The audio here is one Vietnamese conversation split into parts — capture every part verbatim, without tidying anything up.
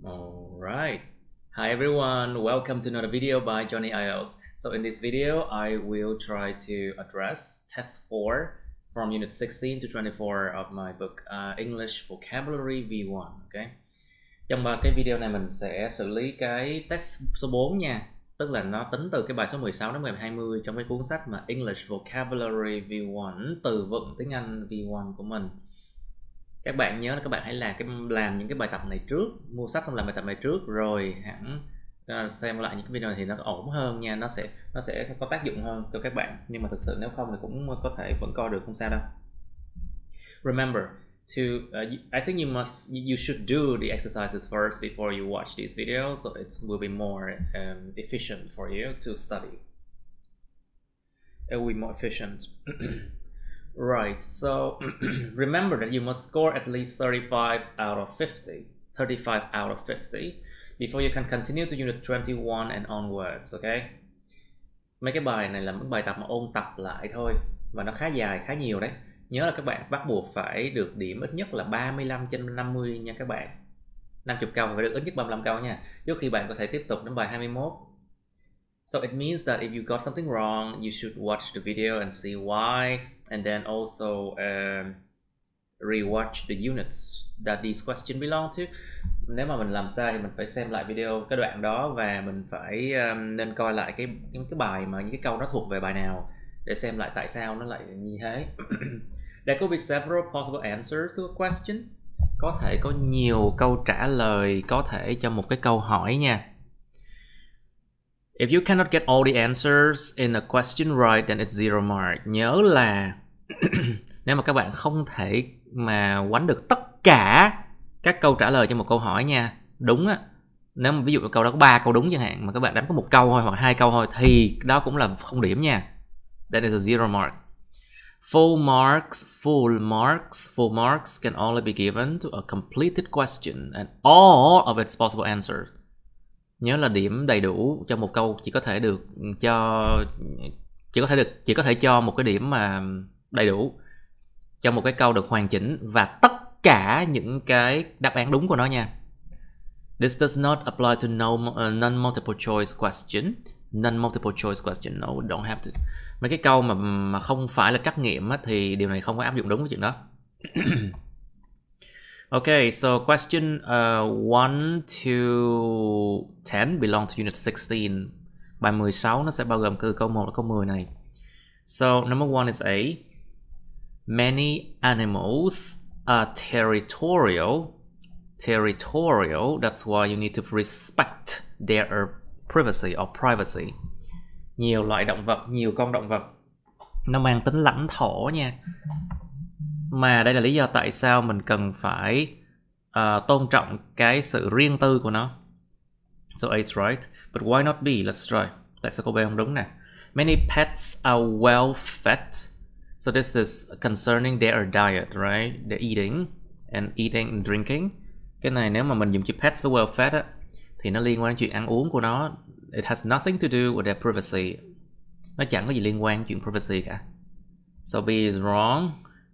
Alright. Hi everyone, welcome to another video by Johnny I E L T S. So in this video, I will try to address test four from unit sixteen to twenty-four of my book uh, English Vocabulary V one. Okay. Trong uh, cái video này mình sẽ xử lý cái test số bốn nha. Tức là nó tính từ cái bài số mười sáu đến bài hai mươi trong cái cuốn sách mà English Vocabulary V one, từ vựng tiếng Anh V one của mình. Các bạn nhớ là các bạn hãy làm cái làm những cái bài tập này trước, mua sách xong làm bài tập này trước rồi hẳn uh, xem lại những cái video này thì nó ổn hơn nha, nó sẽ nó sẽ có tác dụng hơn cho các bạn. Nhưng mà thực sự nếu không thì cũng có thể vẫn coi được, không sao đâu. Remember to uh, I think you must you should do the exercises first before you watch these videos, so it will be more um, efficient for you to study. It will be more efficient. Right, so remember that you must score at least thirty-five out of fifty, thirty-five out of fifty before you can continue to unit twenty-one and onwards, okay? Mấy cái bài này là mấy bài tập mà ôn tập lại thôi, và nó khá dài, khá nhiều đấy. Nhớ là các bạn bắt buộc phải được điểm ít nhất là ba mươi lăm trên năm mươi nha các bạn. năm mươi câu phải được ít nhất ba mươi lăm câu nha, trước khi bạn có thể tiếp tục đến bài hai mươi mốt. So it means that if you got something wrong, you should watch the video and see why, and then also um, rewatch the units that these questions belong to. Nếu mà mình làm sai thì mình phải xem lại video cái đoạn đó, và mình phải um, nên coi lại cái những cái bài mà những cái câu nó thuộc về bài nào để xem lại tại sao nó lại như thế. There could be several possible answers to a question. Có thể có nhiều câu trả lời có thể cho một cái câu hỏi nha. If you cannot get all the answers in a question right, then it's zero mark. Nhớ là nếu mà các bạn không thể mà quánh được tất cả các câu trả lời cho một câu hỏi nha, đúng á, nếu mà ví dụ câu đó có ba câu đúng chẳng hạn mà các bạn đánh có một câu thôi hoặc hai câu thôi thì đó cũng là không điểm nha. That is a zero mark. Full marks, full marks, full marks can only be given to a completed question and all of its possible answers. Nhớ là điểm đầy đủ cho một câu chỉ có thể được cho chỉ có thể được chỉ có thể cho một cái điểm mà đầy đủ cho một cái câu được hoàn chỉnh và tất cả những cái đáp án đúng của nó nha. This does not apply to no, uh, non-multiple choice question. Non-multiple choice question, no, don't have to. Mấy cái câu mà mà không phải là trắc nghiệm á, thì điều này không có áp dụng đúng với chuyện đó. Okay, so question uh, one to ten belong to unit sixteen. Bài mười sáu nó sẽ bao gồm từ câu một đến câu mười này. So number one is A. Many animals are territorial. Territorial, that's why you need to respect their privacy or privacy. Nhiều loại động vật, nhiều con động vật nó mang tính lãnh thổ nha. Mà đây là lý do tại sao mình cần phải uh, tôn trọng cái sự riêng tư của nó. So A is right, but why not B? Let's try. Tại sao câu B không đúng nè? Many pets are well fed. So this is concerning their diet, right? They're eating and eating and drinking. Cái này nếu mà mình dùng chữ pets với well fed á, thì nó liên quan đến chuyện ăn uống của nó. It has nothing to do with their privacy. Nó chẳng có gì liên quan đến chuyện privacy cả. So B is wrong.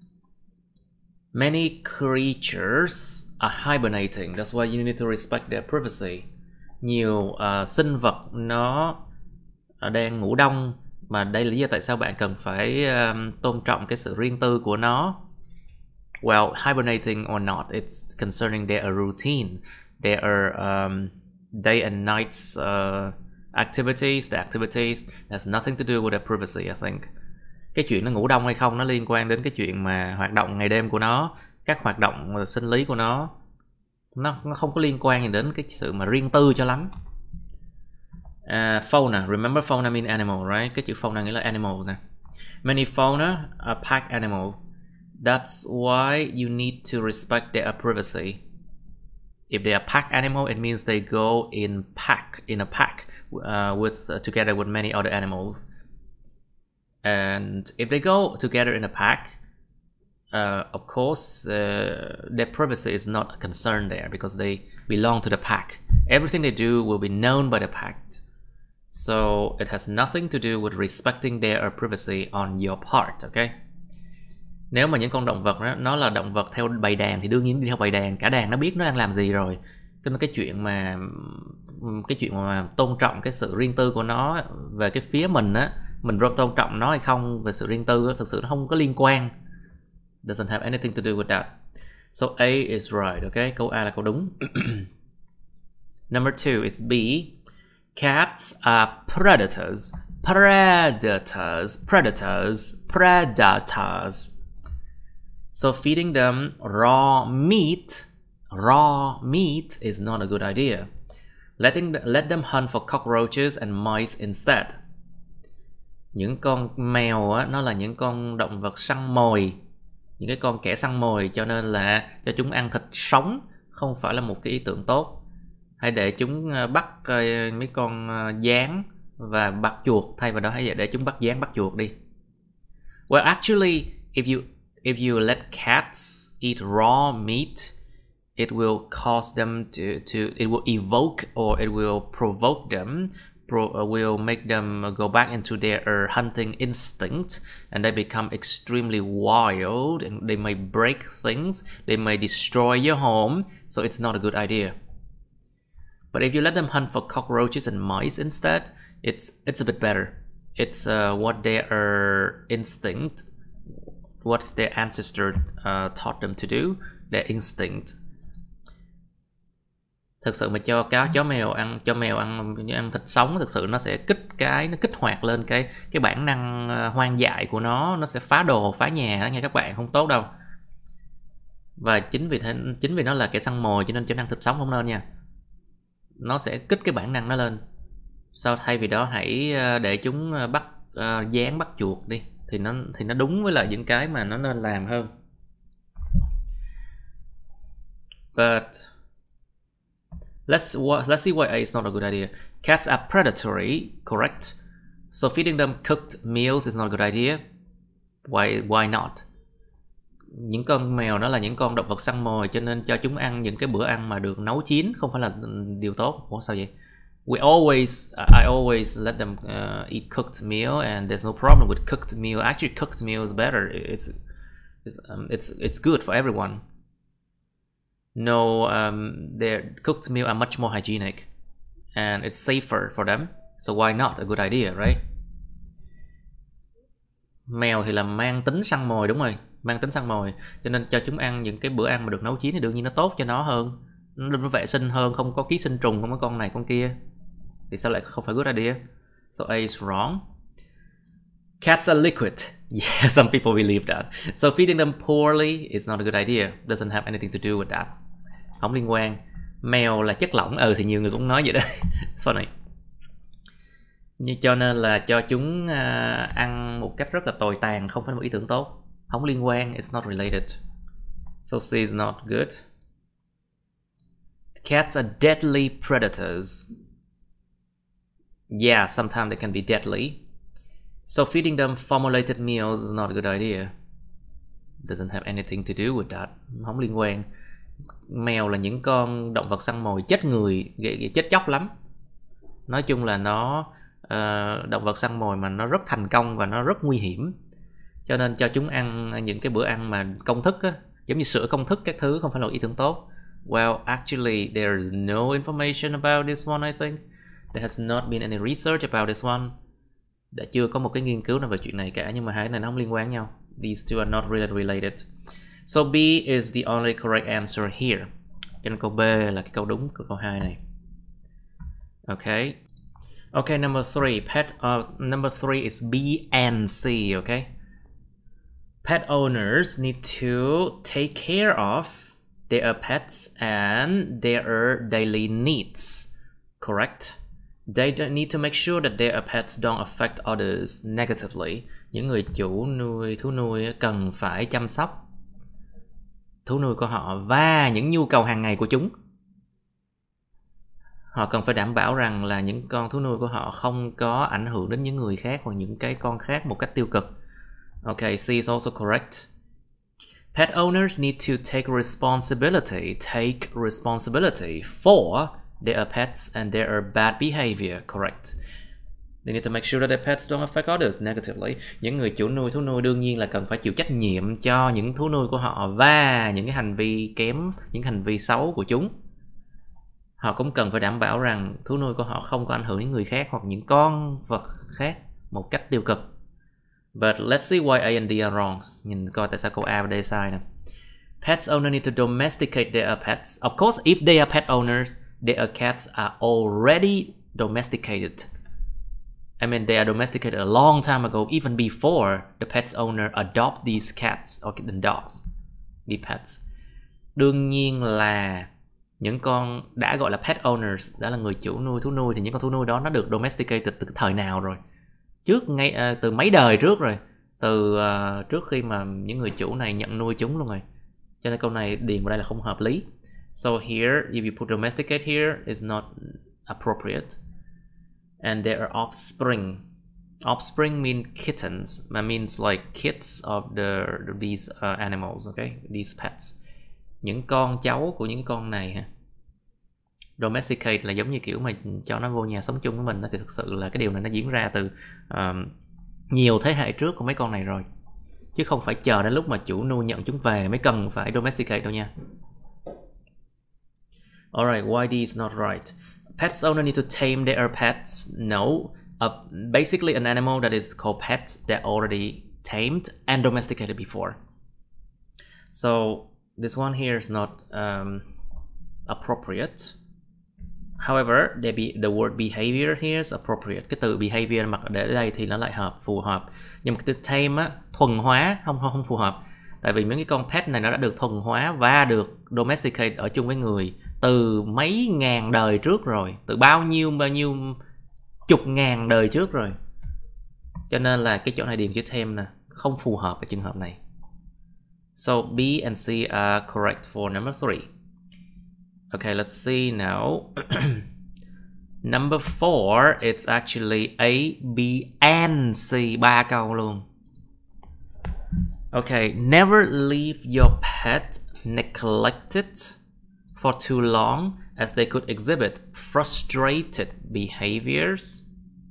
Many creatures are hibernating. That's why you need to respect their privacy. Nhiều uh, sinh vật nó đang ngủ đông, mà đây là lý do tại sao bạn cần phải um, tôn trọng cái sự riêng tư của nó. Well, hibernating or not, it's concerning their routine, their um, day and night uh, activities, the activities. Has nothing to do with their privacy, I think. Cái chuyện nó ngủ đông hay không nó liên quan đến cái chuyện mà hoạt động ngày đêm của nó, các hoạt động sinh lý của nó. Nó, nó không có liên quan gì đến cái sự mà riêng tư cho lắm. Uh, fauna, remember fauna mean animal, right? Cái chữ fauna nghĩa là animal nè. Many fauna are pack animal. That's why you need to respect their privacy. If they are pack animal, it means they go in pack, in a pack, uh, with uh, together with many other animals. And if they go together in a pack, uh, of course, uh, their privacy is not a concern there because they belong to the pack. Everything they do will be known by the pack. So it has nothing to do with respecting their privacy on your part, okay? Nếu mà những con động vật đó, nó là động vật theo bầy đàn thì đương nhiên đi theo bầy đàn, cả đàn nó biết nó đang làm gì rồi. cái cái chuyện mà cái chuyện mà tôn trọng cái sự riêng tư của nó về cái phía mình á, mình rất tôn trọng nó hay không về sự riêng tư á, thực sự nó không có liên quan. Doesn't have anything to do with that. So A is right, okay? Câu A là câu đúng. Number two is B. Cats are predators. Predators. Predators. Predators. So feeding them raw meat, raw meat is not a good idea. Letting let them hunt for cockroaches and mice instead. Những con mèo á, nó là những con động vật săn mồi, những cái con kẻ săn mồi, cho nên là cho chúng ăn thịt sống không phải là một cái ý tưởng tốt. Hãy để chúng bắt mấy con gián và bắt chuột, thay vào đó hãy để chúng bắt gián bắt chuột đi. Well, actually, if you if you let cats eat raw meat, it will cause them to to it will evoke or it will provoke them, pro, uh, will make them go back into their uh, hunting instinct, and they become extremely wild, and they may break things, they may destroy your home, so it's not a good idea. But if you let them hunt for cockroaches and mice instead, it's it's a bit better. It's uh, what their uh, instinct, what their ancestors uh, taught them to do, their instinct. Thực sự mà cho cá chó mèo ăn cho mèo ăn ăn thịt sống, thực sự nó sẽ kích cái nó kích hoạt lên cái cái bản năng hoang dại của nó, nó sẽ phá đồ phá nhà đó nha các bạn, không tốt đâu. Và chính vì thế chính vì nó là kẻ săn mồi cho nên cho nó ăn thịt sống không nên nha. Nó sẽ kích cái bản năng nó lên. Sau thay vì đó hãy để chúng bắt uh, gián bắt chuột đi, thì nó thì nó đúng với lại những cái mà nó nên làm hơn. But let's let's see why A is not a good idea. Cats are predatory, correct? So feeding them cooked meals is not a good idea. Why why not? Những con mèo đó là những con động vật săn mồi, cho nên cho chúng ăn những cái bữa ăn mà được nấu chín không phải là điều tốt. Ủa sao vậy? We always, I always let them uh, eat cooked meal, and there's no problem with cooked meal. Actually, cooked meal is better. It's um, it's it's good for everyone. No, um, their cooked meal are much more hygienic, and it's safer for them. So why not? A good idea, right? Mèo thì là mang tính săn mồi, đúng rồi, mang tính săn mồi, cho nên cho chúng ăn những cái bữa ăn mà được nấu chín thì đương nhiên nó tốt cho nó hơn, nó vệ sinh hơn, không có ký sinh trùng, không có con này con kia, thì sao lại không phải good idea? So A is wrong. Cats are liquid. Yeah, some people believe that. So feeding them poorly is not a good idea. Doesn't have anything to do with that. Không liên quan. Mèo là chất lỏng, ừ thì nhiều người cũng nói vậy đó. It's funny. Như cho nên là cho chúng uh, ăn một cách rất là tồi tàn không phải là một ý tưởng tốt. Không liên quan, it's not related. So C is not good. Cats are deadly predators. Yeah, sometimes they can be deadly. So feeding them formulated meals is not a good idea. Doesn't have anything to do with that. Không liên quan. Mèo là những con động vật săn mồi chết người, chết chóc lắm. Nói chung là nó uh, động vật săn mồi mà nó rất thành công và nó rất nguy hiểm. Cho nên cho chúng ăn những cái bữa ăn mà công thức á, giống như sữa công thức các thứ, không phải là ý tưởng tốt. Well, actually there is no information about this one, I think. There has not been any research about this one. Đã chưa có một cái nghiên cứu nào về chuyện này cả, nhưng mà hai này nó không liên quan nhau. These two are not really related. So B is the only correct answer here. Cho nên câu B là cái câu đúng của câu hai này. Okay. Okay, number three. Pet uh, number three is B and C, okay? Pet owners need to take care of their pets and their daily needs, correct? They need to make sure that their pets don't affect others negatively. Những người chủ nuôi thú nuôi cần phải chăm sóc thú nuôi của họ và những nhu cầu hàng ngày của chúng. Họ cần phải đảm bảo rằng là những con thú nuôi của họ không có ảnh hưởng đến những người khác hoặc những cái con khác một cách tiêu cực. Okay, C is also correct. Pet owners need to take responsibility, take responsibility for their pets and their bad behavior, correct. They need to make sure that their pets don't affect others negatively. Những người chủ nuôi thú nuôi đương nhiên là cần phải chịu trách nhiệm cho những thú nuôi của họ và những cái hành vi kém, những hành vi xấu của chúng. Họ cũng cần phải đảm bảo rằng thú nuôi của họ không có ảnh hưởng đến người khác hoặc những con vật khác một cách tiêu cực. But let's see why A and D are wrong. Nhìn coi tại sao câu A và D sai nè. Pets owner need to domesticate their pets. Of course, if they are pet owners, their cats are already domesticated. I mean, they are domesticated a long time ago, even before the pet's owner adopt these cats or kitten dogs, be pets. Đương nhiên là những con đã gọi là pet owners, đã là người chủ nuôi thú nuôi, thì những con thú nuôi đó nó được domesticated từ thời nào rồi? Trước ngay uh, từ mấy đời trước rồi, từ uh, trước khi mà những người chủ này nhận nuôi chúng luôn rồi. Cho nên câu này điền vào đây là không hợp lý. So here, if you put domesticate here, it's not appropriate. And they are offspring. Offspring mean kittens. That means like kids of the these uh, animals, okay? These pets. Những con cháu của những con này ha. Domesticate là giống như kiểu mà cho nó vô nhà sống chung với mình, thì thực sự là cái điều này nó diễn ra từ uh, nhiều thế hệ trước của mấy con này rồi, chứ không phải chờ đến lúc mà chủ nuôi nhận chúng về mới cần phải domesticate đâu nha. Alright, why D is not right? Pets owner need to tame their pets. No, uh, basically an animal that is called pet that already tamed and domesticated before. So this one here is not um, appropriate. However, the, be, the word behavior here is appropriate. Cái từ behavior mặc để ở đây thì nó lại hợp, phù hợp. Nhưng mà cái từ tame á, thuần hóa không không không phù hợp. Tại vì mấy cái con pet này nó đã được thuần hóa và được domesticate ở chung với người từ mấy ngàn đời trước rồi, từ bao nhiêu bao nhiêu chục ngàn đời trước rồi. Cho nên là cái chỗ này điền chữ tame nè, không phù hợp ở trường hợp này. So B and C are correct for number three. Okay, let's see now. Number four, it's actually A, B, and C. Ba câu luôn. Okay, never leave your pet neglected for too long, as they could exhibit frustrated behaviors.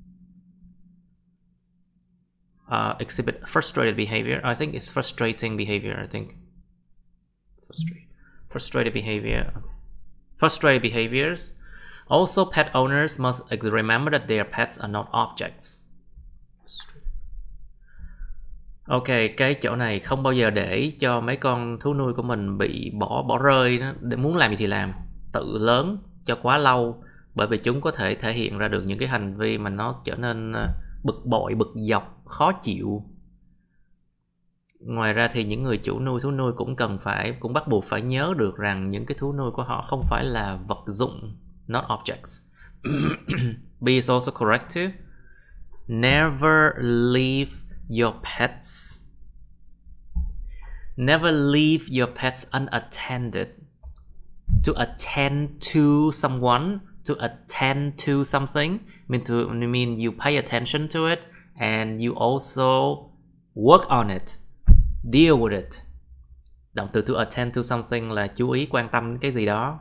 Uh, exhibit frustrated behavior. I think it's frustrating behavior. I think frustrated, frustrated behavior. Frustrated behaviors. Also, pet owners must remember that their pets are not objects. Ok, cái chỗ này không bao giờ để cho mấy con thú nuôi của mình bị bỏ bỏ rơi đó, để muốn làm gì thì làm, tự lớn cho quá lâu, bởi vì chúng có thể thể hiện ra được những cái hành vi mà nó trở nên bực bội, bực dọc, khó chịu. Ngoài ra thì những người chủ nuôi thú nuôi cũng cần phải, cũng bắt buộc phải nhớ được rằng những cái thú nuôi của họ không phải là vật dụng, not objects. B is also correct too. Never leave your pets. Never leave your pets unattended. To attend to someone, to attend to something, mean to mean you pay attention to it and you also work on it. Deal with it. Động từ to attend to something là chú ý, quan tâm đến cái gì đó.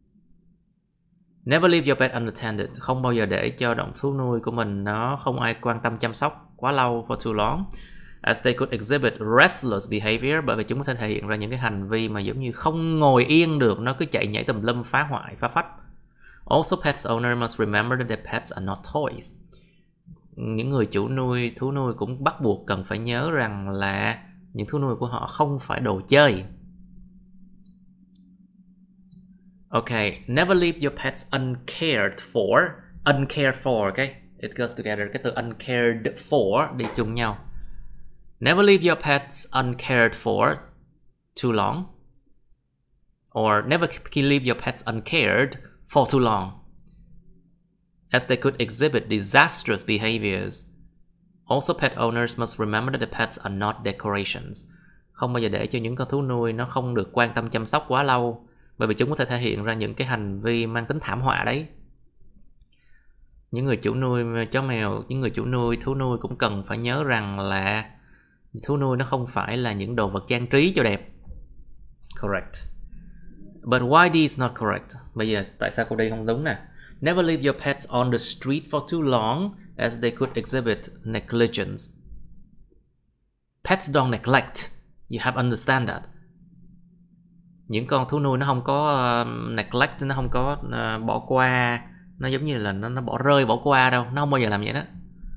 Never leave your pet unattended. Không bao giờ để cho động thú nuôi của mình nó không ai quan tâm chăm sóc quá lâu, for too long, as they could exhibit restless behavior, bởi vì chúng có thể thể hiện ra những cái hành vi mà giống như không ngồi yên được, nó cứ chạy nhảy tùm lum, phá hoại, phá phách. Also, pets owner must remember that their pets are not toys. Những người chủ nuôi thú nuôi cũng bắt buộc cần phải nhớ rằng là những thú nuôi của họ không phải đồ chơi. Okay, never leave your pets uncared for. Uncared for, okay? It goes together. Cái từ uncared for đi chung nhau. Never leave your pets uncared for too long. Or never leave your pets uncared for too long, as they could exhibit disastrous behaviors. Also, pet owners must remember that the pets are not decorations. Không bao giờ để cho những con thú nuôi nó không được quan tâm chăm sóc quá lâu, bởi vì chúng có thể thể hiện ra những cái hành vi mang tính thảm họa đấy. Những người chủ nuôi chó mèo, những người chủ nuôi thú nuôi cũng cần phải nhớ rằng là thú nuôi nó không phải là những đồ vật trang trí cho đẹp. Correct. But why D is not correct? Bây giờ tại sao câu D không đúng nè? Never leave your pets on the street for too long, as they could exhibit negligence. Pets don't neglect. You have to understand that. những con thú nuôi nó không có uh, neglect, nó không có uh, bỏ qua, nó giống như là nó, nó bỏ rơi bỏ qua đâu, nó không bao giờ làm vậy đó.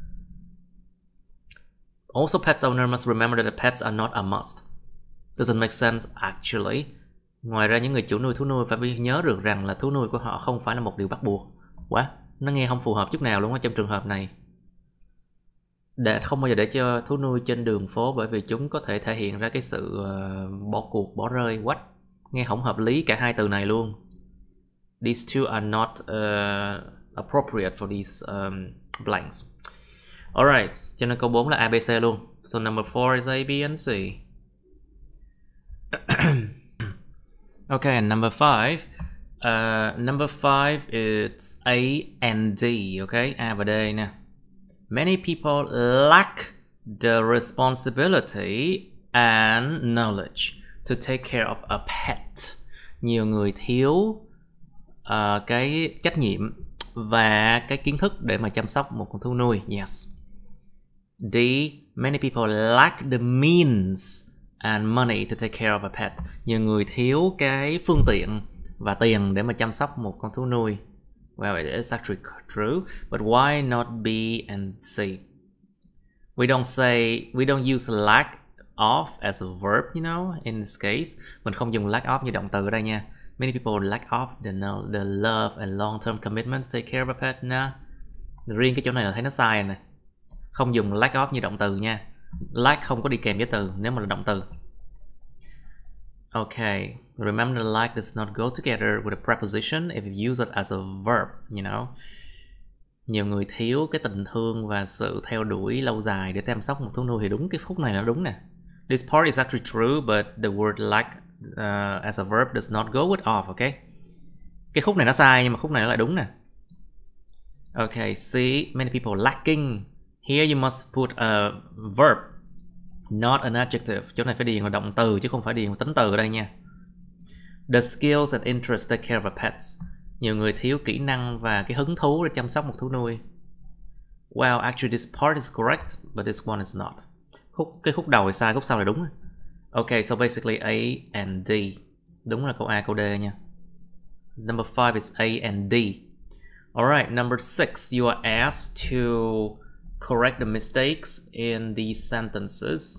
Also, pets owner must remember that the pets are not a must. Doesn't make sense actually. Ngoài ra những người chủ nuôi thú nuôi phải nhớ được rằng là thú nuôi của họ không phải là một điều bắt buộc. Quá, nó nghe không phù hợp chút nào luôn ở trong trường hợp này. Để không bao giờ để cho thú nuôi trên đường phố, bởi vì chúng có thể thể hiện ra cái sự uh, bỏ cuộc, bỏ rơi. What? Nghe không hợp lý cả hai từ này luôn. These two are not uh, appropriate for these um, blanks. Alright, cho nên câu bốn là A, B, C luôn. So number four is A, B, and C. Okay, and number five. Uh, number five is A and D. Okay, A và D nè. Many people lack the responsibility and knowledge to take care of a pet. Nhiều người thiếu uh, cái trách nhiệm và cái kiến thức để mà chăm sóc một con thú nuôi. Yes. D. Many people lack the means and money to take care of a pet. Nhiều người thiếu cái phương tiện và tiền để mà chăm sóc một con thú nuôi. Well, it is actually true, but why not B and C? We don't say, we don't use lack of as a verb, you know, in this case. Mình không dùng lack of như động từ ở đây nha. Many people lack of the, the love and long-term commitment to take care of a pet. Nah. Riêng cái chỗ này là thấy nó sai này. Không dùng lack of như động từ nha. Lack không có đi kèm với từ nếu mà là động từ. Okay, remember the lack does not go together with a preposition if you use it as a verb, you know. Nhiều người thiếu cái tình thương và sự theo đuổi lâu dài để chăm sóc một thú nuôi thì đúng cái phút này là đúng nè. This part is actually true, but the word lack uh, as a verb does not go with off, okay? Cái khúc này nó sai nhưng mà khúc này nó lại đúng nè. Okay, C, many people lacking. Here you must put a verb, not an adjective. Chỗ này phải điền vào động từ chứ không phải điền vào tính từ ở đây nha. The skills and interests to take care of a pet. Nhiều người thiếu kỹ năng và cái hứng thú để chăm sóc một thú nuôi. Well, actually this part is correct, but this one is not. Khúc, cái khúc đầu thì sai, khúc sau là đúng. Okay, so basically A and D. Đúng là câu A, câu D nha. Number five is A and D. Alright, number six, you are asked to correct the mistakes in these sentences.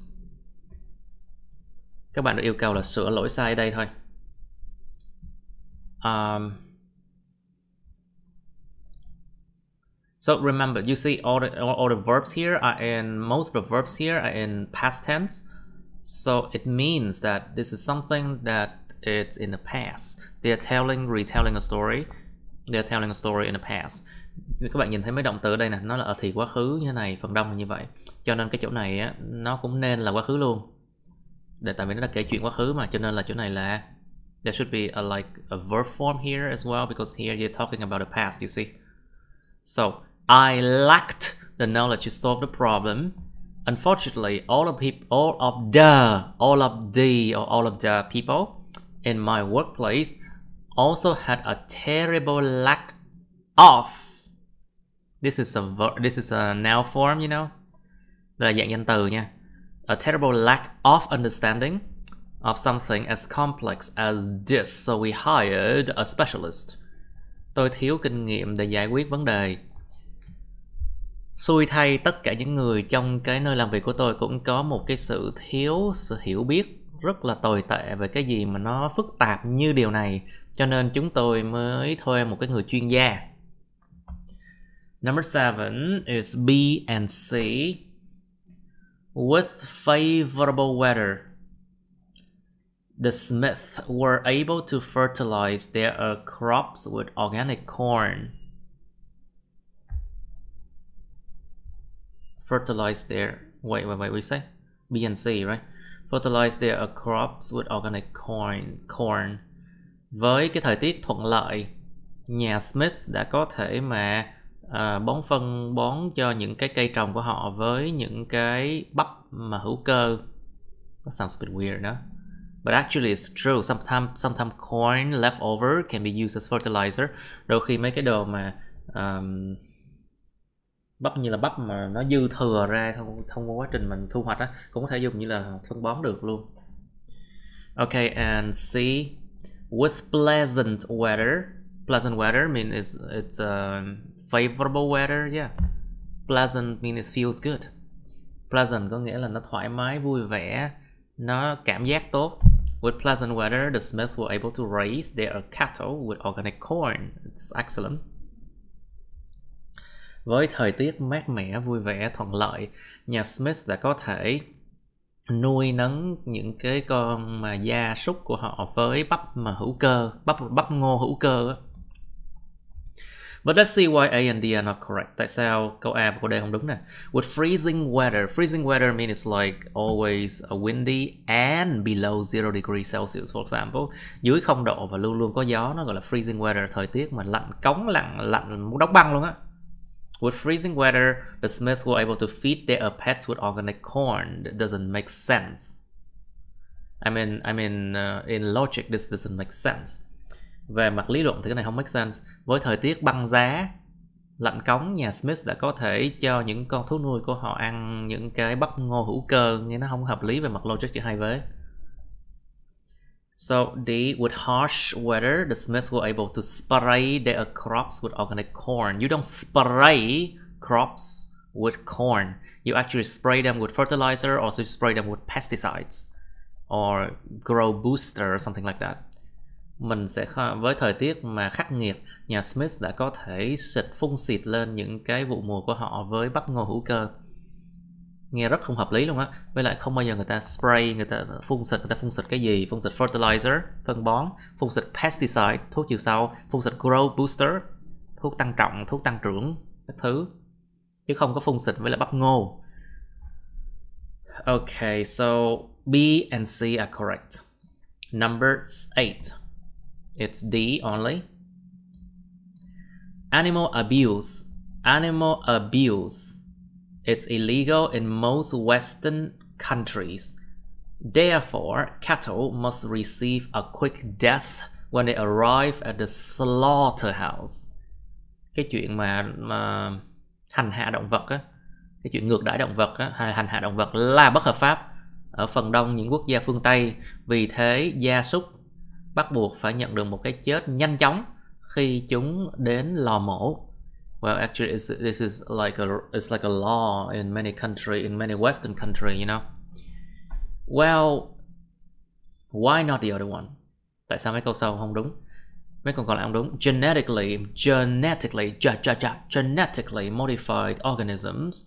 Các bạn được yêu cầu là sửa lỗi sai ở đây thôi. Um, so remember, you see all the all, all the verbs here are in most of the verbs here are in past tense. So it means that this is something that it's in the past. They are telling, retelling a story. They are telling a story in the past. Các bạn nhìn thấy mấy động từ ở đây nè, nó là ở thì quá khứ như thế này, phần đông là như vậy. Cho nên cái chỗ này á, nó cũng nên là quá khứ luôn. Để tại vì nó là kể chuyện quá khứ mà, cho nên là chỗ này là there should be a like a verb form here as well, because here you're talking about the past, you see. So I lacked the knowledge to solve the problem. Unfortunately, all of people, all of the, all of the, or all of the people in my workplace also had a terrible lack of. This is a verb, this is a noun form, you know. Là dạng danh từ nha. A terrible lack of understanding of something as complex as this, so we hired a specialist. Tôi thiếu kinh nghiệm để giải quyết vấn đề. Xui thay, tất cả những người trong cái nơi làm việc của tôi cũng có một cái sự thiếu sự hiểu biết rất là tồi tệ về cái gì mà nó phức tạp như điều này, cho nên chúng tôi mới thuê một cái người chuyên gia. Number seven is B and C. With favorable weather, the Smiths were able to fertilize their uh, crops with organic corn. Fertilize their, wait, wait, wait, we say B and C, right? Fertilize their uh, crops with organic corn. Corn. Với cái thời tiết thuận lợi, nhà Smith đã có thể mà uh, bón phân bón cho những cái cây trồng của họ với những cái bắp mà hữu cơ. That sounds a bit weird, no? But actually it's true. Sometimes, sometimes corn leftover can be used as fertilizer. Đôi khi mấy cái đồ mà um, bắp như là bắp mà nó dư thừa ra thông, thông qua quá trình mình thu hoạch á, cũng có thể dùng như là phân bón được luôn. Okay, and C, with pleasant weather. Pleasant weather means it's, it's uh, favorable weather, yeah. Pleasant means it feels good. Pleasant có nghĩa là nó thoải mái, vui vẻ, nó cảm giác tốt. With pleasant weather, the Smiths were able to raise their cattle with organic corn. It's excellent. Với thời tiết mát mẻ, vui vẻ, thuận lợi, nhà Smith đã có thể nuôi nấng những cái con mà gia súc của họ với bắp mà hữu cơ, bắp bắp ngô hữu cơ. But let's see why A and D are not correct. Tại sao câu A và câu D không đúng nè? With freezing weather, freezing weather means it's like always windy and below zero degrees Celsius, for example. Dưới không độ và luôn luôn có gió, nó gọi là freezing weather, thời tiết mà lạnh cống, lạnh lạnh muốn đóng băng luôn á. With freezing weather, the Smiths were able to feed their pets with organic corn. That doesn't make sense. I mean, I mean, uh, in logic, this doesn't make sense. Về mặt lý luận thì cái này không make sense. Với thời tiết băng giá, lạnh cống, nhà Smith đã có thể cho những con thú nuôi của họ ăn những cái bắp ngô hữu cơ, nghe nó không hợp lý về mặt logic, chỉ hai vế. So D, with harsh weather, the Smiths were able to spray their crops with organic corn. You don't spray crops with corn. You actually spray them with fertilizer, or you spray them with pesticides, or grow booster, or something like that. Mình sẽ với thời tiết mà khắc nghiệt, nhà Smith đã có thể xịt phun xịt lên những cái vụ mùa của họ với bắp ngô hữu cơ. Nghe rất không hợp lý luôn á. Với lại không bao giờ người ta spray, người ta phun xịt, người ta phun xịt cái gì? Phun xịt fertilizer, phân bón, phun xịt pesticide, thuốc trừ sâu, phun xịt grow booster, thuốc tăng trọng, thuốc tăng trưởng, các thứ. Chứ không có phun xịt với lại bắp ngô. Okay, so B and C are correct. Number eight. It's D only. Animal abuse. Animal abuse. It's illegal in most Western countries. Therefore, cattle must receive a quick death when they arrive at the slaughterhouse. Cái chuyện mà, mà hành hạ động vật á, cái chuyện ngược đãi động vật á, hay hành hạ động vật là bất hợp pháp ở phần đông những quốc gia phương Tây. Vì thế, gia súc bắt buộc phải nhận được một cái chết nhanh chóng khi chúng đến lò mổ. Well, actually, it's, this is like a it's like a law in many country, in many Western country, you know. Well, why not the other one? Tại sao mấy câu sau không đúng? Mấy câu còn lại không đúng. Genetically, genetically, ja, ja, ja, genetically modified organisms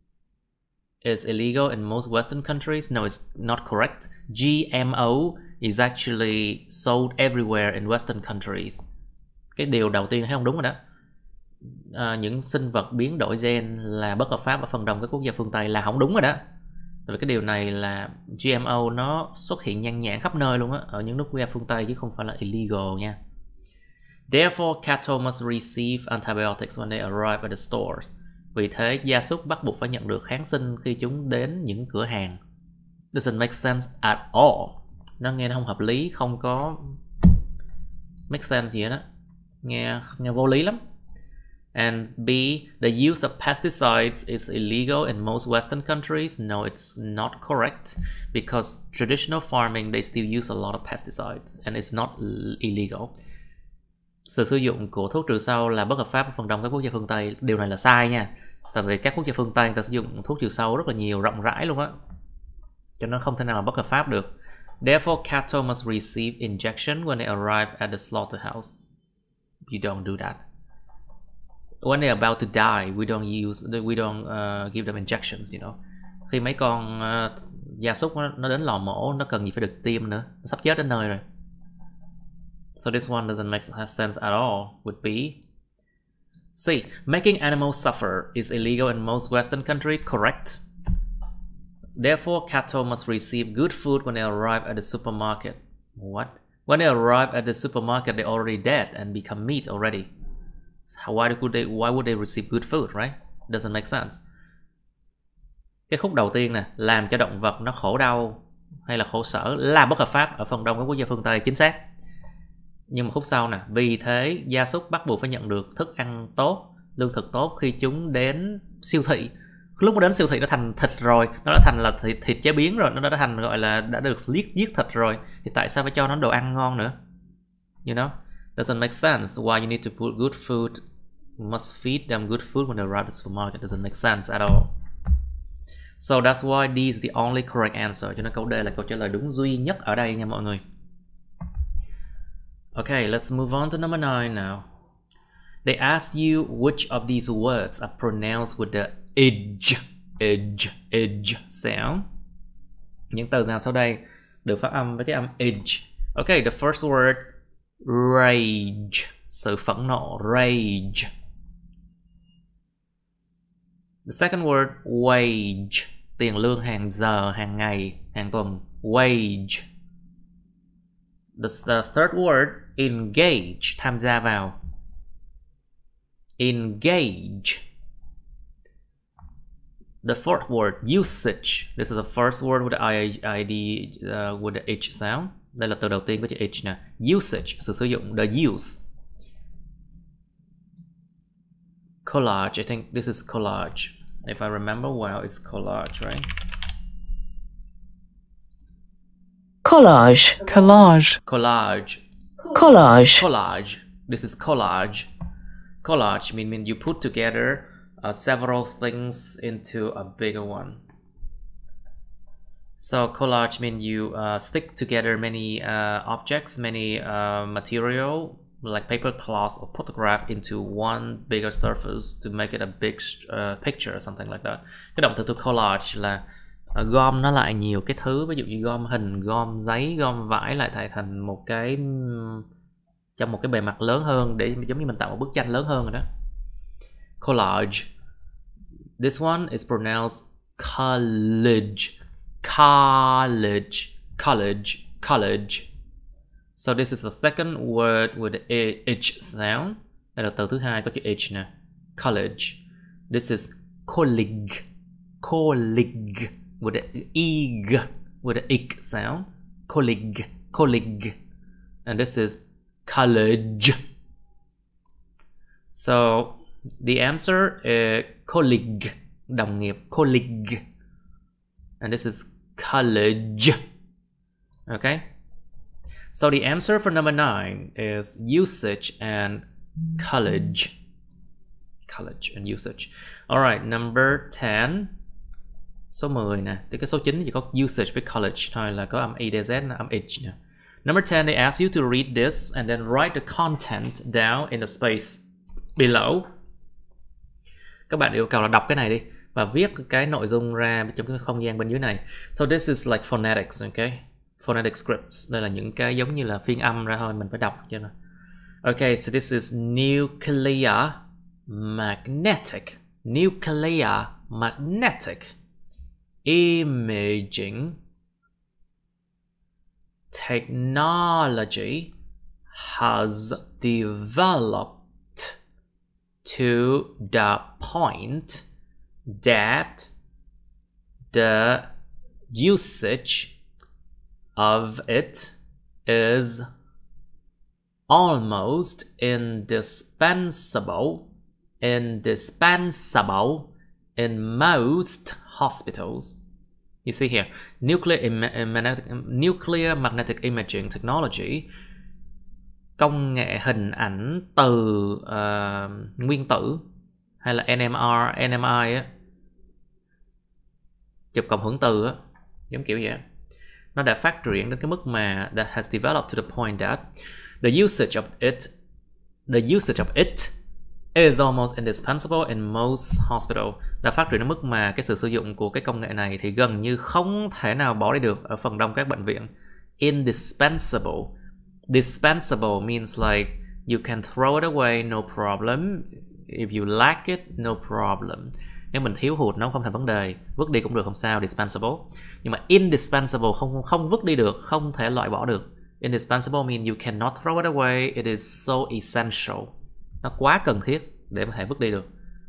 is illegal in most Western countries. No, it's not correct. G M O is actually sold everywhere in Western countries. Cái điều đầu tiên thấy không đúng rồi đó. À, những sinh vật biến đổi gen là bất hợp pháp ở phần đông các quốc gia phương Tây là không đúng rồi đó. Tại vì cái điều này là G M O nó xuất hiện nhan nhản khắp nơi luôn á, ở những quốc gia phương Tây chứ không phải là illegal nha. Therefore, cattle must receive antibiotics when they arrive at the stores. Vì thế, gia súc bắt buộc phải nhận được kháng sinh khi chúng đến những cửa hàng. Doesn't make sense at all. Nó nghe nó không hợp lý, không có make sense gì hết đó. Nghe, nghe vô lý lắm. And B, the use of pesticides is illegal in most Western countries. No, it's not correct, because traditional farming, they still use a lot of pesticides and it's not illegal. Sự sử dụng của thuốc trừ sâu là bất hợp pháp ở phần đông các quốc gia phương Tây. Điều này là sai nha. Tại vì các quốc gia phương Tây người ta sử dụng thuốc trừ sâu rất là nhiều, rộng rãi luôn á. Cho nên không thể nào là bất hợp pháp được. Therefore, cattle must receive injection when they arrive at the slaughterhouse. You don't do that. When they're about to die, we don't use, we don't uh, give them injections, you know. Khi mấy con uh, gia súc nó, nó đến lò mổ, nó cần gì phải được tiêm nữa, nó sắp chết đến nơi rồi. So this one doesn't make sense at all. Would be C. Making animals suffer is illegal in most Western countries. Correct. Therefore, cattle must receive good food when they arrive at the supermarket. What? When they arrive at the supermarket, they're already dead and become meat already. Why would they, why would they receive good food, right? Doesn't make sense. Cái khúc đầu tiên nè, làm cho động vật nó khổ đau hay là khổ sở là bất hợp pháp ở phần đông các quốc gia phương Tây, chính xác. Nhưng mà khúc sau nè, vì thế gia súc bắt buộc phải nhận được thức ăn tốt, lương thực tốt khi chúng đến siêu thị. Lúc nó đến siêu thị nó thành thịt rồi, nó đã thành là thịt, thịt chế biến rồi, nó đã thành gọi là đã được giết giết thịt rồi, thì tại sao phải cho nó đồ ăn ngon nữa? You know, doesn't make sense. Why you need to put good food, you must feed them good food when they arrive at the supermarket. Doesn't make sense at all. So that's why D is the only correct answer. Cho nên câu D là câu trả lời đúng duy nhất ở đây nha mọi người. Okay, let's move on to number nine now. They ask you which of these words are pronounced with the edge, edge, edge sound. Những từ nào sau đây được phát âm với cái âm edge? Okay, the first word, rage, sự phẫn nộ, rage. The second word, wage, tiền lương hàng giờ, hàng ngày, hàng tuần, wage. The, the third word, engage, tham gia vào, engage. The fourth word, usage. This is the first word with the I, I D uh, with the H sound. Đây là từ đầu tiên với chữ H nè. Usage, sự sử dụng, the use. Collage, I think this is collage. If I remember well, it's collage, right? Collage. Collage. Collage. Collage. Collage. This is collage. Collage mean, mean you put together uh, several things into a bigger one. So collage mean you uh, stick together many uh, objects, many uh, material like paper, cloth, or photograph into one bigger surface to make it a big uh, picture or something like that. Cái động từ to collage là uh, gom nó lại nhiều cái thứ, ví dụ như gom hình, gom giấy, gom vải lại thành thành một cái trong một cái bề mặt lớn hơn để giống như mình tạo một bức tranh lớn hơn rồi đó. Collage. This one is pronounced college, college, college, college. So this is the second word with the H sound. Đây là từ thứ hai có chữ H nè. College. This is colleague, colleague with the eg, with the ik sound. Colleague, colleague. And this is college. So the answer is colleague, đồng nghiệp, colleague. And this is college. Okay. So the answer for number nine is usage and college. College and usage. Alright, number ten. Số mười nè. Thì cái số chín chỉ có usage với college thôi, là có âm ed, âm h nè. Number ten, they ask you to read this and then write the content down in the space below. Các bạn yêu cầu là đọc cái này đi và viết cái nội dung ra trong cái không gian bên dưới này. So this is like phonetics, okay? Phonetic scripts. Đây là những cái giống như là phiên âm ra thôi, mình phải đọc cho nó. Okay, so this is nuclear magnetic. Nuclear magnetic imaging technology has developed to the point that the usage of it is almost indispensable, indispensable in most hospitals. You see here, nuclear, magnetic, nuclear magnetic imaging technology, công nghệ hình ảnh từ uh, nguyên tử, hay là N M R, N M I á, chụp cộng hưởng từ á, giống kiểu vậy. Nó đã phát triển đến cái mức mà that has developed to the point that the usage of it, the usage of it is almost indispensable in most hospitals. Đã phát triển đến mức mà cái sự sử dụng của cái công nghệ này thì gần như không thể nào bỏ đi được ở phần đông các bệnh viện. Indispensable. Dispensable means like you can throw it away, no problem. If you lack it, no problem. Nếu mình thiếu hụt nó không thành vấn đề, vứt đi cũng được không sao, dispensable. Nhưng mà indispensable không không vứt đi được, không thể loại bỏ được. Indispensable means you cannot throw it away, it is so essential. Nó quá cần thiết để có thể vứt đi được.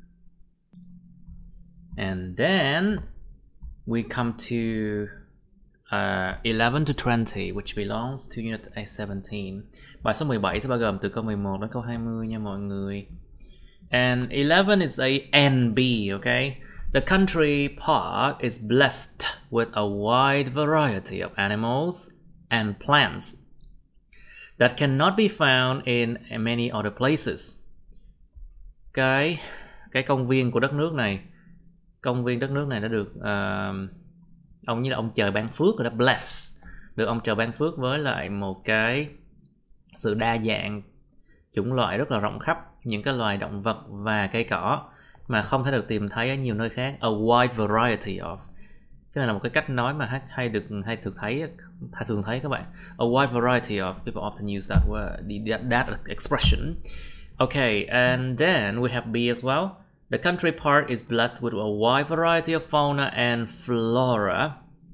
And then we come to uh, eleven to twenty, which belongs to unit A seventeen. Bài số mười bảy sẽ bao gồm từ câu mười một đến câu hai mươi nha mọi người. And eleven is a N B, okay? The country park is blessed with a wide variety of animals and plants. that cannot be found in many other places. Cái cái công viên của đất nước này, công viên đất nước này đã được uh, ông như là ông trời ban phước rồi đó, bless, được ông trời ban phước với lại một cái sự đa dạng chủng loại rất là rộng khắp, những cái loài động vật và cây cỏ mà không thể được tìm thấy ở nhiều nơi khác. A wide variety of. Cái này là một cái cách nói mà hay được hay thường thấy hay thường thấy các bạn. A wide variety of. People often use that word, that, that expression. Okay, and then we have B as well. The country part is blessed with a wide variety of fauna and flora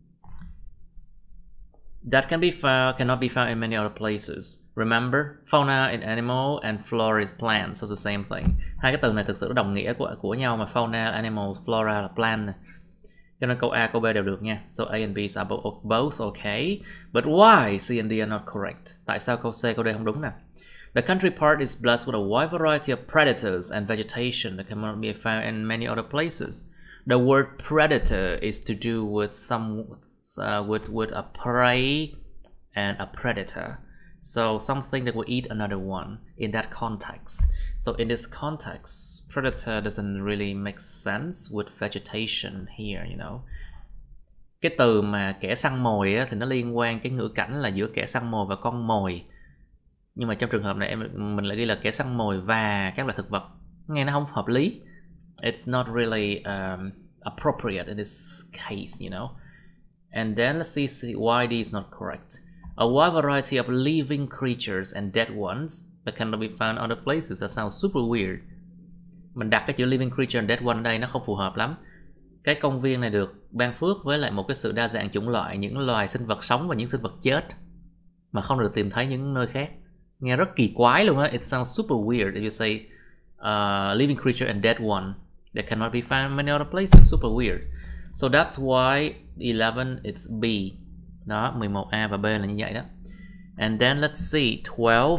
that can be found cannot be found in many other places. Remember, fauna is animal and flora is plant, so the same thing. Hai cái từ này thực sự đồng nghĩa của của nhau mà fauna, animal, flora là plant. Cho nên câu A, câu B đều được nha. So A and B are both, both okay. But why C and D are not correct? Tại sao câu C, câu D không đúng nè? The country part is blessed with a wide variety of predators and vegetation that cannot be found in many other places. The word predator is to do with some uh, with with a prey and a predator. So something that will eat another one in that context. So in this context, predator doesn't really make sense with vegetation here, you know. Cái từ mà kẻ săn mồi á, thì nó liên quan cái ngữ cảnh là giữa kẻ săn mồi và con mồi. Nhưng mà trong trường hợp này mình lại ghi là kẻ săn mồi và các loại thực vật. Nghe nó không hợp lý. It's not really um, appropriate in this case, you know. And then let's see, see why this is not correct. A wide variety of living creatures and dead ones that cannot be found other places. That sounds super weird. Mình đặt cái chữ living creature and dead one đây nó không phù hợp lắm. Cái công viên này được ban phước với lại một cái sự đa dạng chủng loại, những loài sinh vật sống và những sinh vật chết mà không được tìm thấy những nơi khác. Nghe rất kỳ quái luôn á. It sounds super weird if you say uh, living creature and dead one that cannot be found in many other places. Super weird. So that's why eleven it's B. Đó, mười một A và B là như vậy đó. And then let's see, twelve.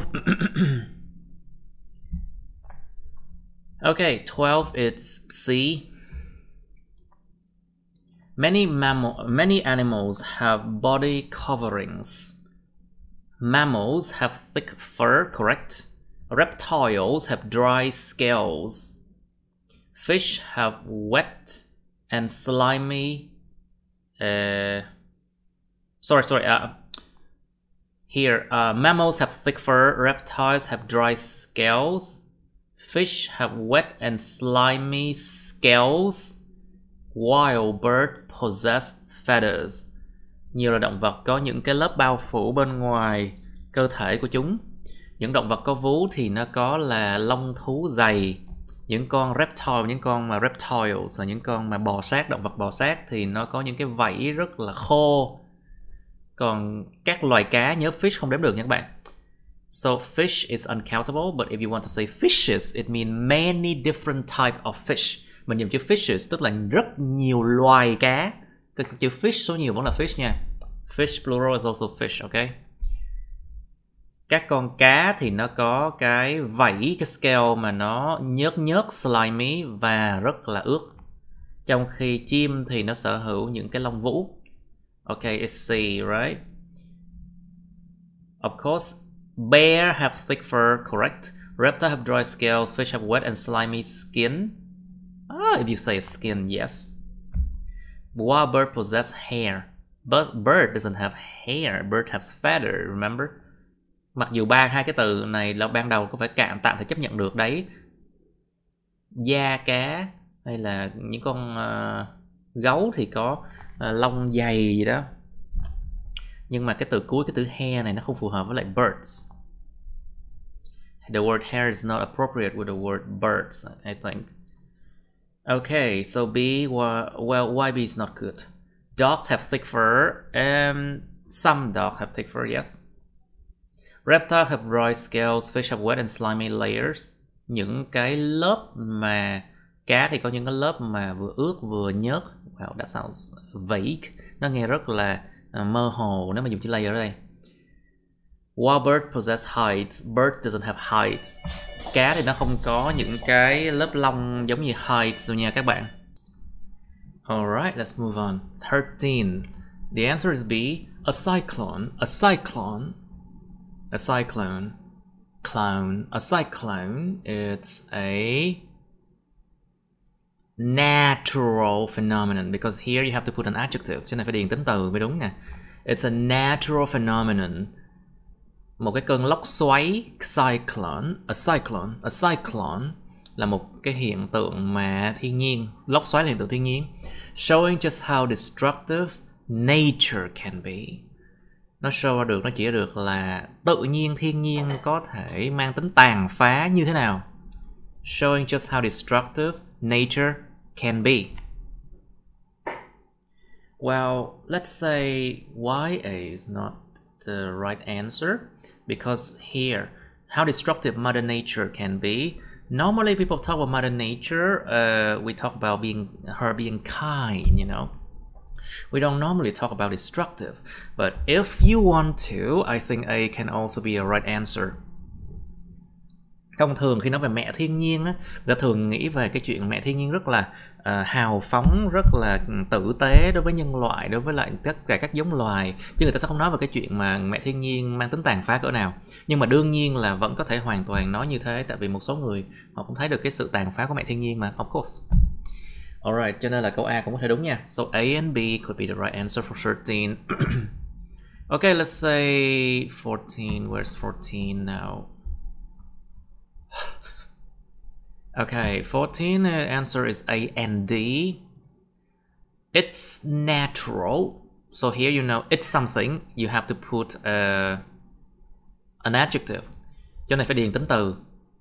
Okay, twelve it's C. Many mammal, many animals have body coverings. Mammals have thick fur, correct? Reptiles have dry scales. Fish have wet and slimy uh, Sorry, sorry. Uh, here, uh, mammals have thick fur. Reptiles have dry scales. Fish have wet and slimy scales. Wild birds possess feathers. Nhiều loài động vật có những cái lớp bao phủ bên ngoài cơ thể của chúng. Những động vật có vú thì nó có là lông thú dày. Những con reptile, những con mà reptiles là những con mà bò sát, động vật bò sát thì nó có những cái vảy rất là khô. Còn các loài cá, nhớ fish không đếm được nha các bạn. So fish is uncountable, but if you want to say fishes, it means many different type of fish. Mình dùng chữ fishes tức là rất nhiều loài cá. Cái chữ fish số nhiều vẫn là fish nha. Fish plural is also fish, okay? Các con cá thì nó có cái vảy, cái scale mà nó nhớt nhớt, slimy và rất là ướt. Trong khi chim thì nó sở hữu những cái lông vũ. Okay, it's C, right? Of course, bear have thick fur, correct? Reptile have dry scales, fish have wet and slimy skin. Ah, if you say skin, yes. Wild bird possess hair. But bird doesn't have hair. Bird has feather, remember? Mặc dù ba hai cái từ này là ban đầu có phải cảm tạm thể chấp nhận được đấy. Da cá hay là những con uh, gấu thì có uh, lông dày gì đó. Nhưng mà cái từ cuối, cái từ hair này nó không phù hợp với lại birds. The word hair is not appropriate with the word birds, I think. Okay, so B, well, why B is not good? Dogs have thick fur. Um, some dogs have thick fur, yes. Reptiles have dry scales, fish have wet and slimy layers. Những cái lớp mà cá thì có những cái lớp mà vừa ướt vừa nhớt. Wow, that sounds vague. Nó nghe rất là uh, mơ hồ nếu mà dùng chữ layer ở đây. Wild bird possess hides. Bird doesn't have hides. Cá thì nó không có những cái lớp lông giống như hides đâu nha các bạn. Alright, let's move on. thirteen. The answer is B. A cyclone. A cyclone A cyclone. Clone. A cyclone. It's a natural phenomenon because here you have to put an adjective. Cho nên phải điền tính từ mới đúng nè. It's a natural phenomenon. Một cái cơn lốc xoáy. Cyclone. A cyclone. A cyclone là một cái hiện tượng mà thiên nhiên. Lốc xoáy là hiện tượng thiên nhiên. Showing just how destructive nature can be. Nó show được, nó chỉ được là tự nhiên, thiên nhiên có thể mang tính tàn phá như thế nào. Showing just how destructive nature can be. Well, let's say Y A is not the right answer because here, how destructive Mother Nature can be. Normally people talk about Mother Nature, uh, we talk about being her being kind, you know. We don't normally talk about destructive, but if you want to, I think A can also be a right answer. Thông thường khi nói về mẹ thiên nhiên á, người ta thường nghĩ về cái chuyện mẹ thiên nhiên rất là uh, hào phóng, rất là tử tế đối với nhân loại, đối với lại tất cả các giống loài, chứ người ta sẽ không nói về cái chuyện mà mẹ thiên nhiên mang tính tàn phá cỡ nào. Nhưng mà đương nhiên là vẫn có thể hoàn toàn nói như thế, tại vì một số người họ cũng thấy được cái sự tàn phá của mẹ thiên nhiên mà, of course. Alright, cho nên là câu A cũng có thể đúng nha. So A and B could be the right answer for thirteen. Okay, let's say fourteen. Where's fourteen now? Okay, fourteen uh, answer is A and D. It's natural. So here you know it's something. You have to put uh, an adjective. Cho nên phải điền tính từ.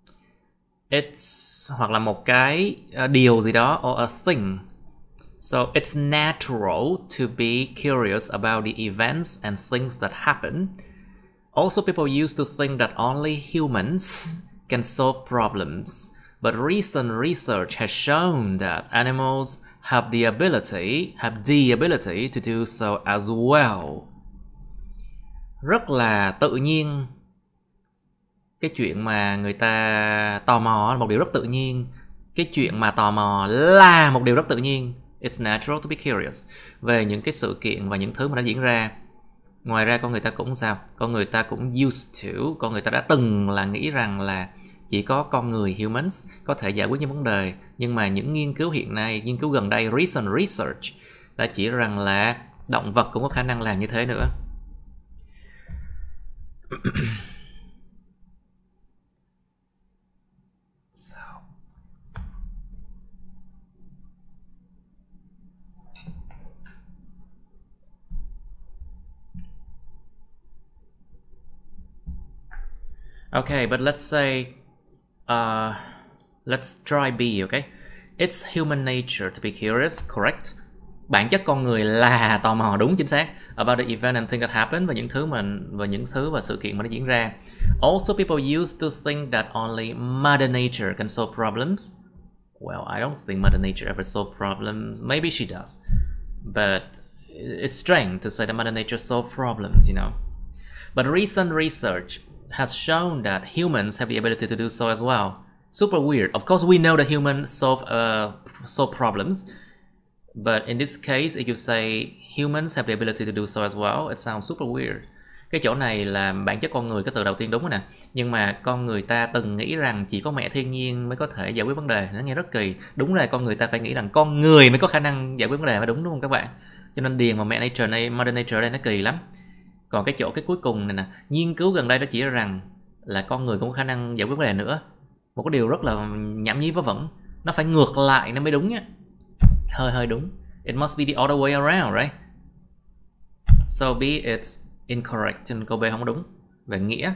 It's hoặc là một cái uh, điều gì đó or a thing. So it's natural to be curious about the events and things that happen. Also, people used to think that only humans can solve problems. But recent research has shown that animals have the ability, have the ability to do so as well. Rất là tự nhiên. Cái chuyện mà người ta tò mò là một điều rất tự nhiên. Cái chuyện mà tò mò là một điều rất tự nhiên. It's natural to be curious về những cái sự kiện và những thứ mà nó diễn ra. Ngoài ra con người ta cũng sao? Con người ta cũng used to, con người ta đã từng là nghĩ rằng là chỉ có con người humans có thể giải quyết những vấn đề. Nhưng mà những nghiên cứu hiện nay, nghiên cứu gần đây, recent research đã chỉ rằng là động vật cũng có khả năng làm như thế nữa. Okay, but let's say, uh, let's try B, okay? It's human nature to be curious, correct? Bản chất con người là tò mò, đúng chính xác. About the event and things that happen, và những thứ mà và những thứ và sự kiện mà nó diễn ra. Also, people used to think that only Mother Nature can solve problems. Well, I don't think Mother Nature ever solve problems. Maybe she does, but it's strange to say that Mother Nature solve problems, you know. But recent research has shown that humans have the ability to do so as well. Super weird. Of course, we know that humans solve uh, solve problems, but in this case, if you say humans have the ability to do so as well, it sounds super weird. Cái chỗ này là bản chất con người, cái từ đầu tiên đúng rồi nè. Nhưng mà con người ta từng nghĩ rằng chỉ có mẹ thiên nhiên mới có thể giải quyết vấn đề. Nó nghe rất kỳ. Đúng là con người ta phải nghĩ rằng con người mới có khả năng giải quyết vấn đề, mới đúng đúng không các bạn? Cho nên điền vào mẹ nature này, Mother Nature đây nó kỳ lắm. Còn cái chỗ cái cuối cùng này nè, nghiên cứu gần đây nó chỉ ra rằng là con người cũng có khả năng giải quyết vấn đề nữa. Một cái điều rất là nhảm nhí vớ vẩn. Nó phải ngược lại nó mới đúng nhé. Hơi hơi đúng. It must be the other way around, right? So B, it's incorrect. Cho nên câu B không đúng. Về nghĩa.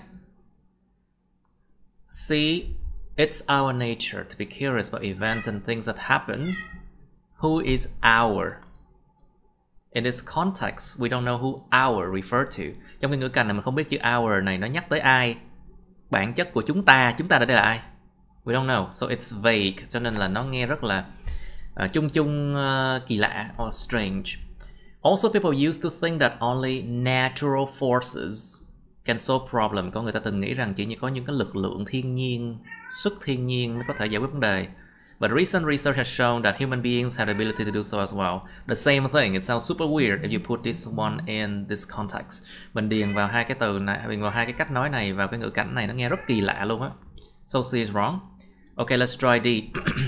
C, it's our nature to be curious about events and things that happen. Who is our? In this context, we don't know who our refer to. Trong cái ngữ cảnh này mình không biết chữ our này nó nhắc tới ai. Bản chất của chúng ta, chúng ta đây là ai? We don't know, so it's vague. Cho nên là nó nghe rất là uh, chung chung uh, kỳ lạ or strange. Also, people used to think that only natural forces can solve problem. Có người ta từng nghĩ rằng chỉ như có những cái lực lượng thiên nhiên, sức thiên nhiên mới có thể giải quyết vấn đề. but recent research has shown that human beings have the ability to do so as well. The same thing. It sounds super weird if you put this one in this context. Mình điền vào hai cái từ này, mình vào hai cái cách nói này vào cái ngữ cảnh này, nó nghe rất kỳ lạ luôn á. So C is wrong. Okay, let's try D.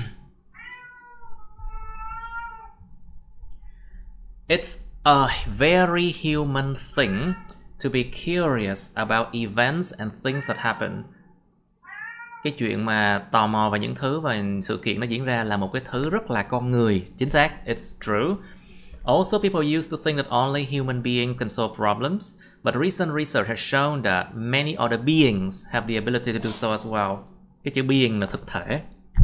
It's a very human thing to be curious about events and things that happen. Cái chuyện mà tò mò về những thứ và sự kiện nó diễn ra là một cái thứ rất là con người. Chính xác, it's true. Also, people used to think that only human beings can solve problems, but recent research has shown that many other beings have the ability to do so as well. Cái chữ being là thực thể.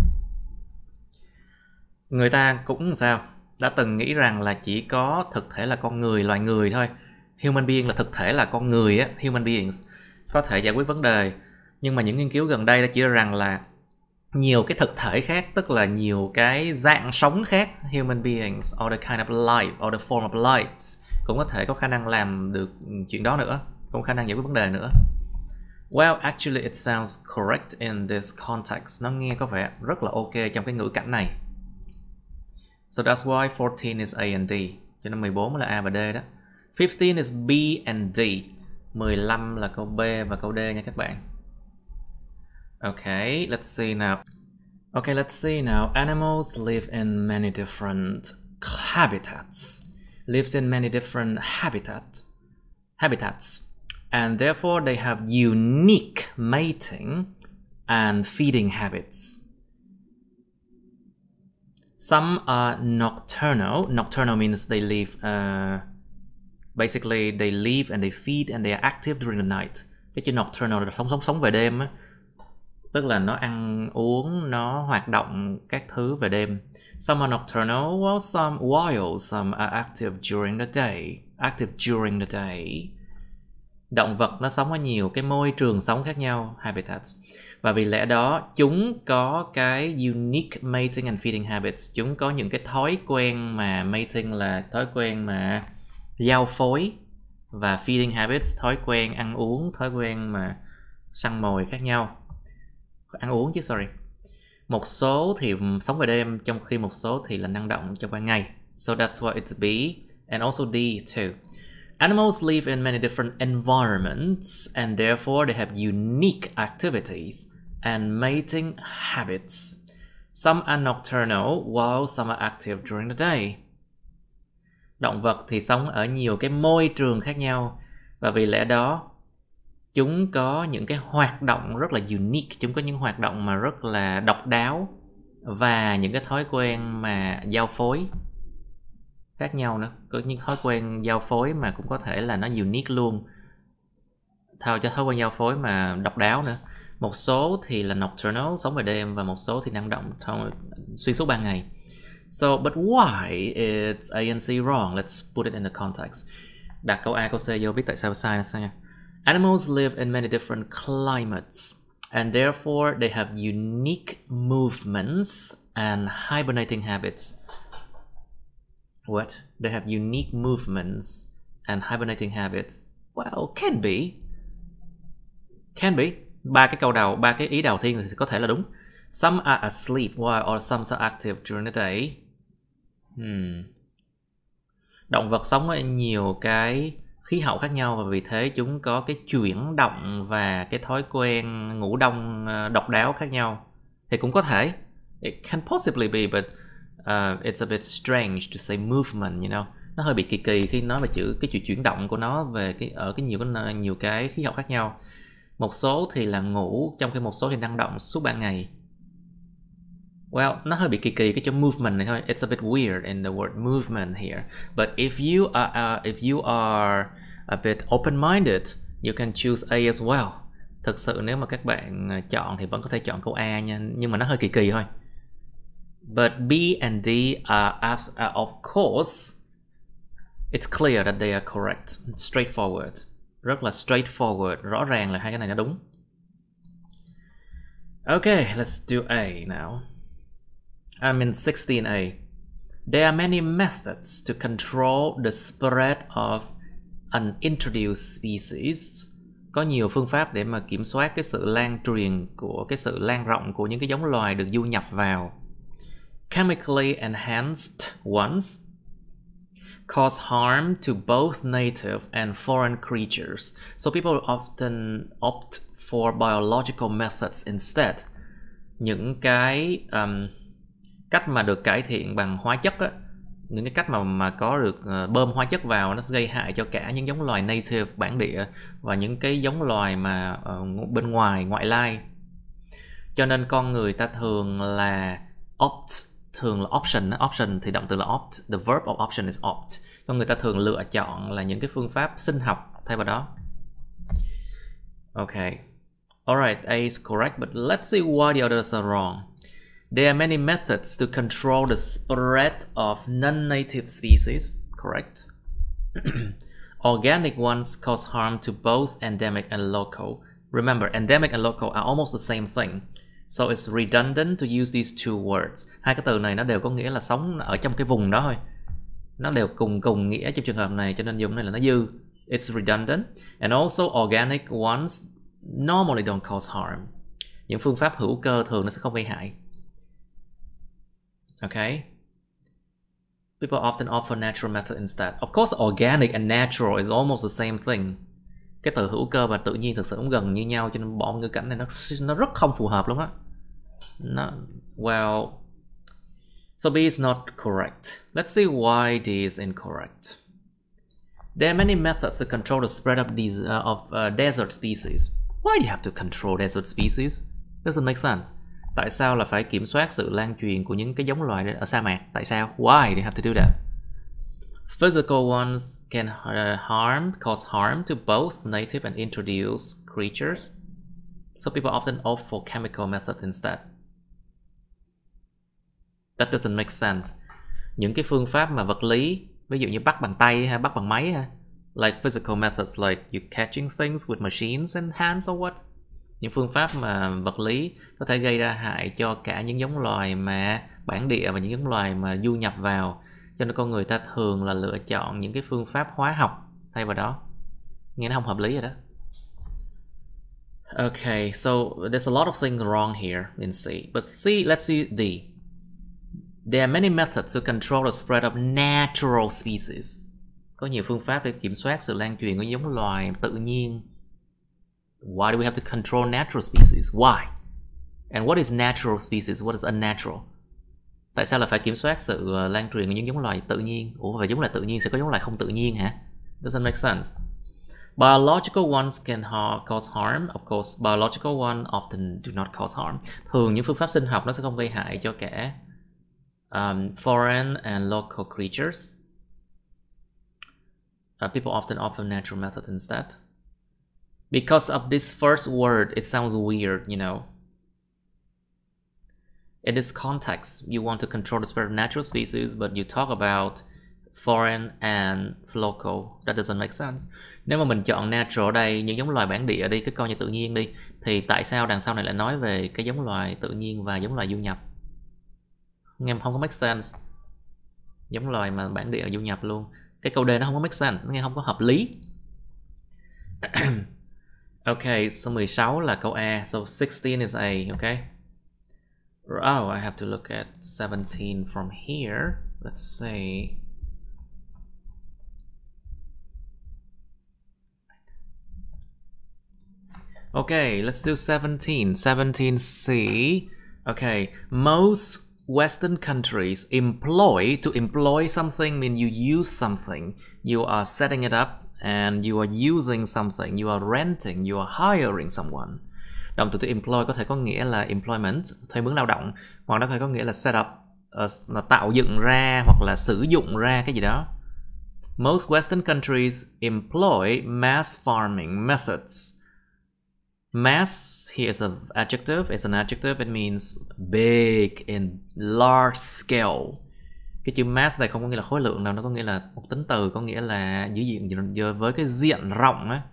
Người ta cũng sao? Đã từng nghĩ rằng là chỉ có thực thể là con người, loài người thôi. Human being là thực thể là con người á, human beings có thể giải quyết vấn đề. Nhưng mà những nghiên cứu gần đây đã chỉ ra rằng là nhiều cái thực thể khác, tức là nhiều cái dạng sống khác, human beings, or the kind of life, or the form of lives, cũng có thể có khả năng làm được chuyện đó nữa, cũng có khả năng giải quyết vấn đề nữa. Well, actually it sounds correct in this context. Nó nghe có vẻ rất là ok trong cái ngữ cảnh này. So that's why fourteen is A and D. Cho nên mười bốn là A và D đó. fifteen is B and D. mười lăm là câu B và câu D nha các bạn. Okay, let's see now. Okay, let's see now. Animals live in many different habitats. Lives in many different habitat habitats. And therefore they have unique mating and feeding habits. Some are nocturnal. Nocturnal means they live, uh, basically they live and they feed and they are active during the night. Cái chữ nocturnal là sống sống sống về đêm á. Tức là nó ăn uống, nó hoạt động các thứ về đêm. Some are nocturnal, while some, while some are active during the day. Active during the day. Động vật nó sống ở nhiều cái môi trường sống khác nhau, habitats. Và vì lẽ đó, chúng có cái unique mating and feeding habits. Chúng có những cái thói quen mà mating là thói quen mà giao phối. Và feeding habits, thói quen ăn uống, thói quen mà săn mồi khác nhau. Ăn uống chứ, sorry. Một số thì sống về đêm, trong khi một số thì là năng động trong ban ngày. So that's why it's B and also D too. Animals live in many different environments and therefore they have unique activities and mating habits. Some are nocturnal while some are active during the day. Động vật thì sống ở nhiều cái môi trường khác nhau và vì lẽ đó chúng có những cái hoạt động rất là unique, chúng có những hoạt động mà rất là độc đáo và những cái thói quen mà giao phối khác nhau nữa. Có những thói quen giao phối mà cũng có thể là nó unique luôn, theo cho thói quen giao phối mà độc đáo nữa. Một số thì là nocturnal, sống về đêm, và một số thì năng động xuyên suốt ban ngày. So, but why is A and C wrong? Let's put it in the context. Đặt câu A, câu C vô biết tại sao sai là sao nha. Animals live in many different climates and therefore they have unique movements and hibernating habits. What? They have unique movements and hibernating habits. Well, can be. Can be. Ba cái câu đầu, ba cái ý đầu tiên thì có thể là đúng. Some are asleep while or some are active during the day. Hmm. Động vật sống ở nhiều cái khí hậu khác nhau và vì thế chúng có cái chuyển động và cái thói quen ngủ đông độc đáo khác nhau. Thì cũng có thể. It can possibly be, but uh, it's a bit strange to say movement, you know. Nó hơi bị kỳ kỳ khi nói về chữ cái chuyện chuyển động của nó về cái ở cái nhiều cái nhiều cái khí hậu khác nhau. Một số thì là ngủ, trong khi một số thì năng động suốt ban ngày. Well, nó hơi bị kỳ kỳ cái chữ movement này thôi. It's a bit weird in the word movement here. But if you are uh, if you are a bit open-minded, you can choose A as well. Thực sự nếu mà các bạn chọn thì vẫn có thể chọn câu A nha, nhưng mà nó hơi kỳ kỳ thôi. But B and D are, are of course, it's clear that they are correct. It's straightforward. Rất là straightforward, rõ ràng là hai cái này nó đúng. Okay, let's do A now. I'm in sixteen A. There are many methods to control the spread of unintroduced species. Có nhiều phương pháp để mà kiểm soát cái sự lan truyền của cái sự lan rộng của những cái giống loài được du nhập vào. chemically enhanced ones cause harm to both native and foreign creatures. So people often opt for biological methods instead. Những cái um, cách mà được cải thiện bằng hóa chất á, những cái cách mà mà có được uh, bơm hóa chất vào, nó sẽ gây hại cho cả những giống loài native bản địa và những cái giống loài mà uh, bên ngoài ngoại lai. Cho nên con người ta thường là opt, thường là option. Option thì động từ là opt, the verb of option is opt. Con người ta thường lựa chọn là những cái phương pháp sinh học thay vào đó. Okay, alright, A is correct, but let's see why the others are wrong. There are many methods to control the spread of non-native species, correct. Organic ones cause harm to both endemic and local. Remember, endemic and local are almost the same thing. So it's redundant to use these two words. Hai cái từ này nó đều có nghĩa là sống ở trong cái vùng đó thôi. Nó đều cùng cùng nghĩa trong trường hợp này, cho nên dùng này là nó dư. It's redundant. And also organic ones normally don't cause harm. Những phương pháp hữu cơ thường nó sẽ không gây hại. Okay. People often opt for natural method instead. Of course, organic and natural is almost the same thing. Cái từ hữu cơ và tự nhiên thực sự cũng gần như nhau, cho nên bọn ngữ cảnh này nó nó rất không phù hợp luôn á. Nó, well, so B is not correct. Let's see why D is incorrect. There are many methods to control the spread of these uh, of uh, desert species. Why do you have to control desert species? Doesn't make sense. Tại sao là phải kiểm soát sự lan truyền của những cái giống loài ở sa mạc? Tại sao? Why do you have to do that? Physical ones can uh, harm, cause harm to both native and introduced creatures. So people often opt for chemical method instead. That doesn't make sense. Những cái phương pháp mà vật lý, ví dụ như bắt bằng tay hay bắt bằng máy ha, like physical methods like you catching things with machines and hands or what. Những phương pháp mà vật lý có thể gây ra hại cho cả những giống loài mà bản địa và những giống loài mà du nhập vào. Cho nên con người ta thường là lựa chọn những cái phương pháp hóa học thay vào đó. Nghe nó không hợp lý rồi đó. Okay, so there's a lot of things wrong here in C. But C, let's see D. There are many methods to control the spread of natural species. Có nhiều phương pháp để kiểm soát sự lan truyền của giống loài tự nhiên. Why do we have to control natural species? Why? And what is natural species? What is unnatural? Tại sao là phải kiểm soát sự lan truyền của những giống loài tự nhiên? Ủa, về giống loài tự nhiên sẽ có giống loài không tự nhiên hả? Doesn't make sense. Biological ones can ha cause harm. Of course, biological ones often do not cause harm. Thường những phương pháp sinh học nó sẽ không gây hại cho cả um, foreign and local creatures. Uh, people often opt for natural method instead. Because of this first word, it sounds weird, you know. In this context, you want to control the spread of natural species, but you talk about foreign and local. That doesn't make sense. Nếu mà mình chọn natural ở đây, những giống loài bản địa đi, cái coi như tự nhiên đi, thì tại sao đằng sau này lại nói về cái giống loài tự nhiên và giống loài du nhập? Nghe không có make sense. Giống loài mà bản địa du nhập luôn. Cái câu D nó không có make sense, nó nghe không có hợp lý. Okay, số mười sáu là câu A. So sixteen is A, okay? Oh, I have to look at seventeen from here. Let's say. Okay, let's do seventeen. seventeen C. Okay, most Western countries employ, to employ something mean you use something. You are setting it up and you are using something. You are renting, you are hiring someone. Động từ to employ có thể có nghĩa là employment, thuê mướn lao động, hoặc nó có thể có nghĩa là set up, uh, là tạo dựng ra hoặc là sử dụng ra cái gì đó. Most Western countries employ mass farming methods. Mass here is an adjective. It's an adjective. It means big in large scale. Cái chữ mass này không có nghĩa là khối lượng đâu, nó có nghĩa là một tính từ, có nghĩa là dưới diện với cái diện rộng á.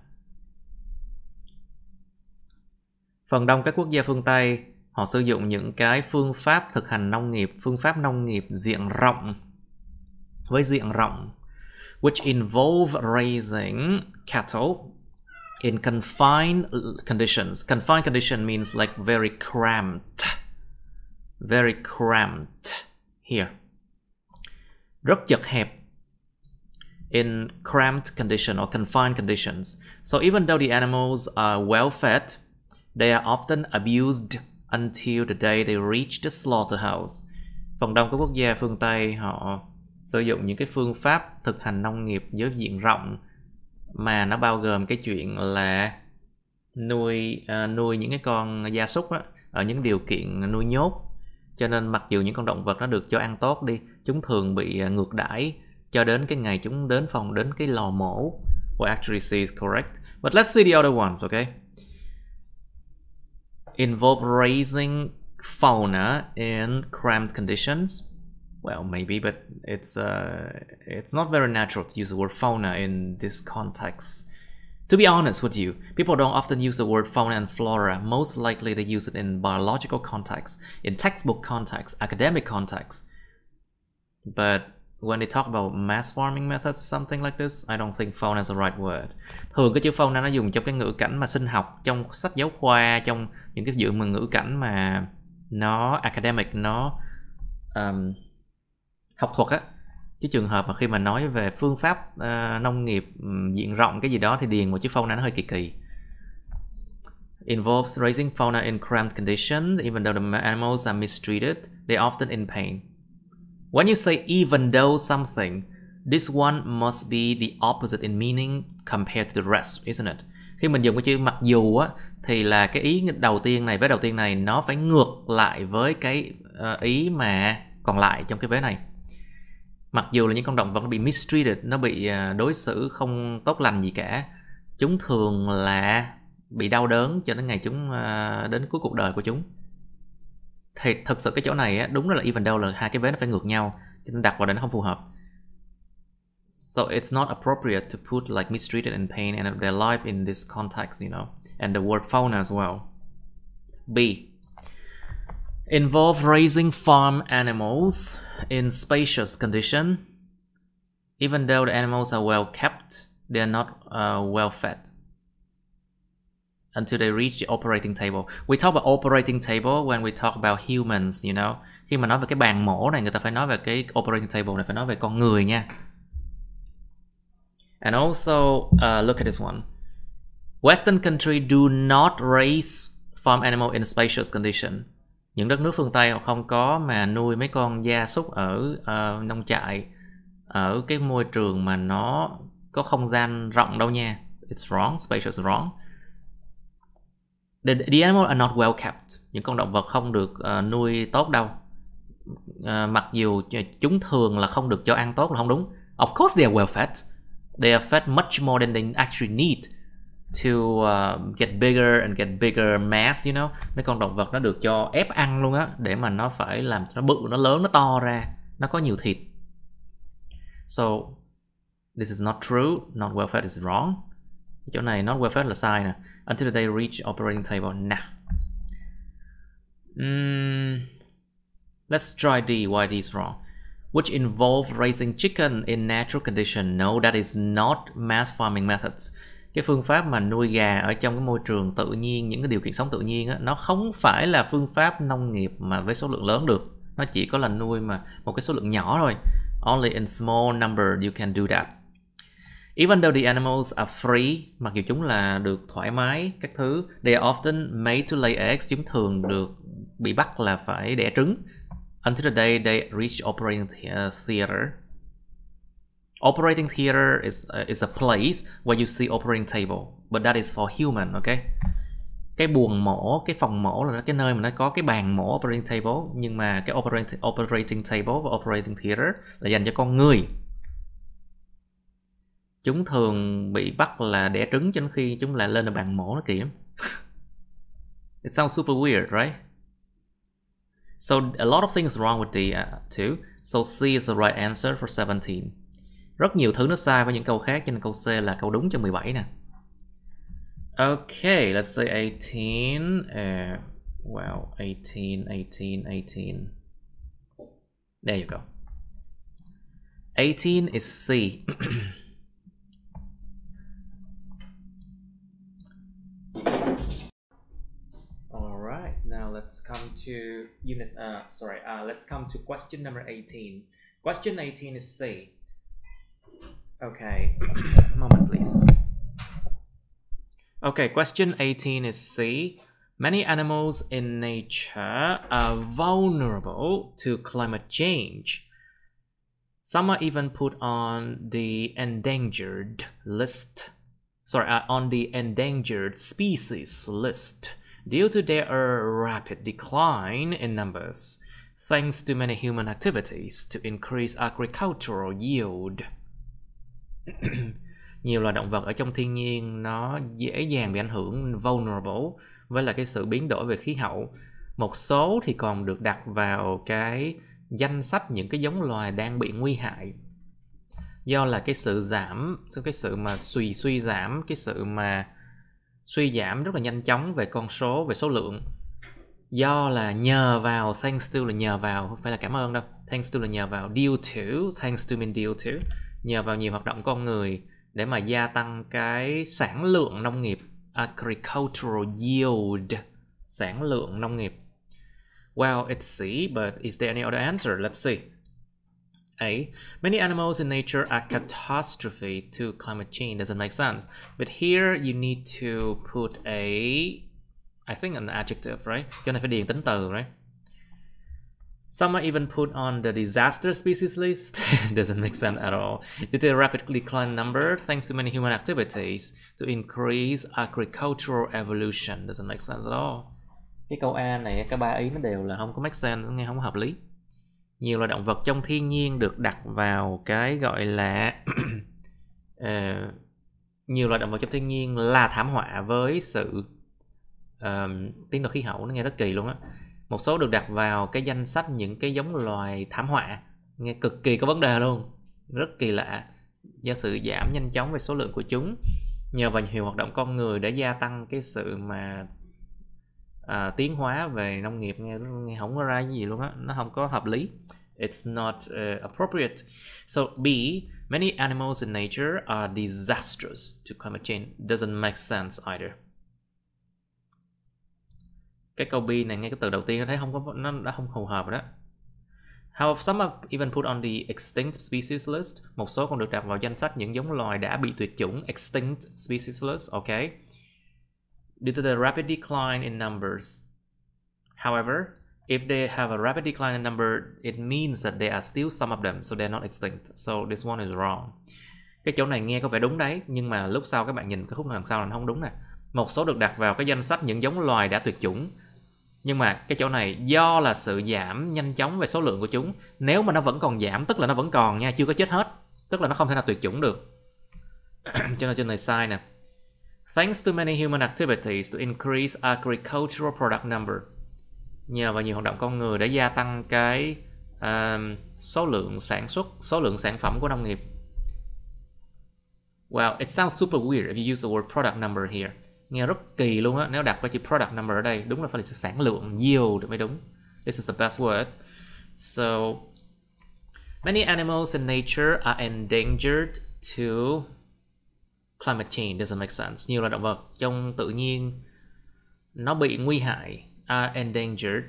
Phần đông các quốc gia phương Tây họ sử dụng những cái phương pháp thực hành nông nghiệp, phương pháp nông nghiệp diện rộng, với diện rộng, which involve raising cattle in confined conditions. Confined condition means like very cramped, very cramped. here. Rất chật hẹp. In cramped condition or confined conditions. So even though the animals are well fed, they are often abused until the day they reach the slaughterhouse. Phần đông các quốc gia phương Tây họ sử dụng những cái phương pháp thực hành nông nghiệp với diện rộng mà nó bao gồm cái chuyện là nuôi uh, nuôi những cái con gia súc á, ở những điều kiện nuôi nhốt. Cho nên mặc dù những con động vật nó được cho ăn tốt đi, chúng thường bị uh, ngược đãi cho đến cái ngày chúng đến phòng đến cái lò mổ. What actually C is correct. But let's see the other ones, okay? Involve raising fauna in cramped conditions. Well, maybe, but it's uh, it's not very natural to use the word fauna in this context. To be honest with you, people don't often use the word fauna and flora. Most likely they use it in biological context, in textbook context, academic context. But when they talk about mass farming methods, something like this, I don't think fauna is the right word. Thường cái chữ fauna nó dùng trong cái ngữ cảnh mà sinh học, trong sách giáo khoa, trong những cái dự mà ngữ cảnh mà nó academic, nó um, học thuật á. Chứ trường hợp mà khi mà nói về phương pháp uh, nông nghiệp um, diện rộng cái gì đó thì điền một chữ fauna nó hơi kỳ kỳ. Involves raising fauna in cramped conditions, even though the animals are mistreated, they're often in pain. When you say even though something, this one must be the opposite in meaning compared to the rest, isn't it? Khi mình dùng cái chữ mặc dù á, thì là cái ý đầu tiên này, vế đầu tiên này nó phải ngược lại với cái uh, ý mà còn lại trong cái vế này. Mặc dù là những con động vật nó bị mistreated, nó bị uh, đối xử không tốt lành gì cả, chúng thường là bị đau đớn cho đến ngày chúng uh, đến cuối cuộc đời của chúng. Thì thật sự cái chỗ này á, đúng là even though là hai cái vế nó phải ngược nhau, cho nên đặt vào đây nó không phù hợp. So it's not appropriate to put like mistreated and pain and their life in this context, you know, and the word fauna as well. B. Involve raising farm animals in spacious condition. Even though the animals are well kept, they are not uh, well fed until they reach the operating table. We talk about operating table when we talk about humans, you know. Khi mà nói về cái bàn mổ này, người ta phải nói về cái operating table này, phải nói về con người nha. And also, uh, look at this one. Western country do not raise farm animal in spacious condition. Những đất nước phương Tây họ không có mà nuôi mấy con gia súc ở uh, nông trại ở cái môi trường mà nó có không gian rộng đâu nha. It's wrong, spacious is wrong. The, the animals are not well kept. Những con động vật không được uh, nuôi tốt đâu. Uh, mặc dù chúng thường là không được cho ăn tốt là không đúng. Of course they are well fed. They are fed much more than they actually need to uh, get bigger and get bigger mass, you know. Mấy con động vật nó được cho ép ăn luôn á, để mà nó phải làm cho nó bự, nó lớn, nó to ra, nó có nhiều thịt. So this is not true. Not well fed is wrong. Chỗ này not well fed là sai nè. Until they reach operating table. Nah. Mm, let's try D. Why D is wrong? Which involve raising chicken in natural condition. No, that is not mass farming methods. Cái phương pháp mà nuôi gà ở trong cái môi trường tự nhiên, những cái điều kiện sống tự nhiên á, nó không phải là phương pháp nông nghiệp mà với số lượng lớn được. Nó chỉ có là nuôi mà một cái số lượng nhỏ thôi. Only in small number you can do that. Even though the animals are free, mặc dù chúng là được thoải mái các thứ, they are often made to lay eggs. Chúng thường được bị bắt là phải đẻ trứng. Until the day they reach operating theater. Operating theater is uh, is a place where you see operating table, but that is for human, okay? Cái buồng mổ, cái phòng mổ là cái nơi mà nó có cái bàn mổ operating table, nhưng mà cái operating operating table và operating theater là dành cho con người. Chúng thường bị bắt là đẻ trứng cho đến khi chúng lại lên là bàn mổ nó kìa. It sounds super weird, right? So a lot of things wrong with the uh, two. So C is the right answer for seventeen. Rất nhiều thứ nó sai với những câu khác, cho nên câu C là câu đúng cho mười bảy nè. Okay, let's say eighteen. Uh, well, eighteen, eighteen, eighteen. There you go. eighteen is C. Alright, now let's let's come to unit, uh, sorry, uh, let's come to question number eighteen. Question eighteen is C. Okay, moment please. Okay, question eighteen is C. Many animals in nature are vulnerable to climate change. Some are even put on the endangered list. Sorry, uh, on the endangered species list due to their rapid decline in numbers, thanks to many human activities to increase agricultural yield. Nhiều loài động vật ở trong thiên nhiên nó dễ dàng bị ảnh hưởng, vulnerable, với là cái sự biến đổi về khí hậu. Một số thì còn được đặt vào cái danh sách những cái giống loài đang bị nguy hại do là cái sự giảm, cái sự mà suy suy giảm, cái sự mà suy giảm rất là nhanh chóng về con số, về số lượng, do là nhờ vào, thanks to là nhờ vào, không phải là cảm ơn đâu, thanks to là nhờ vào, due to, thanks to mean due to, nhờ vào nhiều hoạt động con người để mà gia tăng cái sản lượng nông nghiệp, agricultural yield, sản lượng nông nghiệp. Well, it's C, but is there any other answer? Let's see. A. Many animals in nature are catastrophe to climate change. Doesn't make sense. But here you need to put a, I think an adjective, right? Cho nên phải điền tính từ, right? Some are even put on the disaster species list. Doesn't make sense at all. Due to a rapid decline number, thanks to many human activities to increase agricultural evolution. Doesn't make sense at all. Cái câu A này, cả ba ý nó đều là không có make sense, nghe không có hợp lý. Nhiều loài động vật trong thiên nhiên được đặt vào cái gọi là uh, nhiều loài động vật trong thiên nhiên là thảm họa với sự uh, biến đổi khí hậu. Nó nghe rất kỳ luôn á. Một số được đặt vào cái danh sách những cái giống loài thảm họa, nghe cực kỳ có vấn đề luôn, rất kỳ lạ, do sự giảm nhanh chóng về số lượng của chúng nhờ vào nhiều hoạt động con người để gia tăng cái sự mà uh, tiến hóa về nông nghiệp. Nghe nghe không có ra gì luôn á, nó không có hợp lý. It's not uh, appropriate. So B, many animals in nature are disastrous to climate change. Doesn't make sense either. Cái câu B này nghe cái từ đầu tiên thấy không có, nó đã không phù hợp rồi đó. However, some are even put on the extinct species list. Một số còn được đặt vào danh sách những giống loài đã bị tuyệt chủng, extinct species list. Okay. Due to the rapid decline in numbers. However, if they have a rapid decline in number, it means that there are still some of them, so they're not extinct. So this one is wrong. Cái chỗ này nghe có vẻ đúng đấy, nhưng mà lúc sau các bạn nhìn cái khúc đằng sau là không đúng nè. Một số được đặt vào cái danh sách những giống loài đã tuyệt chủng. Nhưng mà cái chỗ này do là sự giảm nhanh chóng về số lượng của chúng. Nếu mà nó vẫn còn giảm, tức là nó vẫn còn nha, chưa có chết hết. Tức là nó không thể nào tuyệt chủng được. Cho nên trên này sai nè. Thanks to many human activities to increase agricultural product number. Nhờ vào nhiều hoạt động con người để gia tăng cái uh, số lượng sản xuất, số lượng sản phẩm của nông nghiệp. Well, it sounds super weird if you use the word product number here. Nghe rất kỳ luôn á, nếu đặt cái chữ product number ở đây. Đúng là phải là sản lượng, yield mới đúng. This is the best word. So, many animals in nature are endangered to climate change. Doesn't make sense. Nhiều loài động vật trong tự nhiên nó bị nguy hại. Are endangered.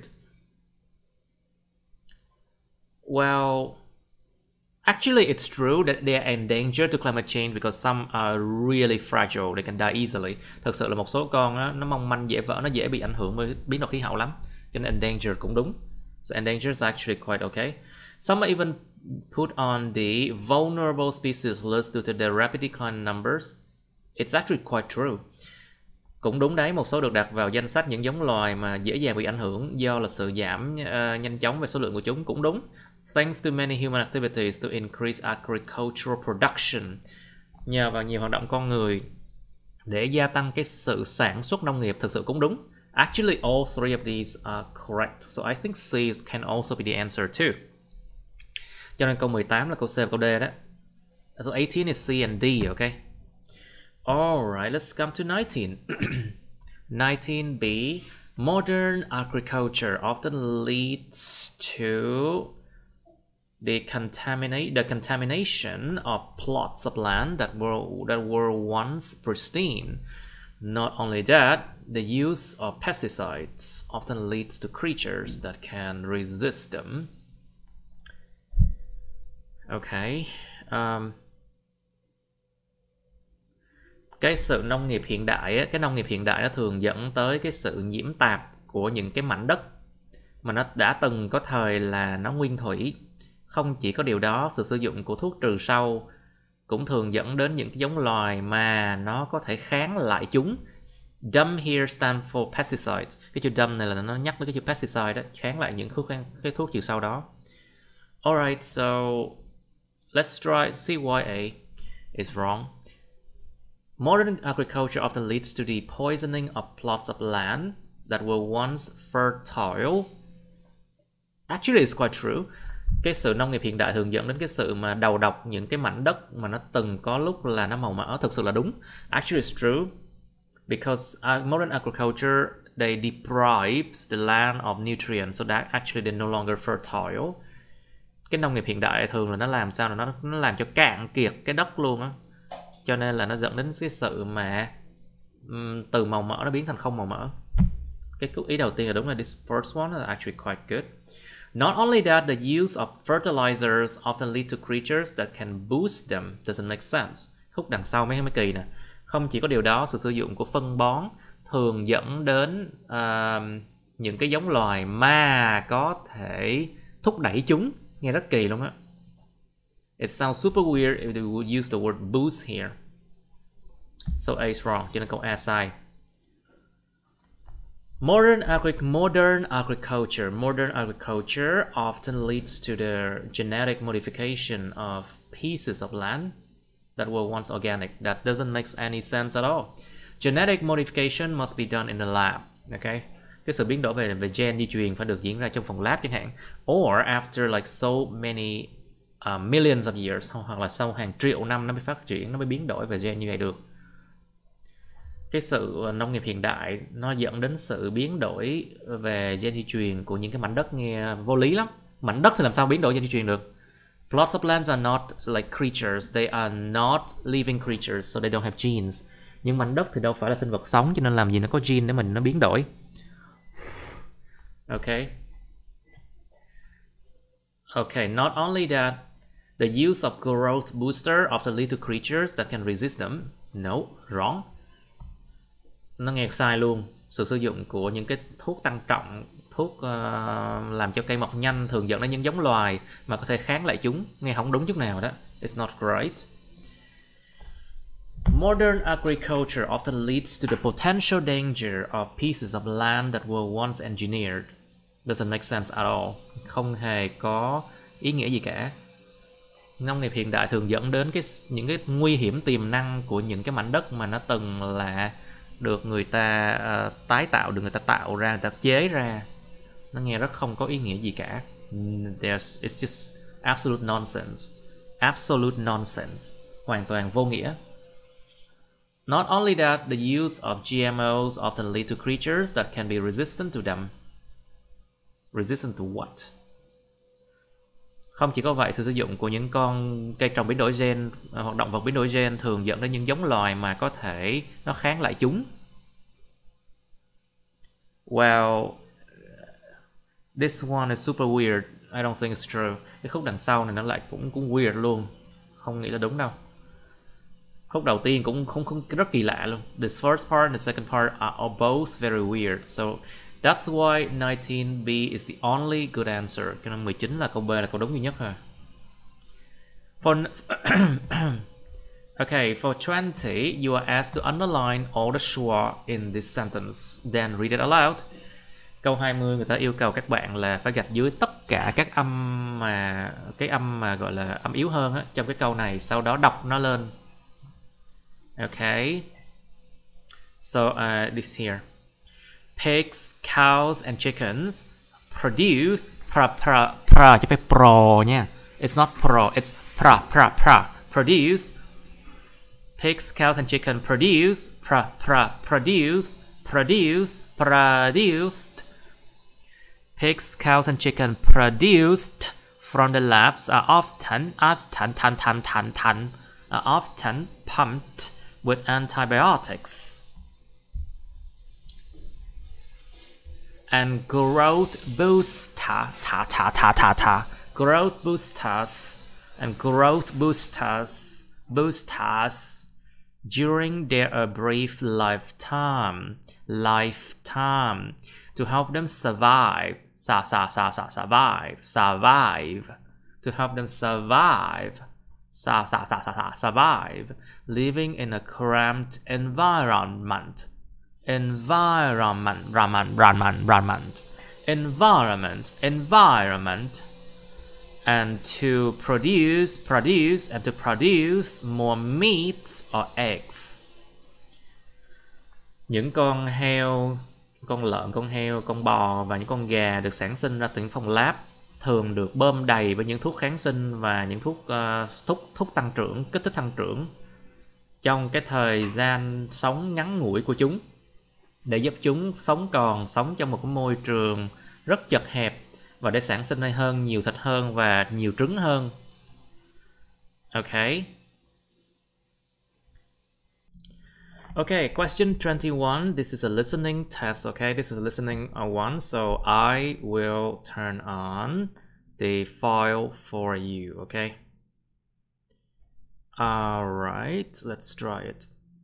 Well, actually it's true that they are endangered to climate change because some are really fragile, they can die easily. Thực sự là một số con đó, nó mong manh dễ vỡ, nó dễ bị ảnh hưởng bởi biến đổi khí hậu lắm. Cho nên endangered cũng đúng. So endangered is actually quite okay. Some are even put on the vulnerable species list due to their rapid decline in numbers. It's actually quite true. Cũng đúng đấy, một số được đặt vào danh sách những giống loài mà dễ dàng bị ảnh hưởng do là sự giảm uh, nhanh chóng về số lượng của chúng, cũng đúng. Thanks to many human activities to increase agricultural production. Nhờ vào nhiều hoạt động con người để gia tăng cái sự sản xuất nông nghiệp, thực sự cũng đúng. Actually, all three of these are correct. So I think C can also be the answer too. Cho nên câu mười tám là câu C và câu D đó. So eighteen is C and D, okay? Alright, let's come to nineteen. nineteen B. Modern agriculture often leads to the contaminate the contamination of plots of land that were that were once pristine. Not only that, the use of pesticides often leads to creatures that can resist them. Okay. Um, cái sự nông nghiệp hiện đại á, cái nông nghiệp hiện đại nó thường dẫn tới cái sự nhiễm tạp của những cái mảnh đất mà nó đã từng có thời là nó nguyên thủy. Không chỉ có điều đó, sự sử dụng của thuốc trừ sâu cũng thường dẫn đến những cái giống loài mà nó có thể kháng lại chúng. Dump here stand for pesticides. Cái chữ dump này là nó nhắc đến cái chữ pesticide đó, kháng lại những thuốc cái thuốc trừ sâu đó. Alright, so let's try see why A is wrong. Modern agriculture often leads to the poisoning of plots of land that were once fertile. Actually, it's quite true. Cái sự nông nghiệp hiện đại thường dẫn đến cái sự mà đầu độc những cái mảnh đất mà nó từng có lúc là nó màu mỡ. Thực sự là đúng. Actually, it's true. Because uh, modern agriculture, they deprives the land of nutrients, so that actually they're no longer fertile. Cái nông nghiệp hiện đại thường là nó làm sao là nó nó làm cho cạn kiệt cái đất luôn á. Cho nên là nó dẫn đến cái sự mà um, từ màu mỡ nó biến thành không màu mỡ. Cái ý đầu tiên là đúng là this first one is actually quite good. Not only that, the use of fertilizers often lead to creatures that can boost them. Doesn't make sense. Khúc đằng sau mấy mấy kỳ nè. Không chỉ có điều đó, sự sử dụng của phân bón thường dẫn đến uh, những cái giống loài mà có thể thúc đẩy chúng. Nghe rất kỳ luôn á. It sounds super weird if they would use the word boost here. So A is wrong, cho nên câu A sai. Modern, agri modern agriculture. Modern agriculture often leads to the genetic modification of pieces of land that were once organic. That doesn't make any sense at all. Genetic modification must be done in the lab. Okay? Cái sự biến đổi về về gen di truyền phải được diễn ra trong phòng lab chẳng hạn. Or after like so many uh, millions of years, hoặc là sau hàng triệu năm nó mới phát triển, nó mới biến đổi về gen như vậy được. Cái sự nông nghiệp hiện đại nó dẫn đến sự biến đổi về gen di truyền của những cái mảnh đất nghe vô lý lắm. Mảnh đất thì làm sao biến đổi gen di truyền được? Plots of lands are not like creatures, they are not living creatures, so they don't have genes. Nhưng mảnh đất thì đâu phải là sinh vật sống, cho nên làm gì nó có gene để mình nó biến đổi. Okay. Okay, not only that, the use of growth booster often lead to creatures that can resist them. No, wrong. Nó nghe sai luôn. Sự sử dụng của những cái thuốc tăng trọng, thuốc uh, làm cho cây mọc nhanh thường dẫn đến những giống loài mà có thể kháng lại chúng. Nghe không đúng chút nào đó. It's not great. Modern agriculture often leads to the potential danger of pieces of land that were once engineered. Doesn't make sense at all. Không hề có ý nghĩa gì cả. Nông nghiệp hiện đại thường dẫn đến cái những cái nguy hiểm tiềm năng của những cái mảnh đất mà nó từng là được người ta uh, tái tạo, được người ta tạo ra, người ta chế ra. Nó nghe rất không có ý nghĩa gì cả. There's, it's just absolute nonsense. Absolute nonsense. Hoàn toàn vô nghĩa. Not only that, the use of G M Os often lead to creatures that can be resistant to them. Resistant to what? Không chỉ có vậy, sự sử dụng của những con cây trồng biến đổi gen hoặc động vật biến đổi gen thường dẫn đến những giống loài mà có thể nó kháng lại chúng. Well, this one is super weird. I don't think it's true. Cái khúc đằng sau này nó lại cũng cũng weird luôn. Không nghĩ là đúng đâu. Khúc đầu tiên cũng không không rất kỳ lạ luôn. The first part and the second part are both very weird. So that's why nineteen B is the only good answer. Cho nên mười chín là câu B là câu đúng duy nhất ha. For okay, for twenty, you are asked to underline all the schwa in this sentence, then read it aloud. Câu hai mươi người ta yêu cầu các bạn là phải gạch dưới tất cả các âm mà cái âm mà gọi là âm yếu hơn á trong cái câu này, sau đó đọc nó lên. Okay. So uh, this here. Pigs, cows and chickens produce pra pra pra chứ phải pro nha. It's not pro, it's pra pra pra. Produce. Pigs, cows and chicken produce pra pra produce produce produced. Pigs, cows and chicken produced from the labs are often often tan tan tan tan are often pumped with antibiotics. and growth booster, ta ta ta ta ta, growth boosters and growth boosters, boosters during their brief lifetime, lifetime to help them survive, sa sa sa sa survive, survive, to help them survive, sa sa sa sa sa survive, living in a cramped environment. Environment, environment, environment, environment, environment, and to produce, produce, and to produce more meats or eggs. Những con heo, con lợn, con heo, con bò và những con gà được sản sinh ra từ những phòng lab thường được bơm đầy với những thuốc kháng sinh và những thuốc uh, thuốc thuốc tăng trưởng, kích thích tăng trưởng trong cái thời gian sống ngắn ngủi của chúng, để giúp chúng sống còn sống trong một cái môi trường rất chật hẹp và để sản sinh hơn nhiều thịt hơn và nhiều trứng hơn. Okay. Okay, question twenty-one. This is a listening test. Okay, this is a listening one. So I will turn on the file for you. Okay. All right, let's try it.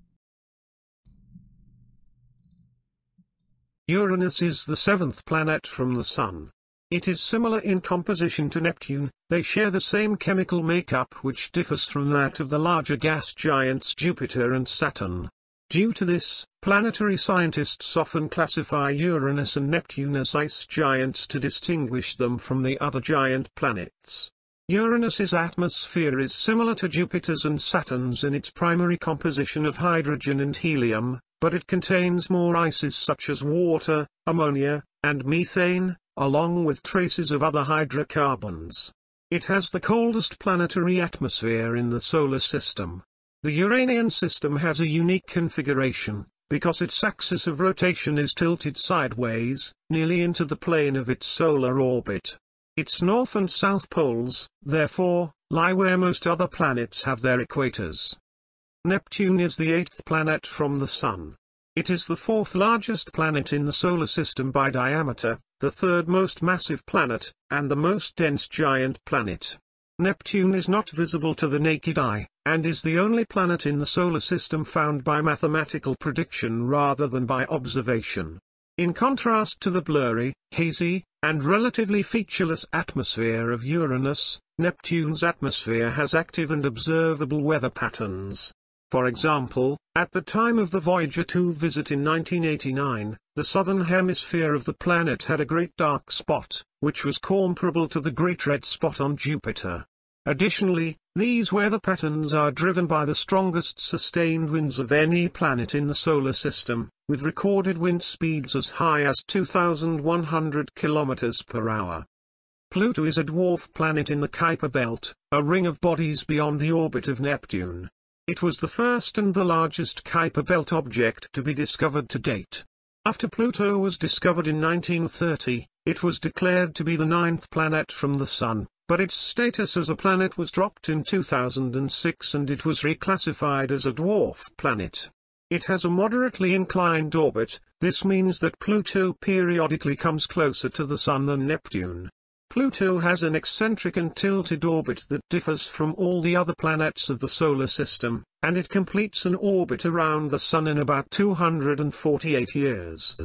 Uranus is the seventh planet from the Sun. It is similar in composition to Neptune. They share the same chemical makeup which differs from that of the larger gas giants Jupiter and Saturn. Due to this, planetary scientists often classify Uranus and Neptune as ice giants to distinguish them from the other giant planets. Uranus's atmosphere is similar to Jupiter's and Saturn's in its primary composition of hydrogen and helium, but it contains more ices such as water, ammonia, and methane, along with traces of other hydrocarbons. It has the coldest planetary atmosphere in the solar system. The Uranian system has a unique configuration, because its axis of rotation is tilted sideways, nearly into the plane of its solar orbit. Its north and south poles, therefore, lie where most other planets have their equators. Neptune is the eighth planet from the Sun. It is the fourth largest planet in the solar system by diameter, the third most massive planet, and the most dense giant planet. Neptune is not visible to the naked eye, and is the only planet in the solar system found by mathematical prediction rather than by observation. In contrast to the blurry, hazy, and relatively featureless atmosphere of Uranus, Neptune's atmosphere has active and observable weather patterns. For example, at the time of the Voyager two visit in nineteen eighty-nine, the southern hemisphere of the planet had a great dark spot, which was comparable to the Great Red Spot on Jupiter. Additionally, these weather patterns are driven by the strongest sustained winds of any planet in the solar system, with recorded wind speeds as high as two thousand one hundred kilometers per hour. Pluto is a dwarf planet in the Kuiper Belt, a ring of bodies beyond the orbit of Neptune. It was the first and the largest Kuiper Belt object to be discovered to date. After Pluto was discovered in nineteen thirty, it was declared to be the ninth planet from the Sun, but its status as a planet was dropped in two thousand six and it was reclassified as a dwarf planet. It has a moderately inclined orbit. This means that Pluto periodically comes closer to the Sun than Neptune. Pluto has an eccentric and tilted orbit that differs from all the other planets of the solar system, and it completes an orbit around the Sun in about two hundred forty-eight years.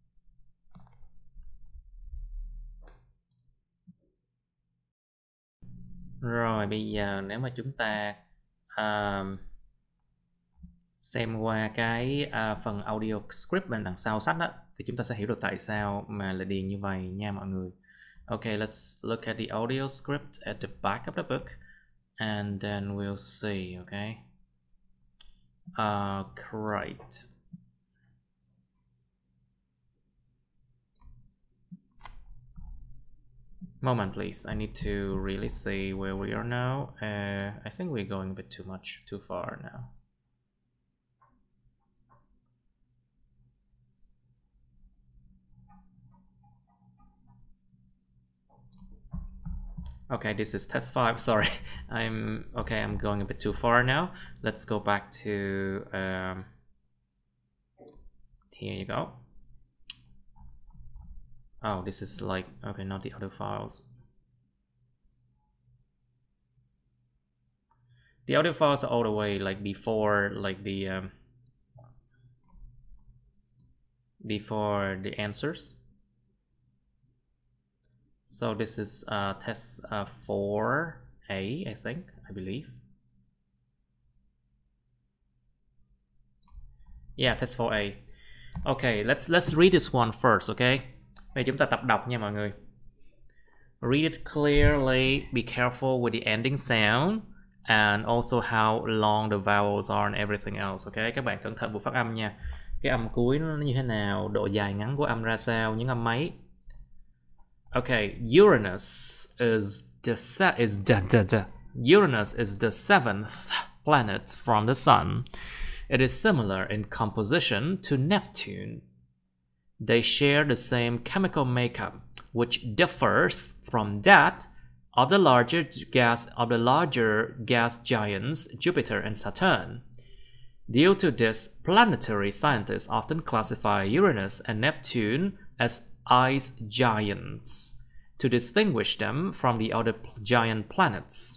Rồi bây giờ nếu mà chúng ta uh, xem qua cái uh, phần audio script bên đằng sau sách đó, thì chúng ta sẽ hiểu được tại sao mà lại điền như vậy nha mọi người. Okay, let's look at the audio script at the back of the book, and then we'll see. Okay. Uh, great. Moment, please. I need to really see where we are now. Uh, I think we're going a bit too much, too far now. Okay, this is test five. Sorry, I'm okay. I'm going a bit too far now. Let's go back to um, here. You go. Oh, this is like, okay, not the other files. The other files are all the way like before, like the um, before the answers. So this is uh, test uh, four A, I think, I believe. Yeah, test four A. Okay, let's let's read this one first, okay? Bây chúng ta tập đọc nha mọi người. Read it clearly, be careful with the ending sound, and also how long the vowels are and everything else, okay? Các bạn cẩn thận vụ phát âm nha. Cái âm cuối nó như thế nào, độ dài ngắn của âm ra sao, những âm mấy. Okay, Uranus is the se is da da da. Uranus is the seventh planet from the sun. It is similar in composition to Neptune. They share the same chemical makeup, which differs from that of the larger gas of the larger gas giants Jupiter and Saturn. Due to this, planetary scientists often classify Uranus and Neptune as ice giants to distinguish them from the other giant planets.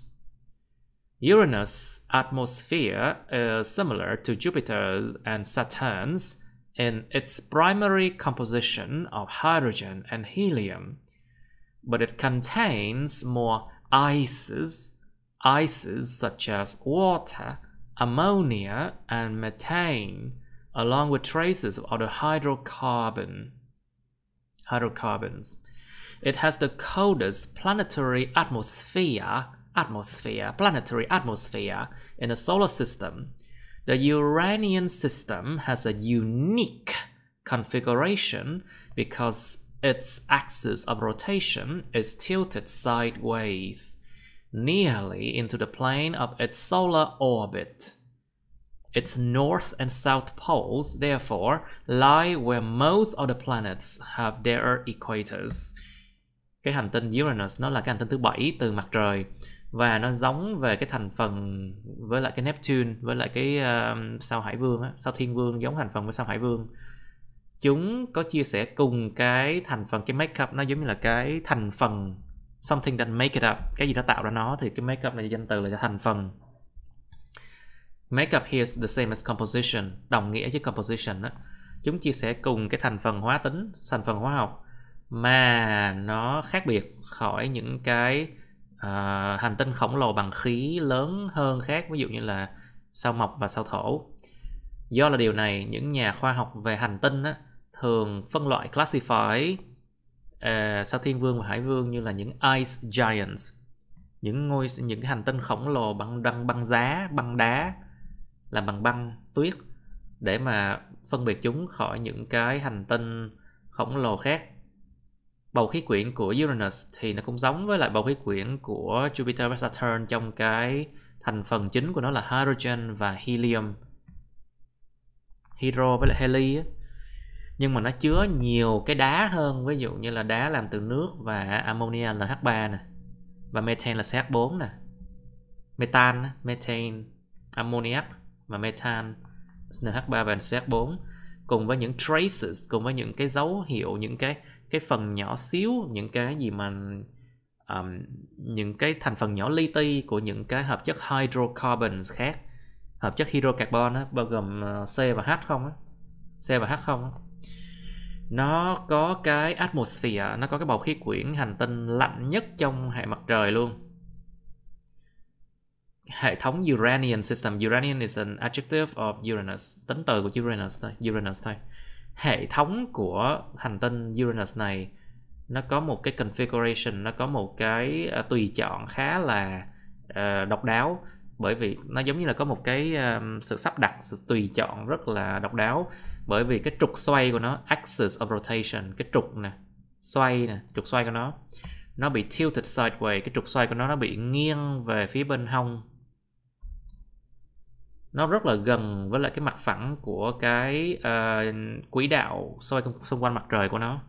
Uranus' atmosphere is similar to Jupiter's and Saturn's in its primary composition of hydrogen and helium, but it contains more ices, ices such as water, ammonia, and methane, along with traces of other hydrocarbon, hydrocarbons. It has the coldest planetary atmosphere, atmosphere, planetary atmosphere in the solar system. The Uranian system has a unique configuration because its axis of rotation is tilted sideways, nearly into the plane of its solar orbit. Its north and south poles, therefore, lie where most of the planets have their equators. Cái hành tinh Uranus nó là cái hành tinh thứ bảy từ mặt trời, và nó giống về cái thành phần với lại cái Neptune, với lại cái uh, sao Hải Vương á, sao Thiên Vương giống thành phần với sao Hải Vương. Chúng có chia sẻ cùng cái thành phần, cái makeup nó giống như là cái thành phần, something that make it up, cái gì nó tạo ra nó, thì cái makeup này danh từ là cái thành phần. Makeup here is the same as composition, đồng nghĩa với composition á. Chúng chia sẻ cùng cái thành phần hóa tính, thành phần hóa học, mà nó khác biệt khỏi những cái uh, hành tinh khổng lồ bằng khí lớn hơn khác, ví dụ như là sao Mộc và sao Thổ. Do là điều này, những nhà khoa học về hành tinh á, thường phân loại classify uh, sao Thiên Vương và Hải Vương như là những ice giants, những ngôi những cái hành tinh khổng lồ bằng băng băng giá, băng đá, làm bằng băng tuyết, để mà phân biệt chúng khỏi những cái hành tinh khổng lồ khác. Bầu khí quyển của Uranus thì nó cũng giống với lại bầu khí quyển của Jupiter và Saturn trong cái thành phần chính của nó là hydrogen và helium. Hydro với lại heli á. Nhưng mà nó chứa nhiều cái đá hơn, ví dụ như là đá làm từ nước và ammonia là H ba nè, và methane là C H bốn nè. Methane, methane, ammoniac và methane, N H ba và C H bốn, cùng với những traces, cùng với những cái dấu hiệu, những cái cái phần nhỏ xíu, những cái gì mà um, những cái thành phần nhỏ li ti của những cái hợp chất hydrocarbons khác. Hợp chất hydrocarbon á, bao gồm C và H không á, C và H không á. Nó có cái atmosphere, nó có cái bầu khí quyển hành tinh lạnh nhất trong hệ mặt trời luôn. Hệ thống Uranian system, Uranian is an adjective of Uranus, tính từ của Uranus thôi, Uranus thôi. Hệ thống của hành tinh Uranus này nó có một cái configuration, nó có một cái uh, tùy chọn khá là uh, độc đáo, bởi vì nó giống như là có một cái um, sự sắp đặt, sự tùy chọn rất là độc đáo, bởi vì cái trục xoay của nó, axis of rotation, cái trục nè, xoay nè, trục xoay của nó nó bị tilted sideways, cái trục xoay của nó nó bị nghiêng về phía bên hông. Nó rất là gần với lại cái mặt phẳng của cái uh, quỹ đạo xoay xung quanh mặt trời của nó.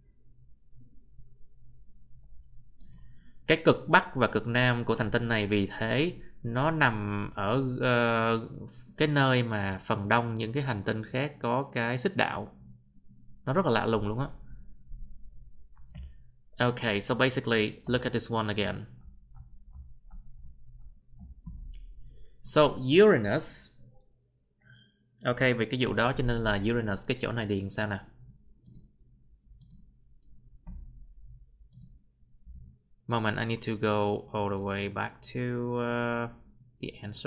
Cái cực Bắc và cực Nam của hành tinh này vì thế nó nằm ở uh, cái nơi mà phần đông những cái hành tinh khác có cái xích đạo. Nó rất là lạ lùng luôn á. Okay, so basically, look at this one again. So Uranus. Ok, về cái vụ đó cho nên là Uranus, cái chỗ này điền sao nè? Moment, I need to go all the way back to uh, the answer.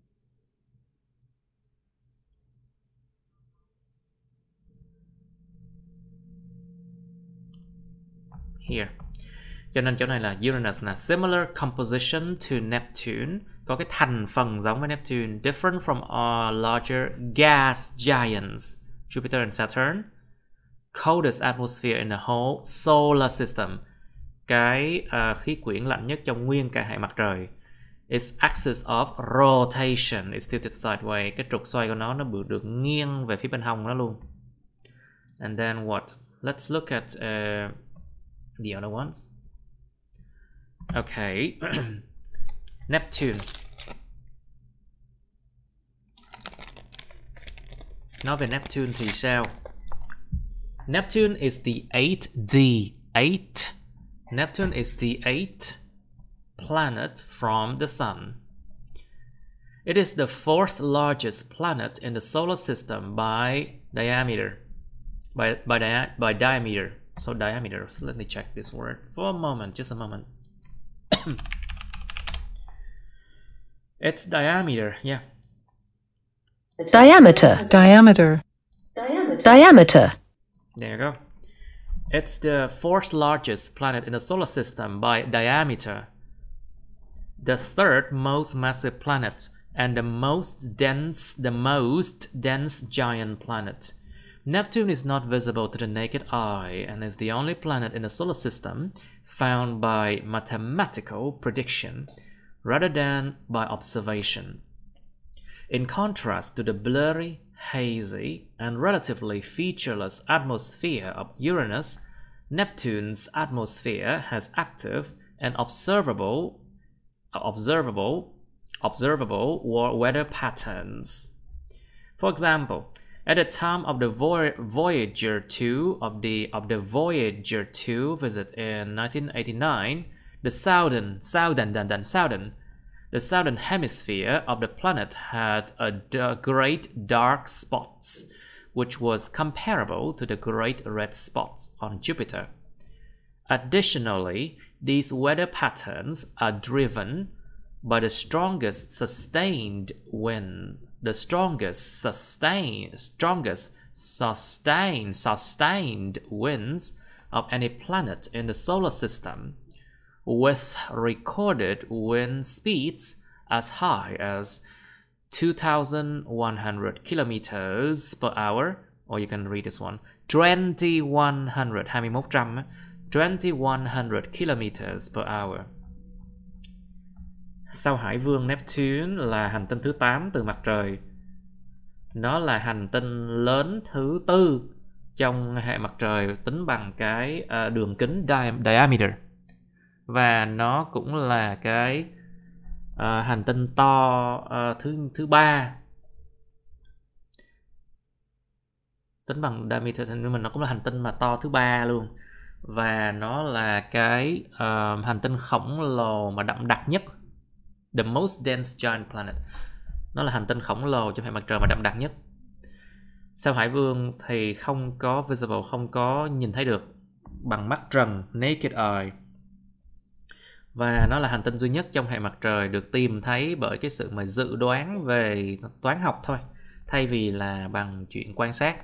Here. Cho nên chỗ này là Uranus là similar composition to Neptune, có cái thành phần giống với Neptune, different from our larger gas giants Jupiter and Saturn, coldest atmosphere in the whole solar system, cái uh, khí quyển lạnh nhất trong nguyên cả hệ mặt trời. Its axis of rotation is tilted sideways, cái trục xoay của nó nó bị được nghiêng về phía bên hông nó luôn. And then what? Let's look at uh, the other ones. Okay. Neptune. Nói về Neptune thì sao? Neptune is the eight D. eight. Neptune is the eighth planet from the Sun. It is the fourth largest planet in the solar system by diameter. By, by, dia by diameter. So diameter. So let me check this word for a moment. Just a moment. It's diameter, yeah. Diameter. Diameter. Diameter. There you go. It's the fourth largest planet in the solar system by diameter, the third most massive planet, and the most dense, the most dense giant planet. Neptune is not visible to the naked eye and is the only planet in the solar system found by mathematical prediction rather than by observation. In contrast to the blurry, hazy, and relatively featureless atmosphere of Uranus, Neptune's atmosphere has active and observable, observable, observable weather patterns. For example, at the time of the Voyager two of the of the Voyager two visit in nineteen eighty-nine, the southern southern southern southern the southern hemisphere of the planet had a great dark spots, which was comparable to the great red spots on Jupiter. Additionally, these weather patterns are driven by the strongest sustained wind, the strongest sustained, strongest sustained, sustained winds of any planet in the solar system, with recorded wind speeds as high as two thousand one hundred kilometers per hour, or you can read this one, twenty-one hundred, twenty-one trăm, twenty-one hundred kilometers per hour. Sao Hải Vương Neptune là hành tinh thứ tám từ mặt trời. Nó là hành tinh lớn thứ tư trong hệ mặt trời tính bằng cái uh, đường kính di diameter. Và nó cũng là cái uh, hành tinh to uh, thứ thứ ba tính bằng diameter, nhưng mà nó cũng là hành tinh mà to thứ ba luôn, và nó là cái uh, hành tinh khổng lồ mà đậm đặc nhất, the most dense giant planet. Nó là hành tinh khổng lồ trong hệ mặt trời mà đậm đặc nhất. Sao Hải Vương thì không có visible, không có nhìn thấy được bằng mắt trần, naked eye. Và nó là hành tinh duy nhất trong hệ mặt trời được tìm thấy bởi cái sự mà dự đoán về toán học thôi, thay vì là bằng chuyện quan sát.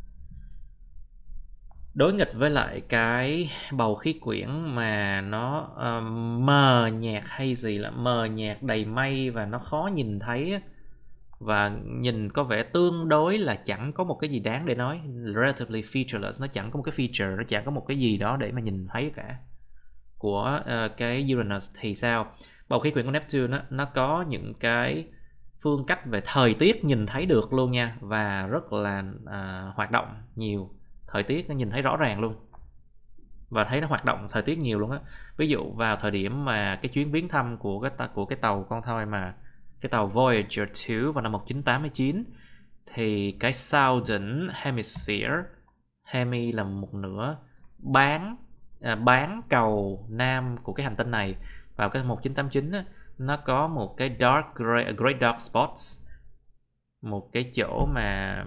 Đối nghịch với lại cái bầu khí quyển mà nó uh, mờ nhạt hay gì là mờ nhạt đầy mây và nó khó nhìn thấy, và nhìn có vẻ tương đối là chẳng có một cái gì đáng để nói, relatively featureless, nó chẳng có một cái feature, nó chẳng có một cái gì đó để mà nhìn thấy cả của uh, cái Uranus. Thì sao? Bầu khí quyển của Neptune nó, nó có những cái phương cách về thời tiết nhìn thấy được luôn nha, và rất là uh, hoạt động nhiều. Thời tiết nó nhìn thấy rõ ràng luôn, và thấy nó hoạt động thời tiết nhiều luôn á. Ví dụ vào thời điểm mà cái chuyến viếng thăm của cái của cái tàu con thoi mà cái tàu Voyager two vào năm một nghìn chín trăm tám mươi chín, thì cái Southern Hemisphere, hemi là một nửa, bán à, bán cầu nam của cái hành tinh này vào cái một chín tám chín á, nó có một cái dark gray, great dark spots, một cái chỗ mà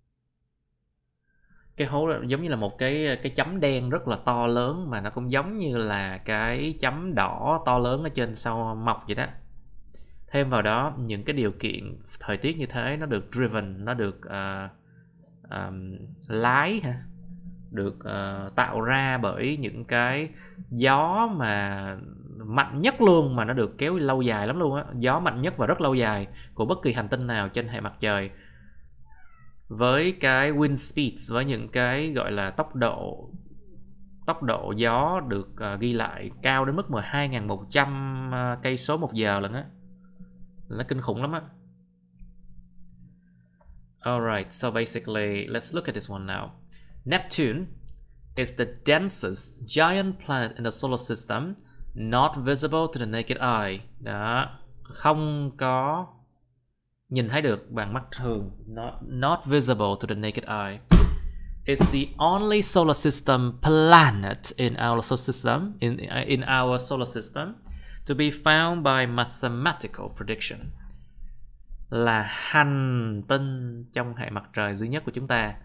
cái hố giống như là một cái cái chấm đen rất là to lớn, mà nó cũng giống như là cái chấm đỏ to lớn ở trên sao mọc vậy đó. Thêm vào đó những cái điều kiện thời tiết như thế nó được driven, nó được uh, um, lái ha, được uh, tạo ra bởi những cái gió mà mạnh nhất luôn, mà nó được kéo lâu dài lắm luôn á, gió mạnh nhất và rất lâu dài của bất kỳ hành tinh nào trên hệ mặt trời, với cái wind speeds, với những cái gọi là tốc độ tốc độ gió được uh, ghi lại cao đến mức mà hai nghìn một trăm uh, cây số một giờ lần á, nó kinh khủng lắm á. Alright, so basically let's look at this one now. Neptune is the densest giant planet in the solar system, not visible to the naked eye. Đó, không có nhìn thấy được bằng mắt thường, not, not visible to the naked eye. It's the only solar system planet in our solar system, in, in our solar system, to be found by mathematical prediction. Là hành tinh trong hệ mặt trời duy nhất của chúng ta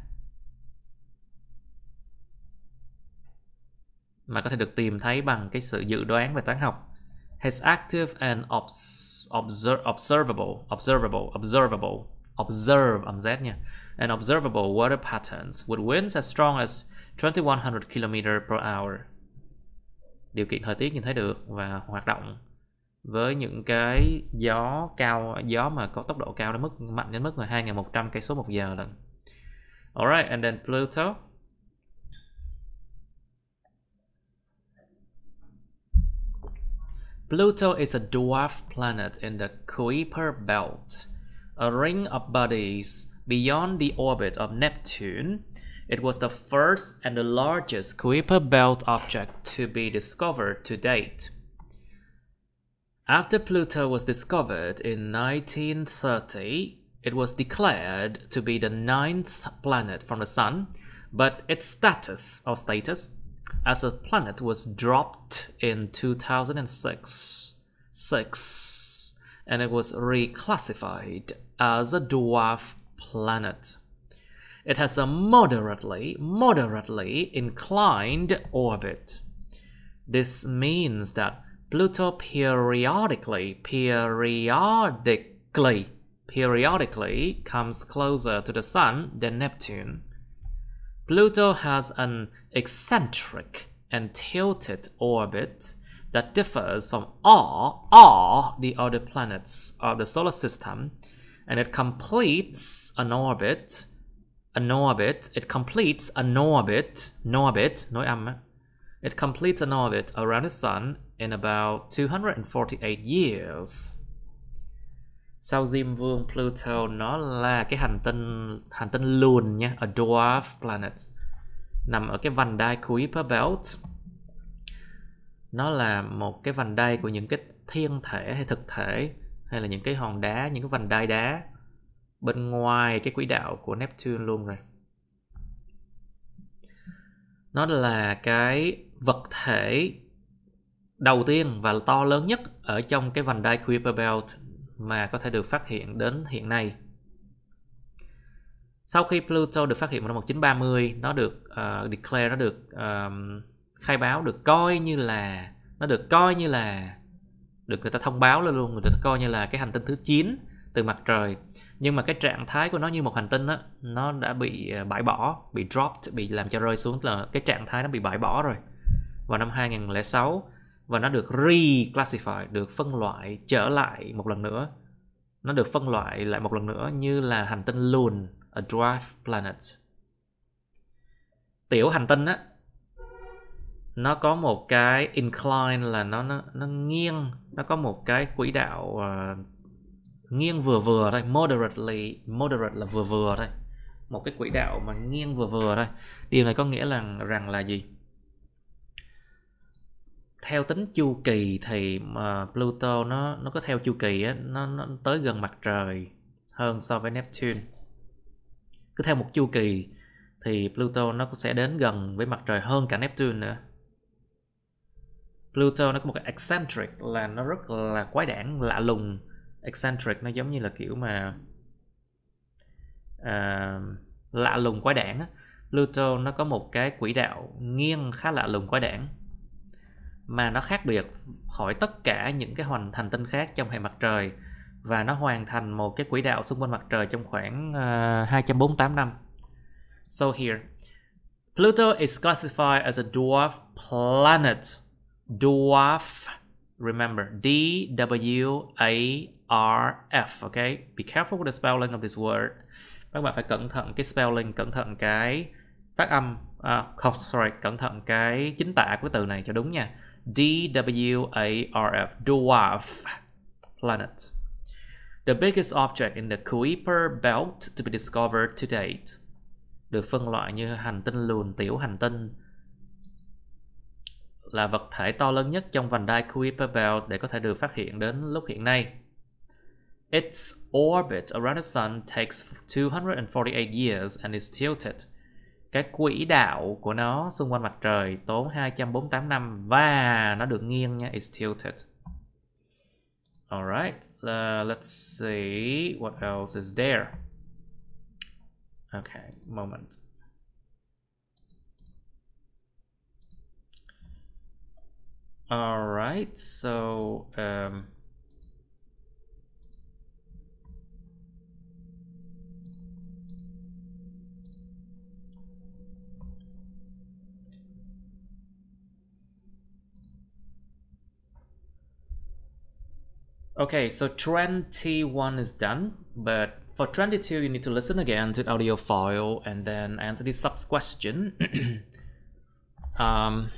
mà có thể được tìm thấy bằng cái sự dự đoán về toán học. Has active and obs observ observable, observable, observable, observe, âm Z nha, and observable weather patterns with winds as strong as twenty-one hundred kilometers per hour. Điều kiện thời tiết nhìn thấy được và hoạt động với những cái gió cao, gió mà có tốc độ cao đến mức mạnh đến mức là hai nghìn một trăm cây số một giờ lần. Alright, and then Pluto. Pluto is a dwarf planet in the Kuiper Belt, a ring of bodies beyond the orbit of Neptune. It was the first and the largest Kuiper Belt object to be discovered to date. After Pluto was discovered in nineteen thirty, it was declared to be the ninth planet from the Sun, but its status or status as a planet was dropped in two thousand six, six, and it was reclassified as a dwarf planet. It has a moderately, moderately inclined orbit. This means that Pluto periodically, periodically, periodically comes closer to the Sun than Neptune. Pluto has an eccentric and tilted orbit that differs from all, all the other planets of the solar system, and it completes an orbit, an orbit, it completes an orbit, an orbit, nói âm á. It completes an orbit around the Sun in about two hundred forty-eight years. Sao Diêm Vương, Pluto nó là cái hành tinh hành tinh lùn nha, a dwarf planet, nằm ở cái vành đai Kuiper Belt. Nó là một cái vành đai của những cái thiên thể hay thực thể, hay là những cái hòn đá, những cái vành đai đá bên ngoài cái quỹ đạo của Neptune luôn rồi. Nó là cái vật thể đầu tiên và to lớn nhất ở trong cái vành đai Kuiper Belt mà có thể được phát hiện đến hiện nay. Sau khi Pluto được phát hiện vào năm một chín ba mươi, nó được uh, declare, nó được uh, khai báo, được coi như là nó được coi như là được người ta thông báo lên luôn, người ta coi như là cái hành tinh thứ chín từ mặt trời. Nhưng mà cái trạng thái của nó như một hành tinh á, nó đã bị bãi bỏ, bị dropped, bị làm cho rơi xuống, là cái trạng thái nó bị bãi bỏ rồi vào năm hai nghìn không trăm lẻ sáu, và nó được reclassify, được phân loại trở lại một lần nữa. Nó được phân loại lại một lần nữa như là hành tinh lùn, a dwarf planet. Tiểu hành tinh á, nó có một cái incline là nó nó nó nghiêng, nó có một cái quỹ đạo uh, nghiêng vừa vừa thôi, moderately, moderate là vừa vừa thôi, một cái quỹ đạo mà nghiêng vừa vừa thôi. Điều này có nghĩa là rằng là gì? Theo tính chu kỳ thì uh, Pluto nó nó có theo chu kỳ á, nó, nó tới gần mặt trời hơn so với Neptune. Cứ theo một chu kỳ thì Pluto nó sẽ đến gần với mặt trời hơn cả Neptune nữa. Pluto nó có một cái eccentric là nó rất là quái đản, lạ lùng. Eccentric nó giống như là kiểu mà uh, lạ lùng quái đản. Pluto nó có một cái quỹ đạo nghiêng khá lạ lùng quái đản, mà nó khác biệt khỏi tất cả những cái hành hành tinh khác trong hệ mặt trời, và nó hoàn thành một cái quỹ đạo xung quanh mặt trời trong khoảng uh, hai trăm bốn mươi tám năm. So here, Pluto is classified as a dwarf planet. Dwarf, remember, D W A R F, okay? Be careful with the spelling of this word. Các bạn phải cẩn thận cái spelling, cẩn thận cái phát âm, à, không, sorry, cẩn thận cái chính tả của từ này cho đúng nha. D W A R F, dwarf planet. The biggest object in the Kuiper belt to be discovered to date. Được phân loại như hành tinh lùn, tiểu hành tinh, là vật thể to lớn nhất trong vành đai Kuiper belt để có thể được phát hiện đến lúc hiện nay. Its orbit around the sun takes two hundred forty-eight years and is tilted. Cái quỹ đạo của nó xung quanh mặt trời tốn hai trăm bốn mươi tám năm và nó được nghiêng nha, is tilted. Alright, uh, let's see what else is there. Okay, moment. Alright, so um, okay, so twenty-one is done, but for twenty-two you need to listen again to the audio file and then answer this sub question. um,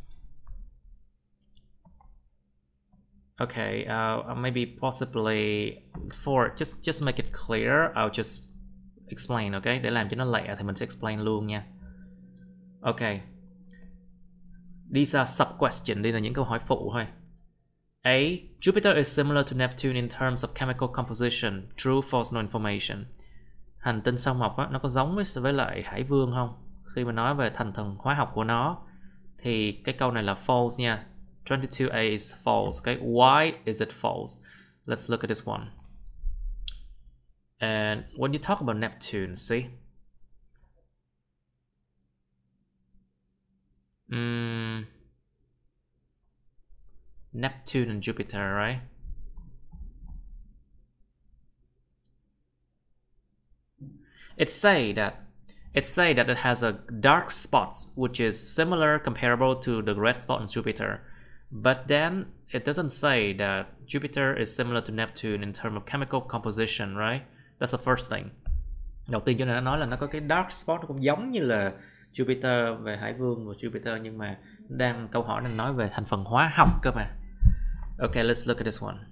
okay, uh, maybe possibly for just just make it clear, I'll just explain, okay? Để làm cho nó lẹ thì mình sẽ explain luôn nha. Okay, these are sub question, đây là những câu hỏi phụ thôi. A. Jupiter is similar to Neptune in terms of chemical composition. True, false, no information. Hành tinh sao Mộc á, nó có giống với với lại Hải Vương không? Khi mà nói về thành phần hóa học của nó thì cái câu này là false nha. twenty-two A is false. Okay, why is it false? Let's look at this one. And when you talk about Neptune, see? Hmm. Neptune and Jupiter, right? It say that it say that it has a dark spots which is similar, comparable to the red spot on Jupiter, but then it doesn't say that Jupiter is similar to Neptune in terms of chemical composition, right? That's the first thing. Đầu tiên cho nên nó nói là nó có cái dark spot, nó cũng giống như là Jupiter về Hải Vương và Jupiter, nhưng mà đang câu hỏi này nói về thành phần hóa học cơ mà. Okay, let's look at this one.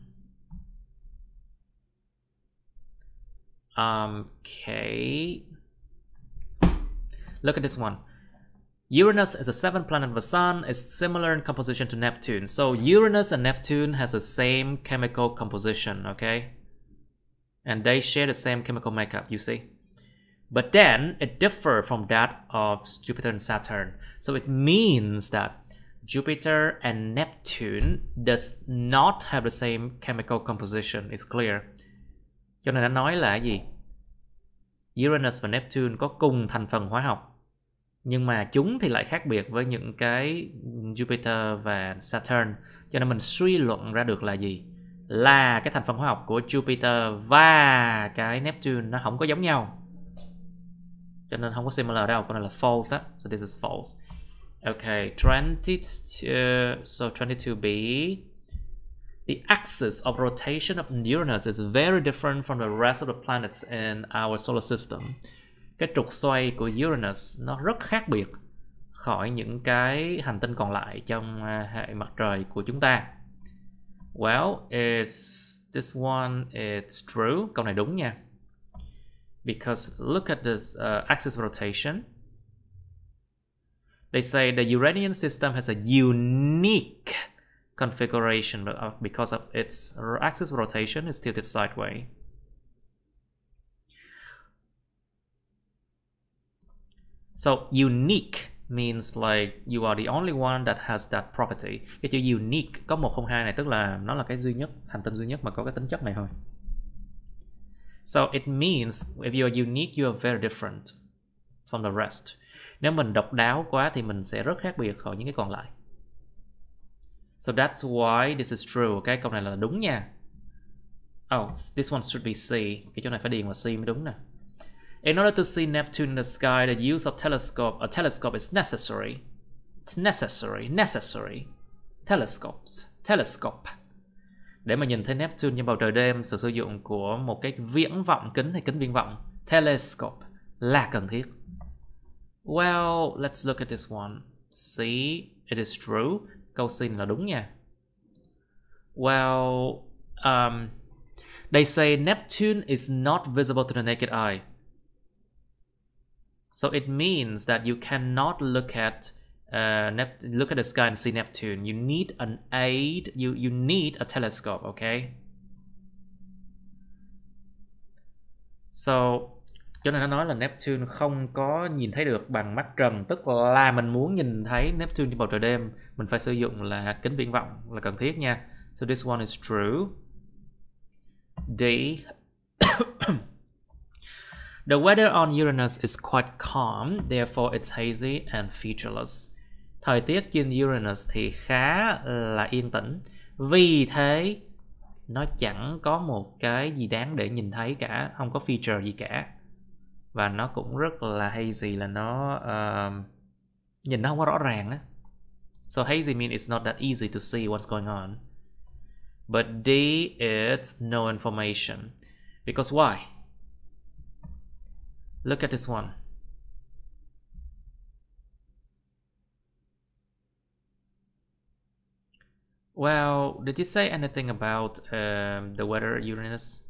Um, okay. Look at this one. Uranus is a seventh planet of the Sun. It's similar in composition to Neptune. So Uranus and Neptune has the same chemical composition, okay? And they share the same chemical makeup, you see? But then it differs from that of Jupiter and Saturn. So it means that Jupiter and Neptune does not have the same chemical composition. It's clear. Cho nên nó nói là gì? Uranus và Neptune có cùng thành phần hóa học, nhưng mà chúng thì lại khác biệt với những cái Jupiter và Saturn. Cho nên mình suy luận ra được là gì? Là cái thành phần hóa học của Jupiter và cái Neptune nó không có giống nhau. Cho nên không có similar đâu. Con này là false đó. So this is false. Okay, twenty-two, so twenty-two B. The axis of rotation of Uranus is very different from the rest of the planets in our solar system. Cái trục xoay của Uranus nó rất khác biệt khỏi những cái hành tinh còn lại trong hệ mặt trời của chúng ta. Well, is this one it's true. Câu này đúng nha. Because look at this uh, axis of rotation. They say the Uranian system has a unique configuration, but uh, because of its axis of rotation, it's tilted sideways. So unique means like you are the only one that has that property. Cái chữ unique có một không hai này tức là nó là cái duy nhất, hành tinh duy nhất mà có cái tính chất này thôi. So it means if you are unique, you are very different from the rest. Nếu mình độc đáo quá thì mình sẽ rất khác biệt khỏi những cái còn lại. So that's why this is true. Cái câu này là đúng nha. Oh, this one should be C. Cái chỗ này phải điền là C mới đúng nè. In order to see Neptune in the sky, the use of telescope, a telescope is necessary. Necessary, necessary. Telescopes, telescope. Để mà nhìn thấy Neptune trên bầu trời đêm, sự sử dụng của một cái viễn vọng kính hay kính viễn vọng, telescope, là cần thiết. Well, let's look at this one. C, it is true. Câu C là đúng nha. Well, um, they say Neptune is not visible to the naked eye. So it means that you cannot look at uh, Nep look at the sky and see Neptune. You need an aid. You you need a telescope. Okay. So chỗ này nó nói là Neptune không có nhìn thấy được bằng mắt trần, tức là mình muốn nhìn thấy Neptune trên bầu trời đêm, mình phải sử dụng là kính viễn vọng là cần thiết nha. So this one is true. D. The weather on Uranus is quite calm, therefore it's hazy and featureless. Thời tiết trên Uranus thì khá là yên tĩnh, vì thế nó chẳng có một cái gì đáng để nhìn thấy cả, không có feature gì cả. Và nó cũng rất là hazy, là nó uh, nhìn nó không có rõ ràng á. So hazy means it's not that easy to see what's going on. But D, it's no information. Because why? Look at this one. Well, did it say anything about um, the weather at Uranus?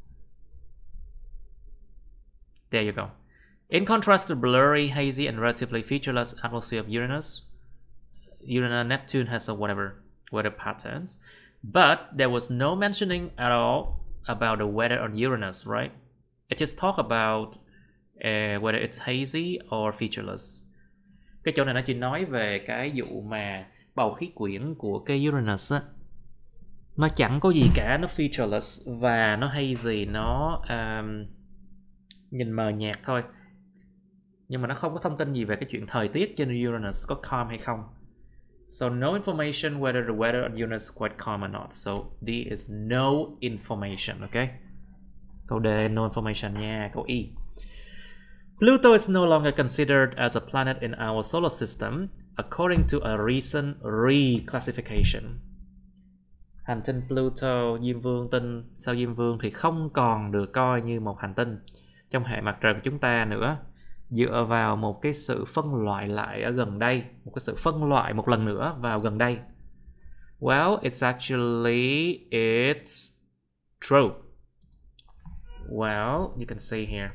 There you go. In contrast to the blurry, hazy, and relatively featureless atmosphere of Uranus, Uranus Neptune has a whatever weather patterns, but there was no mentioning at all about the weather on Uranus, right? It just talk about uh, whether it's hazy or featureless. Cái chỗ này nó chỉ nói về cái vụ mà bầu khí quyển của cái Uranus á, nó chẳng có gì cả, nó featureless và nó hazy, nó um, nhìn mờ nhạt thôi. Nhưng mà nó không có thông tin gì về cái chuyện thời tiết trên Uranus có calm hay không. So no information whether the weather on Uranus is quite calm or not. So D is no information, okay? Câu D, no information nha. Câu E. Pluto is no longer considered as a planet in our solar system according to a recent reclassification. Hành tinh Pluto, Diêm Vương tinh sao Diêm Vương thì không còn được coi như một hành tinh trong hệ mặt trời của chúng ta nữa, dựa vào một cái sự phân loại lại ở gần đây, một cái sự phân loại một lần nữa vào gần đây. Well, it's actually it's true. Well, you can see here.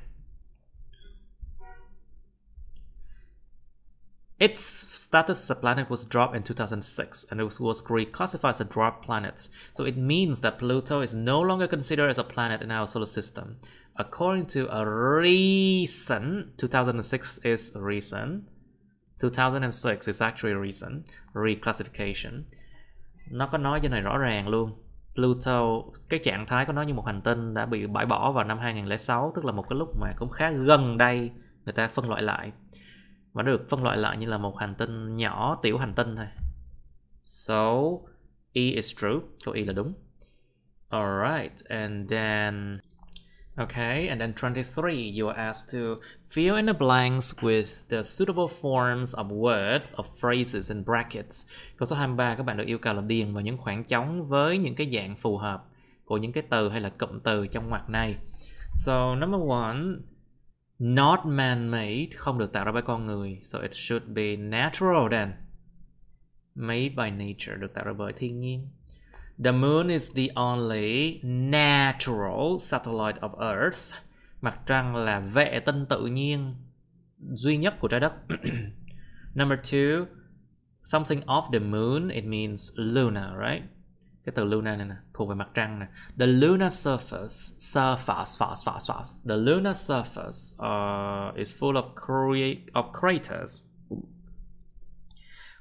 Its status as a planet was dropped in two thousand six and it was reclassified as a dwarf planet. So it means that Pluto is no longer considered as a planet in our solar system. According to a recent, two thousand six is recent, two thousand six is actually recent, reclassification. Nó có nói cái này rõ ràng luôn. Pluto, cái trạng thái của nó như một hành tinh đã bị bãi bỏ vào năm hai nghìn lẻ sáu, tức là một cái lúc mà cũng khá gần đây người ta phân loại lại. Và được phân loại lại như là một hành tinh nhỏ, tiểu hành tinh thôi. So, E is true. Câu E là đúng. Alright, and then... Okay, and then twenty-three, you are asked to fill in the blanks with the suitable forms of words or phrases in brackets. Câu số hai mươi ba, các bạn được yêu cầu là điền vào những khoảng trống với những cái dạng phù hợp của những cái từ hay là cụm từ trong ngoặc này. So, number one, not man-made, không được tạo ra bởi con người. So, it should be natural then. Made by nature, được tạo ra bởi thiên nhiên. The moon is the only natural satellite of Earth. Mặt trăng là vệ tinh tự nhiên duy nhất của trái đất. Number two, something off the moon, it means lunar, right? Cái từ lunar này nè, thuộc về mặt trăng nè. The lunar surface, surface, fast, fast, fast. The lunar surface uh, is full of, cre of craters.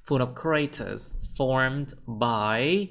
full of craters formed by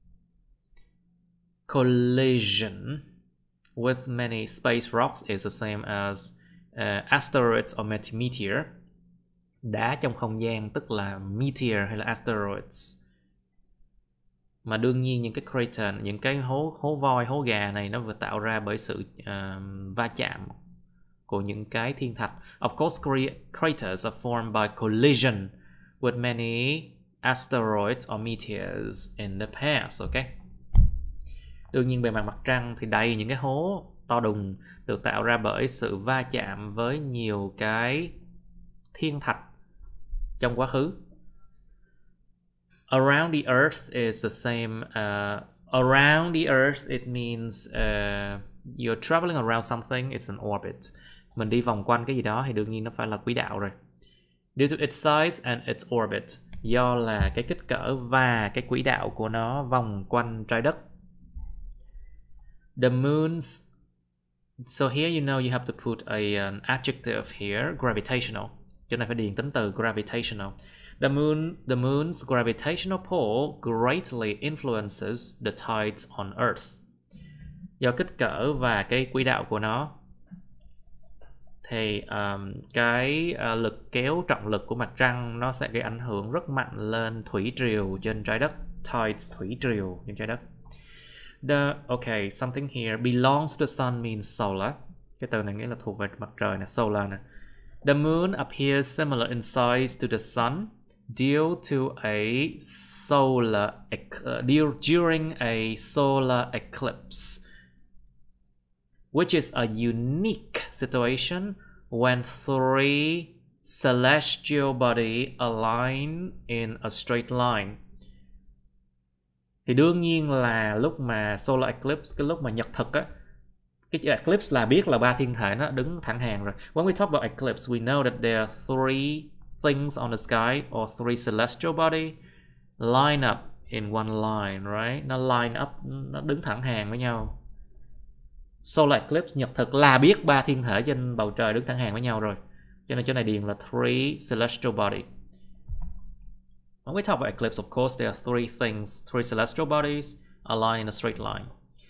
collision with many space rocks is the same as uh, asteroids or meteor. Đá trong không gian tức là meteor hay là asteroids. Mà đương nhiên những cái crater, những cái hố hố voi, hố gà này nó vừa tạo ra bởi sự uh, va chạm của những cái thiên thạch. Of course, craters are formed by collision with many asteroids or meteors in the past. Okay. Đương nhiên bề mặt mặt trăng thì đầy những cái hố to đùng được tạo ra bởi sự va chạm với nhiều cái thiên thạch trong quá khứ. Around the Earth is the same. Uh, around the Earth it means uh, you're traveling around something. It's an orbit. Mình đi vòng quanh cái gì đó thì đương nhiên nó phải là quỹ đạo rồi. Due to its size and its orbit, do là cái kích cỡ và cái quỹ đạo của nó vòng quanh trái đất. The moon's. So here you know you have to put a an adjective here, gravitational. Chỗ này phải điền tính từ gravitational. The moon, the moon's gravitational pull greatly influences the tides on Earth. Do kích cỡ và cái quỹ đạo của nó thì um, cái uh, lực kéo trọng lực của mặt trăng nó sẽ gây ảnh hưởng rất mạnh lên thủy triều trên trái đất. Tides, thủy triều trên trái đất. The, okay, something here belongs to the sun means solar. Cái từ này nghĩa là thuộc về mặt trời nè, solar nè. The moon appears similar in size to the sun due to a solar uh, during a solar eclipse, which is a unique situation when three celestial bodies align in a straight line. Thì đương nhiên là lúc mà solar eclipse, cái lúc mà nhật thực á, cái eclipse là biết là ba thiên thể nó đứng thẳng hàng rồi. When we talk about eclipse, we know that there are three things on the sky or three celestial bodies line up in one line, right? Nó line up, nó đứng thẳng hàng với nhau. Solar eclipse nhật thực là biết ba thiên thể trên bầu trời đứng thẳng hàng với nhau rồi. Cho nên chỗ này điền là three celestial bodies. When we talk about eclipse, of course, there are three things, three celestial bodies align in a straight line.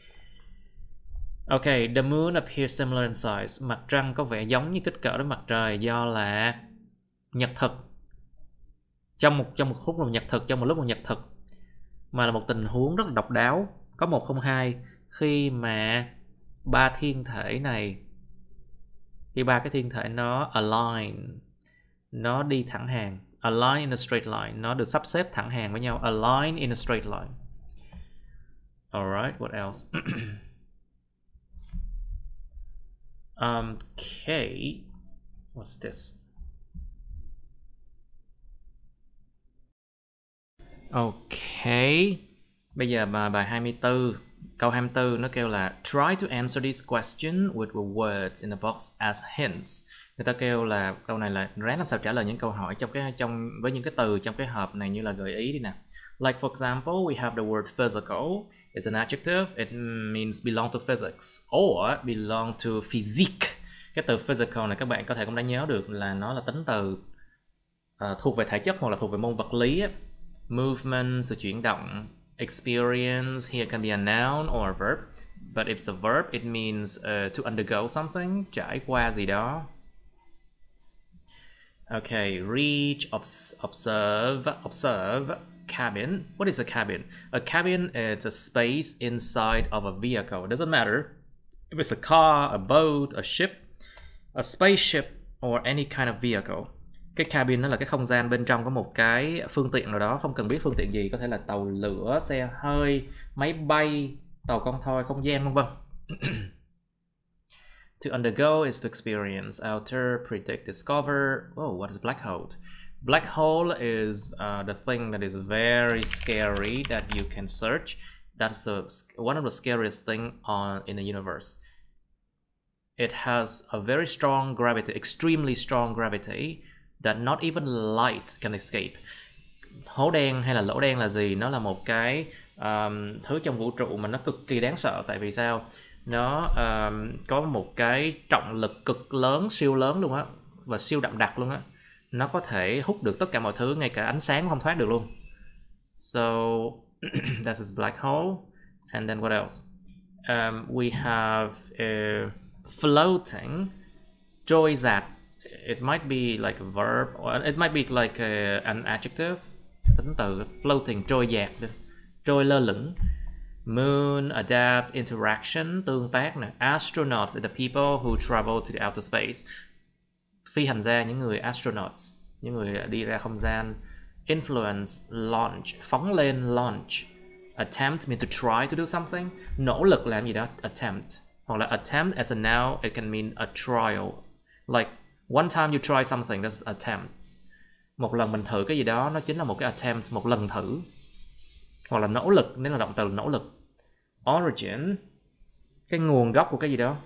Okay, the moon appears similar in size. Mặt trăng có vẻ giống như kích cỡ với mặt trời do là nhật thực. Trong một trong một khúc một nhật thực, trong một lúc một nhật thực, mà là một tình huống rất độc đáo, có một không hai khi mà ba thiên thể này, khi ba cái thiên thể nó align, nó đi thẳng hàng. Align in a straight line, nó được sắp xếp thẳng hàng với nhau. Align in a straight line. Alright, what else? um, okay, what's this? Okay, bây giờ bài bài hai mươi tư, câu hai mươi tư nó kêu là try to answer this question with the words in the box as hints. Người ta kêu là câu này là ráng làm sao trả lời những câu hỏi trong cái trong với những cái từ trong cái hộp này như là gợi ý đi nè. Like for example, we have the word physical. It's an adjective. It means belong to physics or belong to physique. Cái từ physical này các bạn có thể cũng đã nhớ được là nó là tính từ uh, thuộc về thể chất hoặc là thuộc về môn vật lý á. Movement, sự chuyển động. Experience, here can be a noun or a verb. But if it's a verb, it means uh, to undergo something, trải qua gì đó. Okay, read, obs observe, observe, cabin. What is a cabin? A cabin is a space inside of a vehicle. It doesn't matter if it's a car, a boat, a ship, a spaceship, or any kind of vehicle. Cái cabin nó là cái không gian bên trong có một cái phương tiện nào đó, không cần biết phương tiện gì, có thể là tàu lửa, xe hơi, máy bay, tàu con thoi, không gian vân vân. To undergo is to experience, alter, predict, discover. Oh, what is black hole? Black hole is uh, the thing that is very scary that you can search. That's the, one of the scariest thing on in the universe. It has a very strong gravity, extremely strong gravity that not even light can escape. Hố đen hay là lỗ đen là gì? Nó là một cái um, thứ trong vũ trụ mà nó cực kỳ đáng sợ. Tại vì sao? Nó um, có một cái trọng lực cực lớn, siêu lớn luôn á, và siêu đậm đặc luôn á. nó có thể hút được tất cả mọi thứ, ngay cả ánh sáng không thoát được luôn. So that's this black hole. And then what else? Um, we have a floating, trôi giạt. It might be like a verb, or it might be like a, an adjective. Tính từ floating, trôi dạt, trôi lơ lửng. Moon, adapt, interaction, tương tác nè. Astronauts are the people who travel to the outer space. Phi hành gia, những người astronauts, những người đi ra không gian. Influence, launch, phóng lên, launch. Attempt mean to try to do something. Nỗ lực làm gì đó, attempt. Hoặc là attempt as a noun, it can mean a trial. Like one time you try something, that's attempt. Một lần mình thử cái gì đó, nó chính là một cái attempt, một lần thử. Hoặc là nỗ lực, nếu là động từ nỗ lực. Origin, cái nguồn gốc của cái gì đó.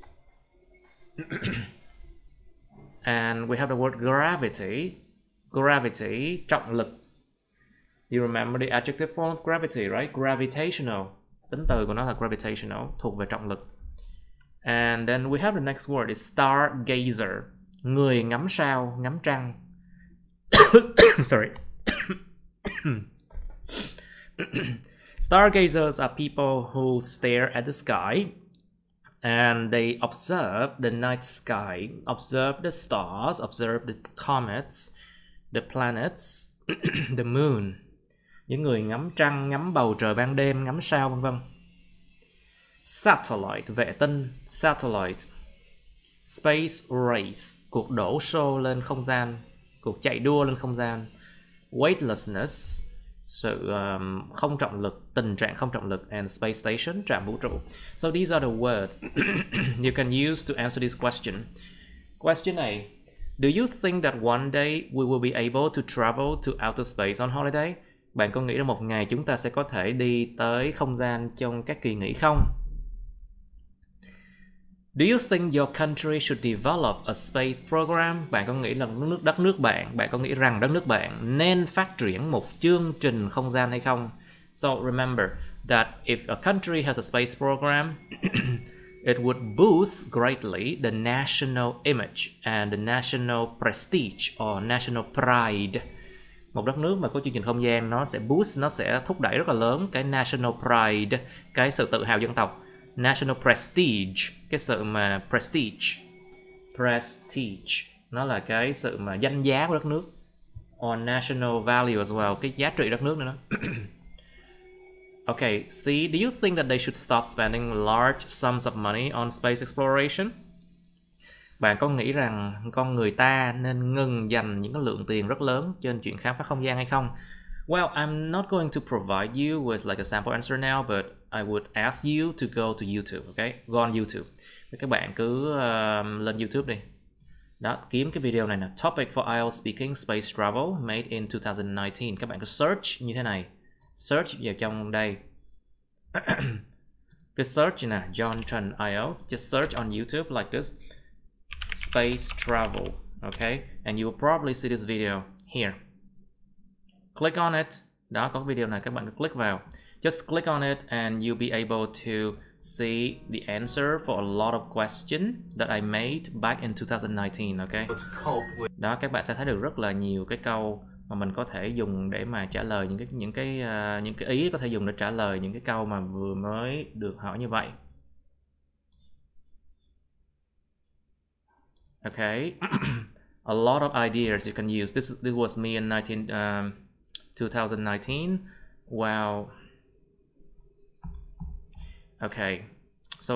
And we have the word gravity. Gravity, trọng lực. You remember the adjective form of gravity, right? Gravitational. Tính từ của nó là gravitational, thuộc về trọng lực. And then we have the next word is stargazer. Người ngắm sao, ngắm trăng. Sorry. Stargazers are people who stare at the sky and they observe the night sky, observe the stars, observe the comets, the planets, the moon. Những người ngắm trăng, ngắm bầu trời ban đêm, ngắm sao vân vân. Satellite, vệ tinh, satellite. Space race, cuộc đổ xô lên không gian, cuộc chạy đua lên không gian. Weightlessness, sự um, không trọng lực, tình trạng không trọng lực. And space station, trạm vũ trụ. So these are the words you can use to answer this question. Question A. Do you think that one day we will be able to travel to outer space on holiday? Bạn có nghĩ là một ngày chúng ta sẽ có thể đi tới không gian trong các kỳ nghỉ không? Do you think your country should develop a space program? Bạn có nghĩ là nước đất nước bạn, bạn có nghĩ rằng đất nước bạn nên phát triển một chương trình không gian hay không? So remember that if a country has a space program, it would boost greatly the national image and the national prestige or national pride. Một đất nước mà có chương trình không gian nó sẽ boost, nó sẽ thúc đẩy rất là lớn cái national pride, cái sự tự hào dân tộc. National prestige, cái sự mà prestige, prestige, nó là cái sự mà danh giá của đất nước. Or national value as well, cái giá trị đất nước nữa đó. Okay, C, do you think that they should stop spending large sums of money on space exploration? Bạn có nghĩ rằng con người ta nên ngừng dành những cái lượng tiền rất lớn trên chuyện khám phá không gian hay không? Well, I'm not going to provide you with like a sample answer now, but I would ask you to go to YouTube, okay? Go on YouTube. Các bạn cứ uh, lên YouTube đi. Đó, kiếm cái video này nè. Topic for I E L T S Speaking Space Travel made in two thousand nineteen. Các bạn cứ search như thế này. Search vào trong đây. Cứ search nè, John Trần I E L T S. Just search on YouTube like this. Space travel, okay? And you will probably see this video here. Click on it. Đó, có video này, các bạn cứ click vào. Just click on it and you'll be able to see the answer for a lot of questions that I made back in two thousand nineteen, okay? Đó, các bạn sẽ thấy được rất là nhiều cái câu mà mình có thể dùng để mà trả lời những cái những cái uh, những cái ý có thể dùng để trả lời những cái câu mà vừa mới được hỏi như vậy. Okay, a lot of ideas you can use. This this was me in nineteen um, twenty nineteen. Wow. Okay, so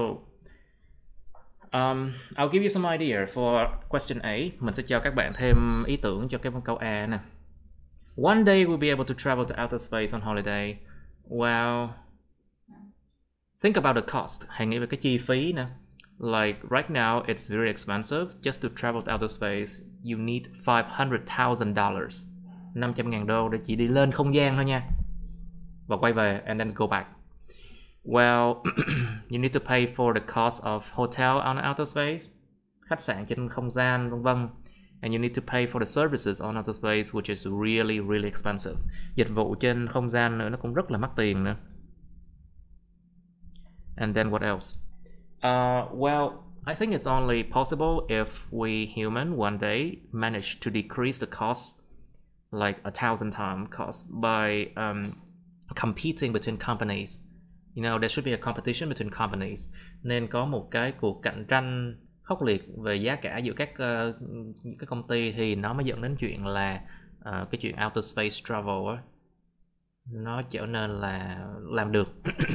um, I'll give you some idea for question A. Mình sẽ cho các bạn thêm ý tưởng cho cái câu A nè. One day we'll be able to travel to outer space on holiday. Well, think about the cost. Hãy nghĩ về cái chi phí nè. Like right now, it's very expensive. Just to travel to outer space, you need five hundred thousand dollars. năm trăm ngàn đô để chỉ đi lên không gian thôi nha. Và quay về and then go back. Well, you need to pay for the cost of hotel on outer space. Khách sạn trên không gian, vân vân. And you need to pay for the services on outer space, which is really, really expensive. Dịch vụ trên không gian nữa nó cũng rất là mắc tiền nữa. And then what else? Uh, well, I think it's only possible if we human one day manage to decrease the cost like a thousand times cost by um, competing between companies. You know, there should be a competition between companies. Nên có một cái cuộc cạnh tranh khốc liệt về giá cả giữa các uh, cái công ty thì nó mới dẫn đến chuyện là uh, cái chuyện outer space travel á, nó trở nên là làm được.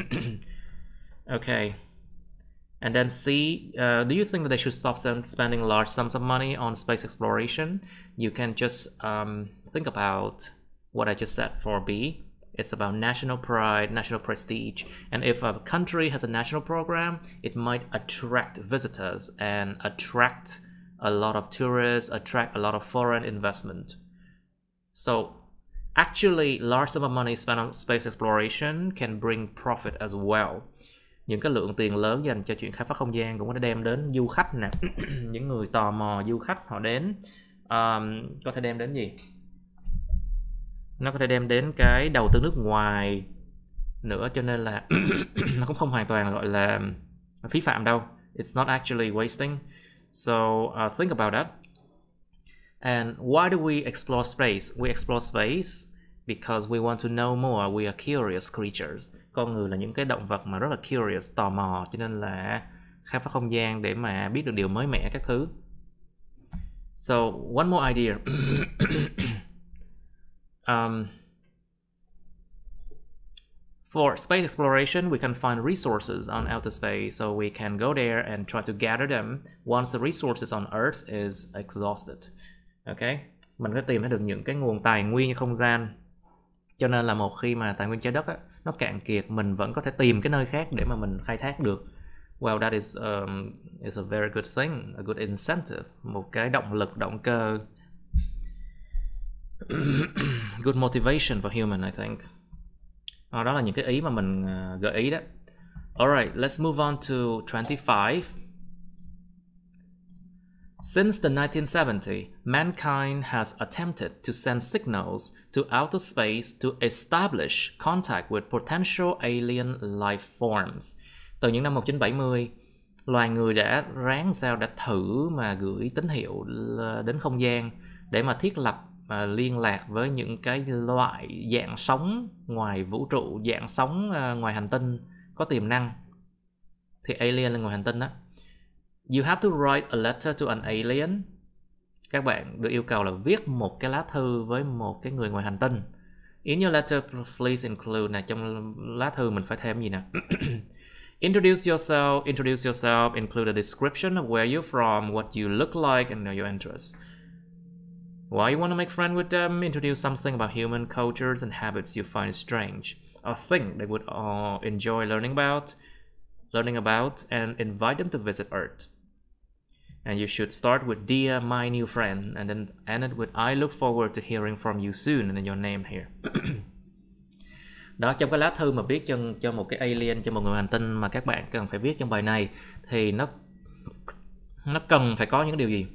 Okay. And then C, uh, do you think that they should stop spending large sums of money on space exploration? You can just um, think about what I just said for B. It's about national pride, national prestige. And if a country has a national program, it might attract visitors and attract a lot of tourists, attract a lot of foreign investment. So actually, large sum of money spent on space exploration can bring profit as well. Những cái lượng tiền lớn dành cho chuyện khai phá không gian cũng có thể đem đến du khách nè, những người tò mò, du khách họ đến, um, có thể đem đến gì? Nó có thể đem đến cái đầu tư nước ngoài nữa, cho nên là nó cũng không hoàn toàn gọi là phí phạm đâu. It's not actually wasting. So uh, think about that. And why do we explore space? We explore space because we want to know more. We are curious creatures. Con người là những cái động vật mà rất là curious, tò mò, cho nên là khám phá không gian để mà biết được điều mới mẻ các thứ. So one more idea. um, for space exploration, we can find resources on outer space, so we can go there and try to gather them once the resources on Earth is exhausted. Okay, mình có tìm thấy được những cái nguồn tài nguyên không gian. Cho nên là một khi mà tài nguyên trái đất á, nó cạn kiệt, mình vẫn có thể tìm cái nơi khác để mà mình khai thác được. Well, that is um, is a very good thing, a good incentive, một cái động lực, động cơ. Good motivation for human, I think. À, đó là những cái ý mà mình uh, gợi ý đó. Alright, let's move on to twenty-five. Since the nineteen seventies, mankind has attempted to send signals to outer space to establish contact with potential alien life forms. Từ những năm một nghìn chín trăm bảy mươi, loài người đã ráng sao đã thử mà gửi tín hiệu đến không gian để mà thiết lập và liên lạc với những cái loại dạng sống ngoài vũ trụ, dạng sống ngoài hành tinh có tiềm năng. Thì alien là ngoài hành tinh đó. You have to write a letter to an alien. Các bạn được yêu cầu là viết một cái lá thư với một cái người ngoài hành tinh. In your letter, please include, nè, trong lá thư mình phải thêm gì nè? Introduce yourself, introduce yourself, include a description of where you're from, what you look like, and your interests. Why you want to make friends with them? Introduce something about human cultures and habits you find strange, or think they would uh, enjoy learning about, learning about, and invite them to visit Earth. And you should start with "Dear my new friend," and then end it with "I look forward to hearing from you soon," and then your name here. Đó, trong cái lá thư mà viết cho cho một cái alien, cho một người hành tinh mà các bạn cần phải viết trong bài này thì nó nó cần phải có những điều gì?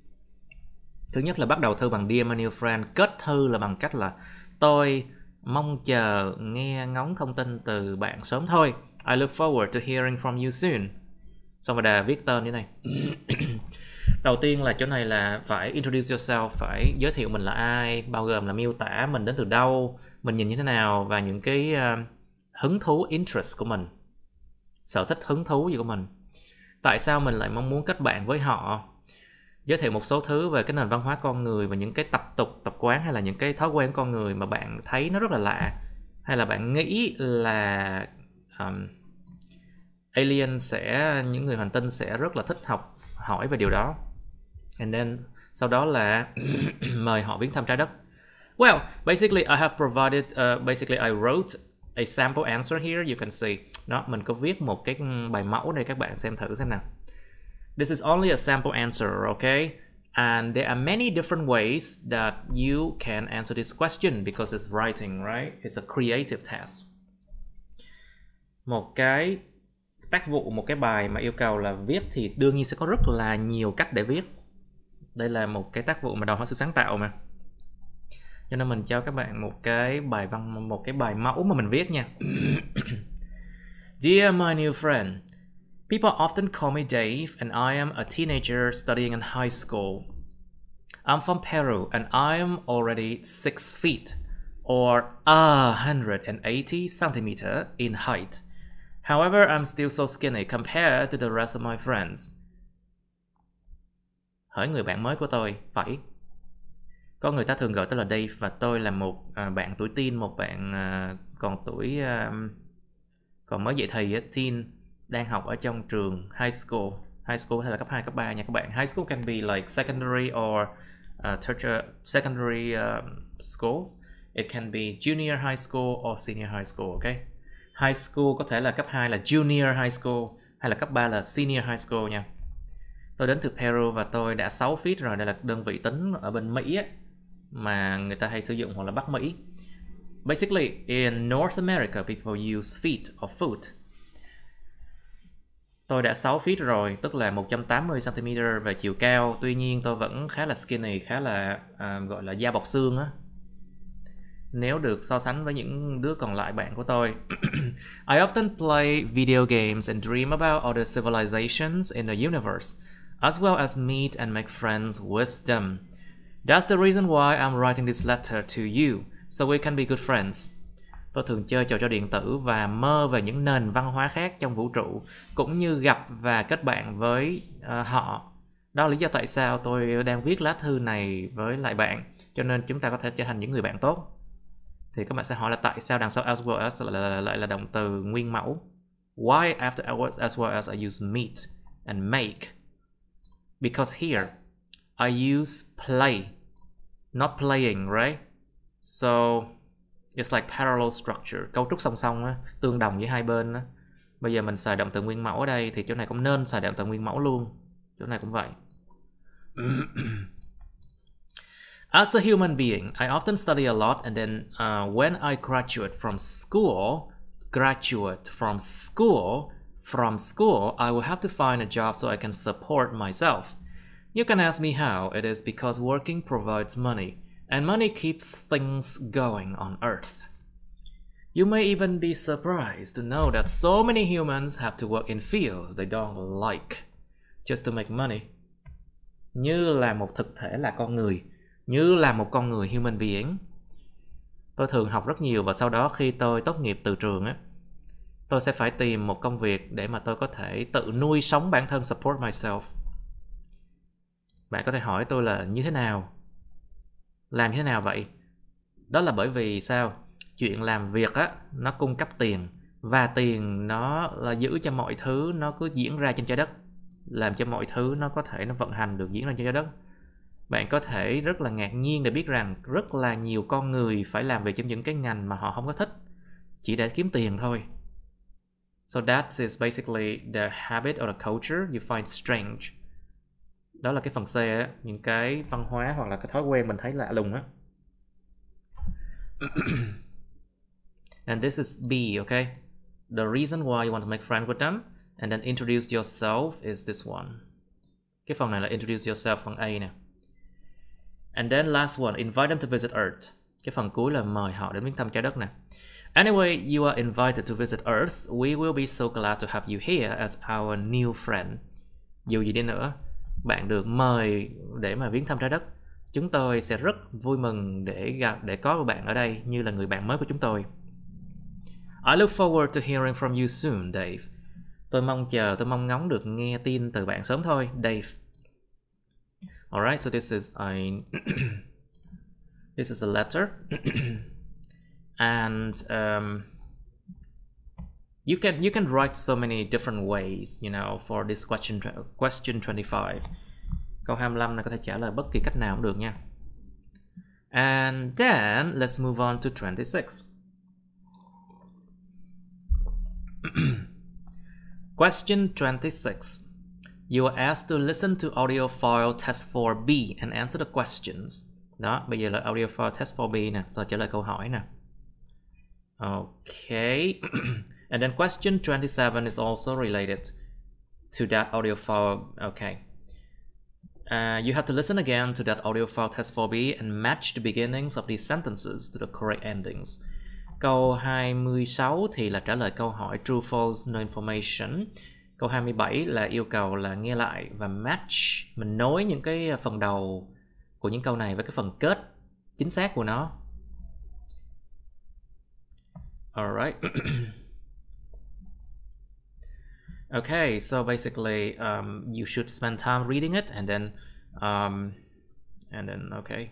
Thứ nhất là bắt đầu thư bằng "Dear my new friend", kết thư là bằng cách là "Tôi mong chờ nghe ngóng thông tin từ bạn sớm thôi." I look forward to hearing from you soon. Xong rồi đã viết tên như này. Đầu tiên là chỗ này là phải introduce yourself, phải giới thiệu mình là ai, bao gồm là miêu tả mình đến từ đâu, mình nhìn như thế nào và những cái uh, hứng thú, interest của mình, sở thích hứng thú gì của mình. Tại sao mình lại mong muốn kết bạn với họ. Giới thiệu một số thứ về cái nền văn hóa con người và những cái tập tục, tập quán hay là những cái thói quen con người mà bạn thấy nó rất là lạ, hay là bạn nghĩ là um, alien sẽ, những người hành tinh sẽ rất là thích học hỏi về điều đó. And then sau đó là mời họ viếng thăm trái đất. Well, basically I have provided, uh, basically I wrote a sample answer here, you can see. Đó, mình có viết một cái bài mẫu để các bạn xem thử xem nào. This is only a sample answer, okay? And there are many different ways that you can answer this question because it's writing, right? It's a creative test. Một cái tác vụ, một cái bài mà yêu cầu là viết thì đương nhiên sẽ có rất là nhiều cách để viết. Đây là một cái tác vụ mà đòi hỏi sự sáng tạo mà. Cho nên mình cho các bạn một cái bài văn, một cái bài mẫu mà mình viết nha. Dear my new friend, People often call me Dave, and I am a teenager studying in high school. I'm from Peru, and I am already six feet, or one hundred eighty centimeters in height. However, I'm still so skinny compared to the rest of my friends. Hỏi người bạn mới của tôi, phải. Có người ta thường gọi tôi là Dave, và tôi là một uh, bạn tuổi teen, một bạn uh, còn tuổi uh, còn mới dậy thì, uh, teen, đang học ở trong trường high school. High school hay là cấp hai, cấp ba nha các bạn. High school can be like secondary or uh, tertiary, secondary uh, schools. It can be junior high school or senior high school, okay? High school có thể là cấp hai là junior high school, hay là cấp ba là senior high school nha. Tôi đến từ Peru và tôi đã sáu feet rồi. Đây là đơn vị tính ở bên Mỹ ấy, mà người ta hay sử dụng, hoặc là Bắc Mỹ. Basically, in North America, people use feet or foot. Tôi đã sáu feet rồi, tức là một trăm tám mươi centimeters về chiều cao. Tuy nhiên tôi vẫn khá là skinny, khá là uh, gọi là da bọc xương á, nếu được so sánh với những đứa còn lại bạn của tôi. I often play video games and dream about other civilizations in the universe, as well as meet and make friends with them. That's the reason why I'm writing this letter to you, so we can be good friends. Tôi thường chơi trò chơi điện tử và mơ về những nền văn hóa khác trong vũ trụ, cũng như gặp và kết bạn với uh, họ. Đó là lý do tại sao tôi đang viết lá thư này với lại bạn, cho nên chúng ta có thể trở thành những người bạn tốt. Thì các bạn sẽ hỏi là tại sao đằng sau as well as lại là, là, là, là động từ nguyên mẫu. Why after as well as I use meet and make? Because here I use play, not playing, right? So it's like parallel structure, cấu trúc song song á, tương đồng với hai bên á. Bây giờ mình xài động từ nguyên mẫu ở đây thì chỗ này cũng nên xài động từ nguyên mẫu luôn. Chỗ này cũng vậy. As a human being, I often study a lot, and then uh, when I graduate from school, graduate from school, from school, I will have to find a job so I can support myself. You can ask me how. It is because working provides money, and money keeps things going on Earth. You may even be surprised to know that so many humans have to work in fields they don't like, just to make money. Như là một thực thể là con người, như là một con người human being. Tôi thường học rất nhiều, và sau đó khi tôi tốt nghiệp từ trường á, tôi sẽ phải tìm một công việc để mà tôi có thể tự nuôi sống bản thân, support myself. Bạn có thể hỏi tôi là như thế nào? Làm như thế nào vậy? Đó là bởi vì sao? Chuyện làm việc á, nó cung cấp tiền, và tiền nó là giữ cho mọi thứ nó cứ diễn ra trên trái đất, làm cho mọi thứ nó có thể nó vận hành được, diễn ra trên trái đất. Bạn có thể rất là ngạc nhiên để biết rằng rất là nhiều con người phải làm việc trong những cái ngành mà họ không có thích, chỉ để kiếm tiền thôi. So that is basically the habit or the culture you find strange. Đó là cái phần C á, những cái văn hóa hoặc là cái thói quen mình thấy lạ lùng á. And this is B, okay? The reason why you want to make friends with them, and then introduce yourself is this one. Cái phần này là introduce yourself, phần A nè. And then last one, invite them to visit Earth. Cái phần cuối là mời họ đến viếng thăm trái đất nè. Anyway, you are invited to visit Earth. We will be so glad to have you here as our new friend. Dù gì đi nữa, bạn được mời để mà viếng thăm trái đất. Chúng tôi sẽ rất vui mừng để gặp, để có bạn ở đây như là người bạn mới của chúng tôi. I look forward to hearing from you soon, Dave. Tôi mong chờ, tôi mong ngóng được nghe tin từ bạn sớm thôi, Dave. Alright, so this is a this is a letter. And um, you can you can write so many different ways, you know, for this question question twenty-five. Câu hai mươi lăm này có thể trả lời bất kỳ cách nào cũng được nha. And then let's move on to twenty-six. Question twenty-six. You are asked to listen to audio file test four B and answer the questions. Đó, bây giờ là audio file test four B nè, tôi trả lời câu hỏi nè. Okay. And then question twenty-seven is also related to that audio file. Okay. Uh, you have to listen again to that audio file test four B and match the beginnings of these sentences to the correct endings. Câu hai mươi sáu thì là trả lời câu hỏi true false no information. Câu hai mươi bảy là yêu cầu là nghe lại và match, mình nối những cái phần đầu của những câu này với cái phần kết chính xác của nó. Alright. Okay, so basically um, you should spend time reading it and then um, and then okay.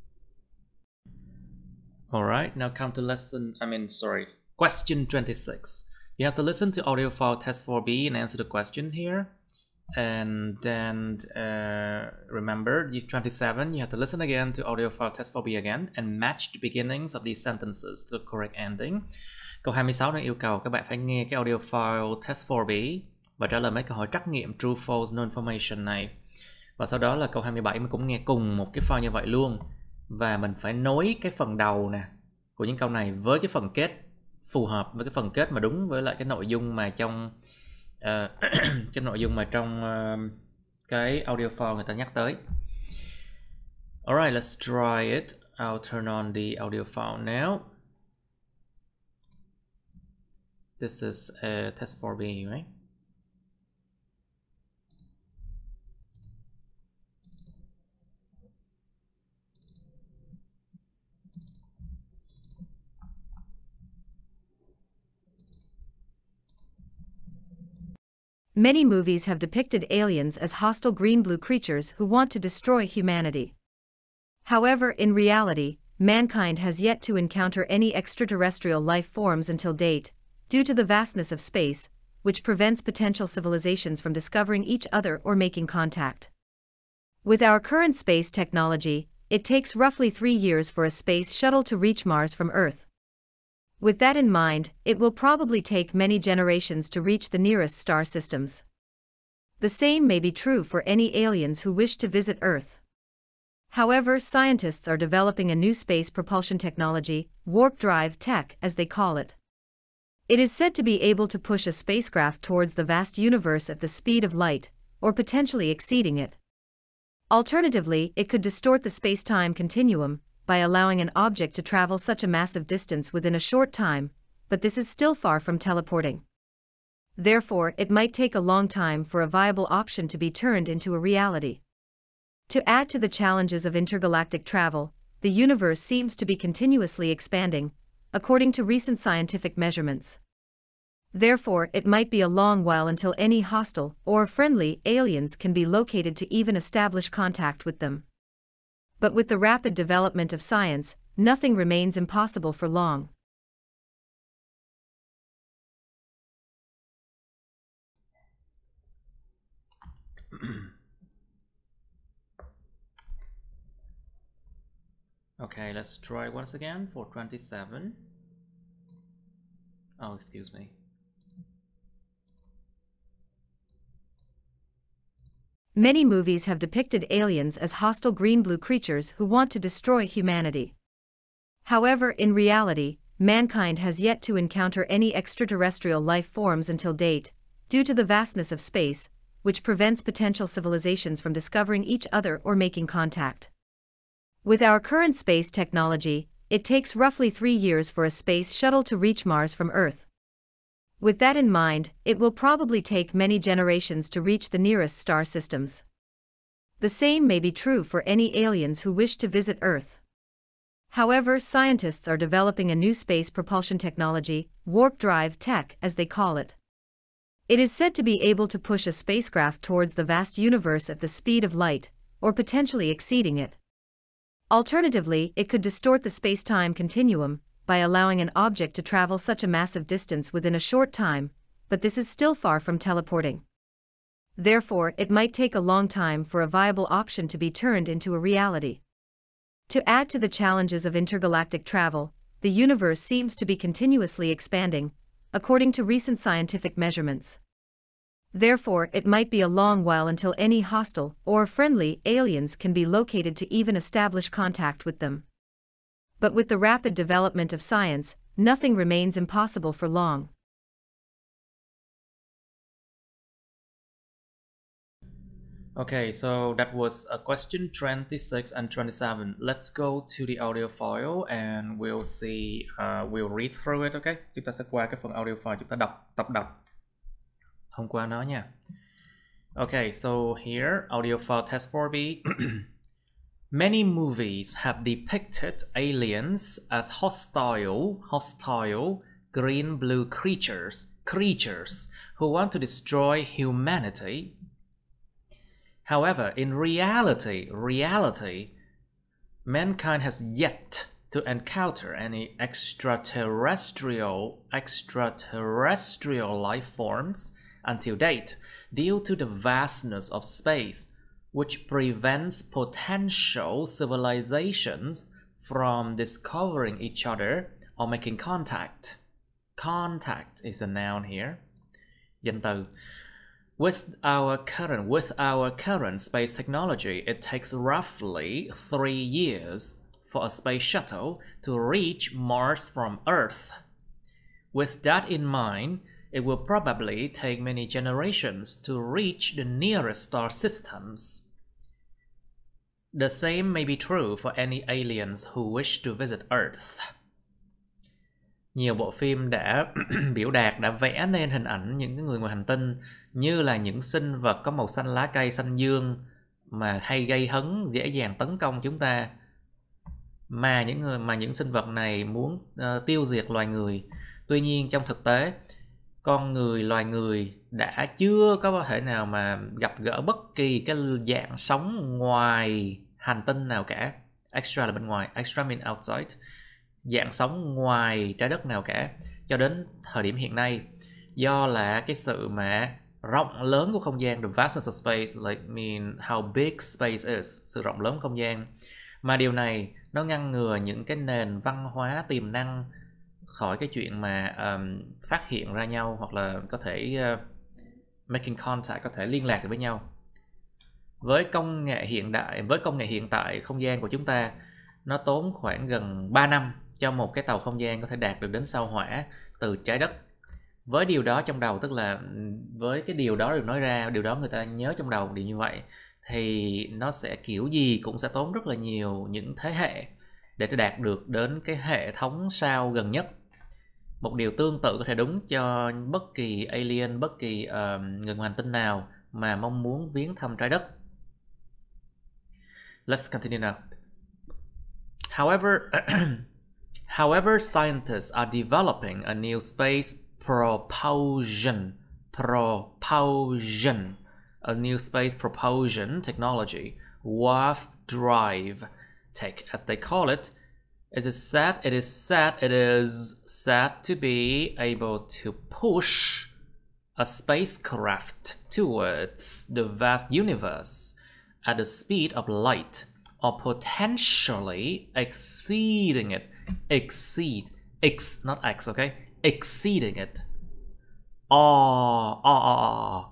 Alright, now come to lesson, I mean sorry, question twenty-six. You have to listen to audio file test four B and answer the question here. And then uh, remember, you twenty-seven, you have to listen again to audio file test four B again and match the beginnings of these sentences to the correct ending. Câu hai mươi sáu đang yêu cầu các bạn phải nghe cái audio file test four B và trả lời mấy câu hỏi trắc nghiệm true false no information này. Và sau đó là câu hai mươi bảy mình cũng nghe cùng một cái file như vậy luôn. Và mình phải nối cái phần đầu nè của những câu này với cái phần kết phù hợp với cái phần kết mà đúng với lại cái nội dung mà trong uh, cái nội dung mà trong uh, cái audio file người ta nhắc tới. Alright, let's try it. I'll turn on the audio file now. This is a test four B, right? Many movies have depicted aliens as hostile green-blue creatures who want to destroy humanity. However, in reality, mankind has yet to encounter any extraterrestrial life forms until date, due to the vastness of space, which prevents potential civilizations from discovering each other or making contact. With our current space technology, it takes roughly three years for a space shuttle to reach Mars from Earth. With that in mind, it will probably take many generations to reach the nearest star systems. The same may be true for any aliens who wish to visit Earth. However, scientists are developing a new space propulsion technology, warp drive tech as they call it. It is said to be able to push a spacecraft towards the vast universe at the speed of light, or potentially exceeding it. Alternatively, it could distort the space-time continuum by allowing an object to travel such a massive distance within a short time, but this is still far from teleporting. Therefore, it might take a long time for a viable option to be turned into a reality. To add to the challenges of intergalactic travel, the universe seems to be continuously expanding, according to recent scientific measurements. Therefore, it might be a long while until any hostile or friendly aliens can be located to even establish contact with them. But with the rapid development of science, nothing remains impossible for long. Okay, let's try once again for twenty-seven. Oh, excuse me. Many movies have depicted aliens as hostile green-blue creatures who want to destroy humanity. However, in reality, mankind has yet to encounter any extraterrestrial life forms until date, due to the vastness of space, which prevents potential civilizations from discovering each other or making contact. With our current space technology, it takes roughly three years for a space shuttle to reach Mars from Earth. With that in mind, it will probably take many generations to reach the nearest star systems. The same may be true for any aliens who wish to visit Earth. However, scientists are developing a new space propulsion technology, warp drive tech as they call it. It is said to be able to push a spacecraft towards the vast universe at the speed of light, or potentially exceeding it. Alternatively, it could distort the space-time continuum by allowing an object to travel such a massive distance within a short time, but this is still far from teleporting. Therefore, it might take a long time for a viable option to be turned into a reality. To add to the challenges of intergalactic travel, the universe seems to be continuously expanding, according to recent scientific measurements. Therefore, it might be a long while until any hostile or friendly aliens can be located to even establish contact with them. But with the rapid development of science, nothing remains impossible for long. Okay, so that was a question twenty-six and twenty-seven. Let's go to the audio file and we'll see, uh, we'll read through it, okay? Chúng ta sẽ qua cái phần audio file, chúng ta đọc, tập đọc. thông qua nó nha. Okay, so here, audio file test four B. Many movies have depicted aliens as hostile, hostile, green-blue creatures, creatures who want to destroy humanity. However, in reality, reality, mankind has yet to encounter any extraterrestrial, extraterrestrial life forms until date, due to the vastness of space, which prevents potential civilizations from discovering each other or making contact. Contact is a noun here. Danh từ. With our current, with our current space technology, it takes roughly three years for a space shuttle to reach Mars from Earth. With that in mind, it will probably take many generations to reach the nearest star systems. The same may be true for any aliens who wish to visit Earth. Nhiều bộ phim đã biểu đạt, đã vẽ nên hình ảnh những người ngoài hành tinh như là những sinh vật có màu xanh lá cây, xanh dương mà hay gây hấn, dễ dàng tấn công chúng ta. Mà những người mà những sinh vật này muốn uh, tiêu diệt loài người. Tuy nhiên trong thực tế, con người, loài người đã chưa có thể nào mà gặp gỡ bất kỳ cái dạng sống ngoài hành tinh nào cả. Extra là bên ngoài, extra mean outside. Dạng sống ngoài trái đất nào cả cho đến thời điểm hiện nay, do là cái sự mà rộng lớn của không gian, the vastness of space, like mean how big space is, sự rộng lớn của không gian, mà điều này nó ngăn ngừa những cái nền văn hóa tiềm năng khỏi cái chuyện mà um, phát hiện ra nhau hoặc là có thể uh, making contact, có thể liên lạc được với nhau. Với công nghệ hiện đại, với công nghệ hiện tại, không gian của chúng ta nó tốn khoảng gần ba năm cho một cái tàu không gian có thể đạt được đến sao Hỏa từ trái đất. Với điều đó trong đầu, tức là với cái điều đó được nói ra, điều đó người ta nhớ trong đầu điều như vậy, thì nó sẽ kiểu gì cũng sẽ tốn rất là nhiều những thế hệ để đạt được đến cái hệ thống sao gần nhất. Một điều tương tự có thể đúng cho bất kỳ alien, bất kỳ uh, người ngoài hành tinh nào mà mong muốn viếng thăm trái đất. Let's continue now. However, however, scientists are developing a new space propulsion, propulsion, a new space propulsion technology, warp drive tech, as they call it. It is said, it is said, it is said to be able to push a spacecraft towards the vast universe at the speed of light, or potentially exceeding it. Exceed, X, not X, okay? Exceeding it. Or, or, or,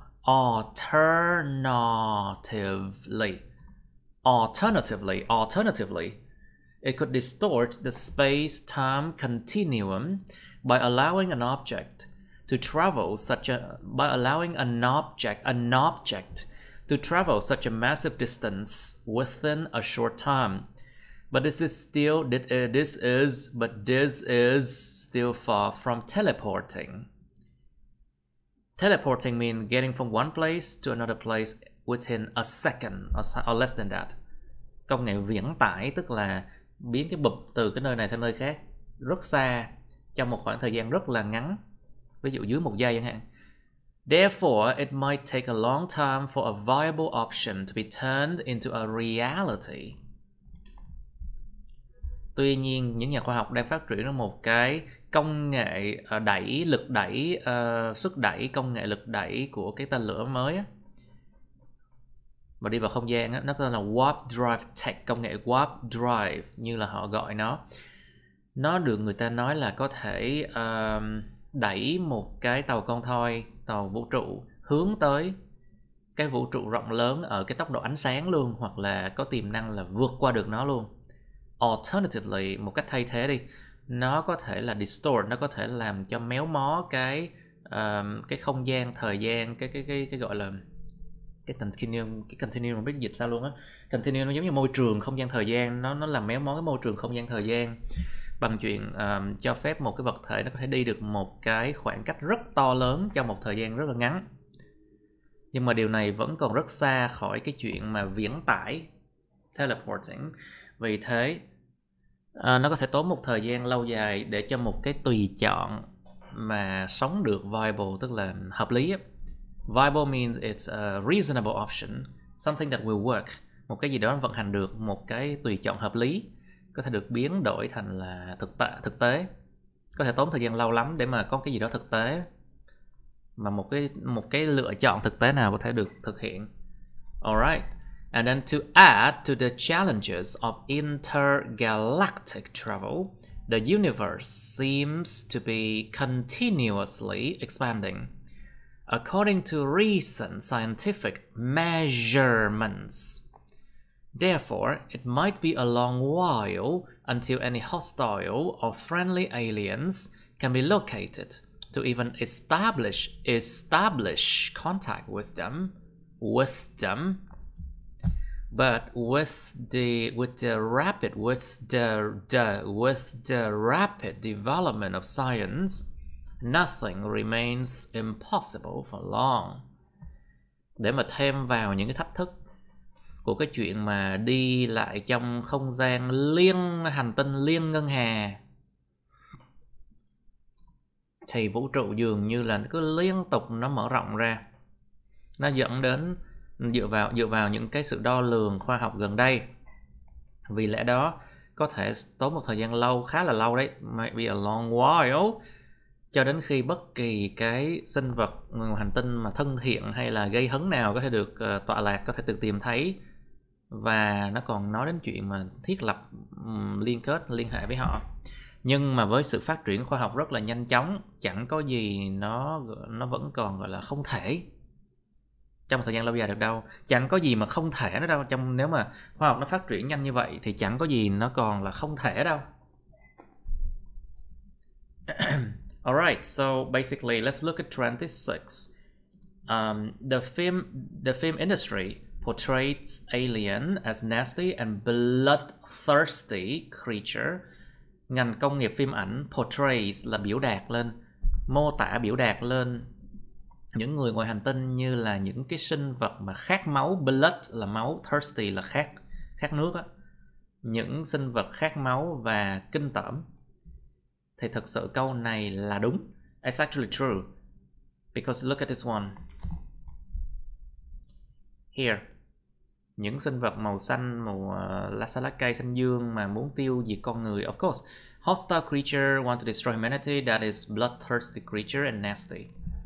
alternatively, alternatively, alternatively, it could distort the space-time continuum by allowing an object to travel such a, by allowing an object, an object to travel such a massive distance within a short time. But this is still, this is, but this is still far from teleporting. Teleporting means getting from one place to another place within a second or, or less than that. Công nghệ viễn tải tức là biến cái bụp từ cái nơi này sang nơi khác rất xa trong một khoảng thời gian rất là ngắn, ví dụ dưới một giây chẳng hạn. Therefore, it might take a long time for a viable option to be turned into a reality. Tuy nhiên, những nhà khoa học đang phát triển ra một cái công nghệ đẩy, lực đẩy, uh, sức đẩy, công nghệ lực đẩy của cái tên lửa mới á, mà đi vào không gian á, nó tên là Warp Drive Tech, công nghệ Warp Drive như là họ gọi nó. Nó được người ta nói là có thể uh, đẩy một cái tàu con thoi, tàu vũ trụ hướng tới cái vũ trụ rộng lớn ở cái tốc độ ánh sáng luôn, hoặc là có tiềm năng là vượt qua được nó luôn. Alternatively, một cách thay thế đi, nó có thể là distort, nó có thể làm cho méo mó cái uh, cái không gian, thời gian, cái cái cái cái gọi là cái continuum, cái continuum không biết dịch sao luôn á. Continuum nó giống như môi trường không gian thời gian, nó nó làm méo mó cái môi trường không gian thời gian bằng chuyện uh, cho phép một cái vật thể nó có thể đi được một cái khoảng cách rất to lớn trong một thời gian rất là ngắn. Nhưng mà điều này vẫn còn rất xa khỏi cái chuyện mà viễn tải, teleporting. Vì thế à, nó có thể tốn một thời gian lâu dài để cho một cái tùy chọn mà sống được viable, tức là hợp lý. Viable means it's a reasonable option, something that will work. Một cái gì đó vận hành được, một cái tùy chọn hợp lý có thể được biến đổi thành là thực tại thực tế. Có thể tốn thời gian lâu lắm để mà có cái gì đó thực tế, mà một cái một cái lựa chọn thực tế nào có thể được thực hiện. Alright. And then to add to the challenges of intergalactic travel, the universe seems to be continuously expanding. According to recent scientific measurements. Therefore, it might be a long while until any hostile or friendly aliens can be located to even establish establish contact with them with them. But with the with the rapid with the, the with the rapid development of science, nothing remains impossible for long. Để mà thêm vào những cái thách thức của cái chuyện mà đi lại trong không gian liên hành tinh liên ngân hà, thì vũ trụ dường như là cứ liên tục nó mở rộng ra. Nó dẫn đến dựa vào dựa vào những cái sự đo lường khoa học gần đây. Vì lẽ đó có thể tốn một thời gian lâu, khá là lâu đấy, might be a long while, cho đến khi bất kỳ cái sinh vật hành tinh mà thân thiện hay là gây hấn nào có thể được uh, tọa lạc, có thể được tìm thấy. Và nó còn nói đến chuyện mà thiết lập um, liên kết, liên hệ với họ. Nhưng mà với sự phát triển khoa học rất là nhanh chóng, chẳng có gì nó nó vẫn còn gọi là không thể trong một thời gian lâu dài được đâu. Chẳng có gì mà không thể nữa đâu. Trong nếu mà khoa học nó phát triển nhanh như vậy thì chẳng có gì nó còn là không thể đâu. Alright, so basically let's look at twenty-six. Um, the film the film industry portrays alien as nasty and bloodthirsty creature. Ngành công nghiệp phim ảnh portrays là biểu đạt lên, mô tả biểu đạt lên những người ngoài hành tinh như là những cái sinh vật mà khát máu. Blood là máu, thirsty là khát, khát nước á. Những sinh vật khát máu và kinh tởm. Thì thực sự câu này là đúng. It's actually true. Because look at this one. Here. Những sinh vật màu xanh, màu uh, lá xanh lá cây xanh dương mà muốn tiêu diệt con người. Of course. Hostile creature want to destroy humanity. That is bloodthirsty creature and nasty.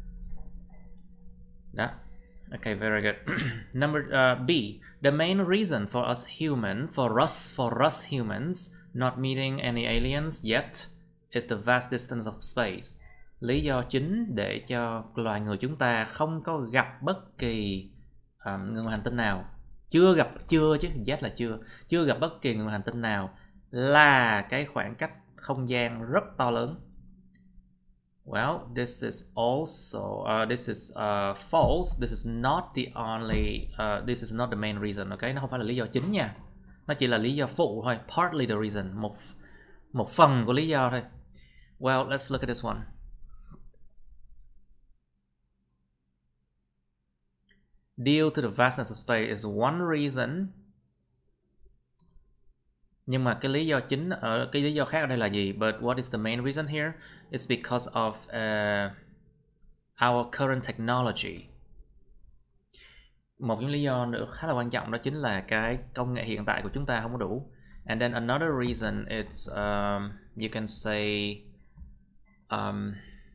Đó. Okay, very good. Number uh, B. The main reason for us human, for us, for us humans not meeting any aliens yet is the vast distance of space. Lý do chính để cho loài người chúng ta không có gặp bất kỳ um, người hành tinh nào, chưa gặp, chưa chứ, yet là chưa, chưa gặp bất kỳ người hành tinh nào, là cái khoảng cách không gian rất to lớn. Well, this is also uh, this is uh, false. This is not the only. Uh, this is not the main reason. Okay, nó không phải là lý do chính nha. Nó chỉ là lý do phụ thôi. Partly the reason. Một một phần của lý do thôi. Well, let's look at this one. Due to the vastness of space is one reason. Nhưng mà cái lý do chính ở cái lý do khác ở đây là gì? But what is the main reason here? It's because of uh, our current technology. Một những lý do nữa khá là quan trọng đó chính là cái công nghệ hiện tại của chúng ta không có đủ. And then another reason it's um, you can say um,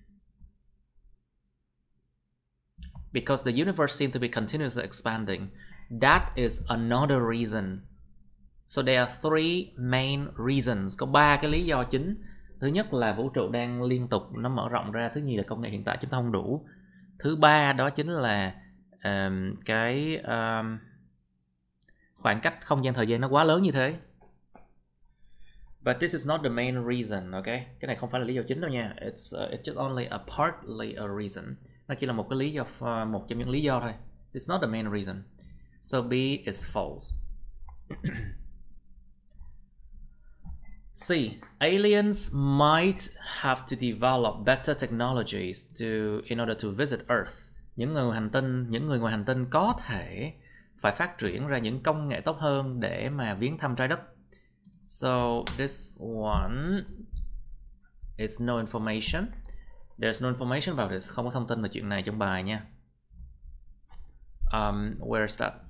because the universe seems to be continuously expanding. That is another reason. So there are three main reasons. Có ba cái lý do chính. Thứ nhất là vũ trụ đang liên tục nó mở rộng ra. Thứ nhì là công nghệ hiện tại chúng ta không đủ. Thứ ba đó chính là um, cái um, khoảng cách không gian thời gian nó quá lớn như thế. But this is not the main reason, okay? Cái này không phải là lý do chính đâu nha. It's uh, it's just only a partly a reason. Nó chỉ là một cái lý do, uh, một trong những lý do thôi. It's not the main reason. So B is false. C. Aliens might have to develop better technologies to in order to visit Earth. những người hành tinh, những người ngoài hành tinh có thể phải phát triển ra những công nghệ tốt hơn để mà viếng thăm trái đất. So this one is no information. There's no information about this. Không có thông tin về chuyện này trong bài nha. Um, where is that?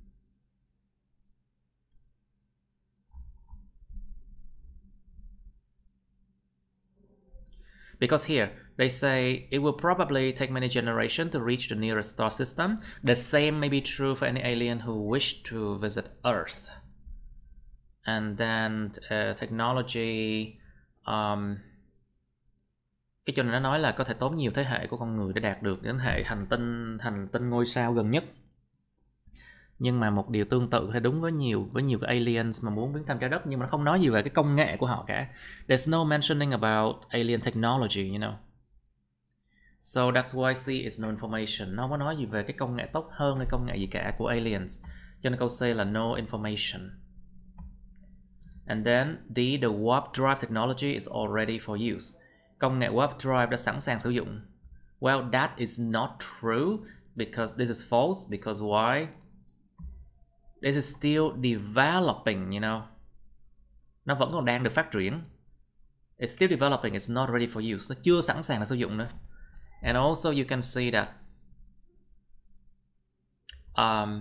Because here they say it will probably take many generations to reach the nearest star system. The same may be true for any alien who wish to visit Earth. And then uh, technology, um, cái chỗ này nó nói là có thể tốn nhiều thế hệ của con người để đạt được đến hệ hành tinh hành tinh ngôi sao gần nhất. Nhưng mà một điều tương tự hay đúng với nhiều với nhiều cái aliens mà muốn viếng thăm trái đất, nhưng mà nó không nói gì về cái công nghệ của họ cả. There's no mentioning about alien technology, you know. So that's why C is no information. Nó không có nói gì về cái công nghệ tốt hơn hay công nghệ gì cả của aliens. Cho nên câu C là no information. And then D, the warp drive technology is all ready for use. Công nghệ warp drive đã sẵn sàng sử dụng. Well, that is not true because this is false. Because why? This is still developing, you know. Nó vẫn còn đang được phát triển. It's still developing, it's not ready for use. Nó chưa sẵn sàng để sử dụng nữa. And also you can see that um,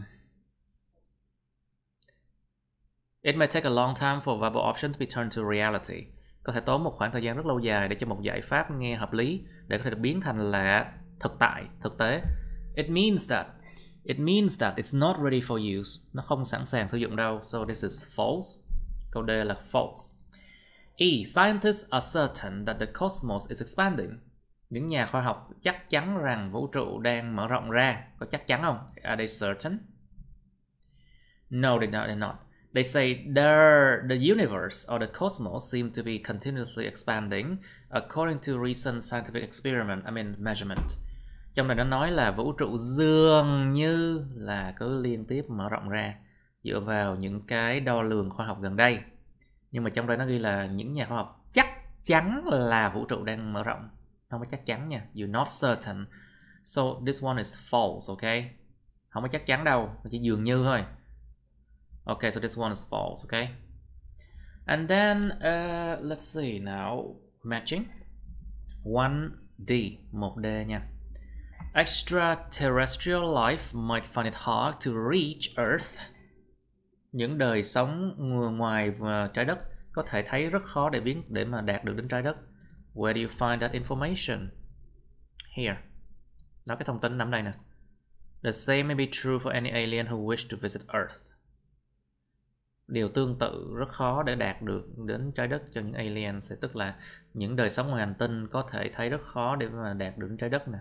it may take a long time for a viable option to be turned to reality. Có thể tốn một khoảng thời gian rất lâu dài để cho một giải pháp nghe hợp lý để có thể được biến thành là thực tại, thực tế. It means that It means that it's not ready for use. Nó không sẵn sàng sử dụng đâu. So this is false. Câu D là false. E. Scientists are certain that the cosmos is expanding. Những nhà khoa học chắc chắn rằng vũ trụ đang mở rộng ra. Có chắc chắn không? Are they certain? No, they're not. They're not. They say the, the universe or the cosmos seem to be continuously expanding according to recent scientific experiment, I mean measurement. Trong này nó nói là vũ trụ dường như là cứ liên tiếp mở rộng ra dựa vào những cái đo lường khoa học gần đây. Nhưng mà trong đây nó ghi là những nhà khoa học chắc chắn là vũ trụ đang mở rộng. Không có chắc chắn nha. You're not certain. So this one is false, okay? Không có chắc chắn đâu. Nó chỉ dường như thôi. Okay, so this one is false, okay? And then, uh, let's see now. Matching. one D. một D nha. Extraterrestrial life might find it hard to reach Earth. Những đời sống ngoài trái đất có thể thấy rất khó để biến để mà đạt được đến trái đất. Where do you find that information? Here. Đó, cái thông tin nằm đây nè. The same may be true for any alien who wish to visit Earth. Điều tương tự rất khó để đạt được đến trái đất cho những aliens, tức là những đời sống ngoài hành tinh có thể thấy rất khó để mà đạt được đến trái đất nè.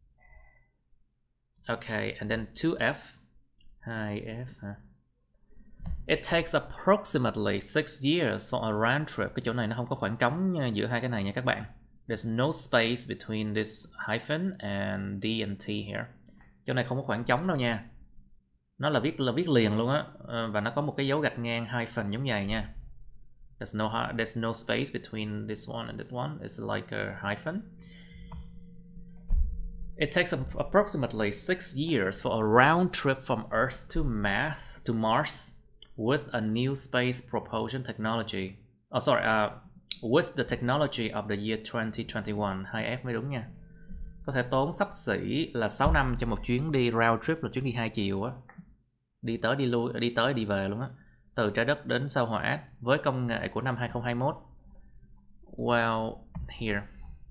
Okay, and then two F. two F, huh? It takes approximately six years for a round trip. Cái chỗ này nó không có khoảng trống giữa hai cái này nha các bạn. There's no space between this hyphen and D and T here. Chỗ này không có khoảng trống đâu nha. Nó là viết là viết liền luôn á, và nó có một cái dấu gạch ngang hyphen giống vậy nha. There's no there's no space between this one and that one. It's like a hyphen. It takes approximately six years for a round trip from Earth to Mars to Mars with a new space propulsion technology. Oh, sorry, uh, with the technology of the year twenty twenty-one. hai F mới đúng nha. Có thể tốn xấp xỉ là sáu năm cho một chuyến đi round trip, là chuyến đi hai chiều á. Đi tới đi lui, đi tới đi về luôn á. Từ trái đất đến sao Hỏa với công nghệ của năm hai không hai mốt. Well, here.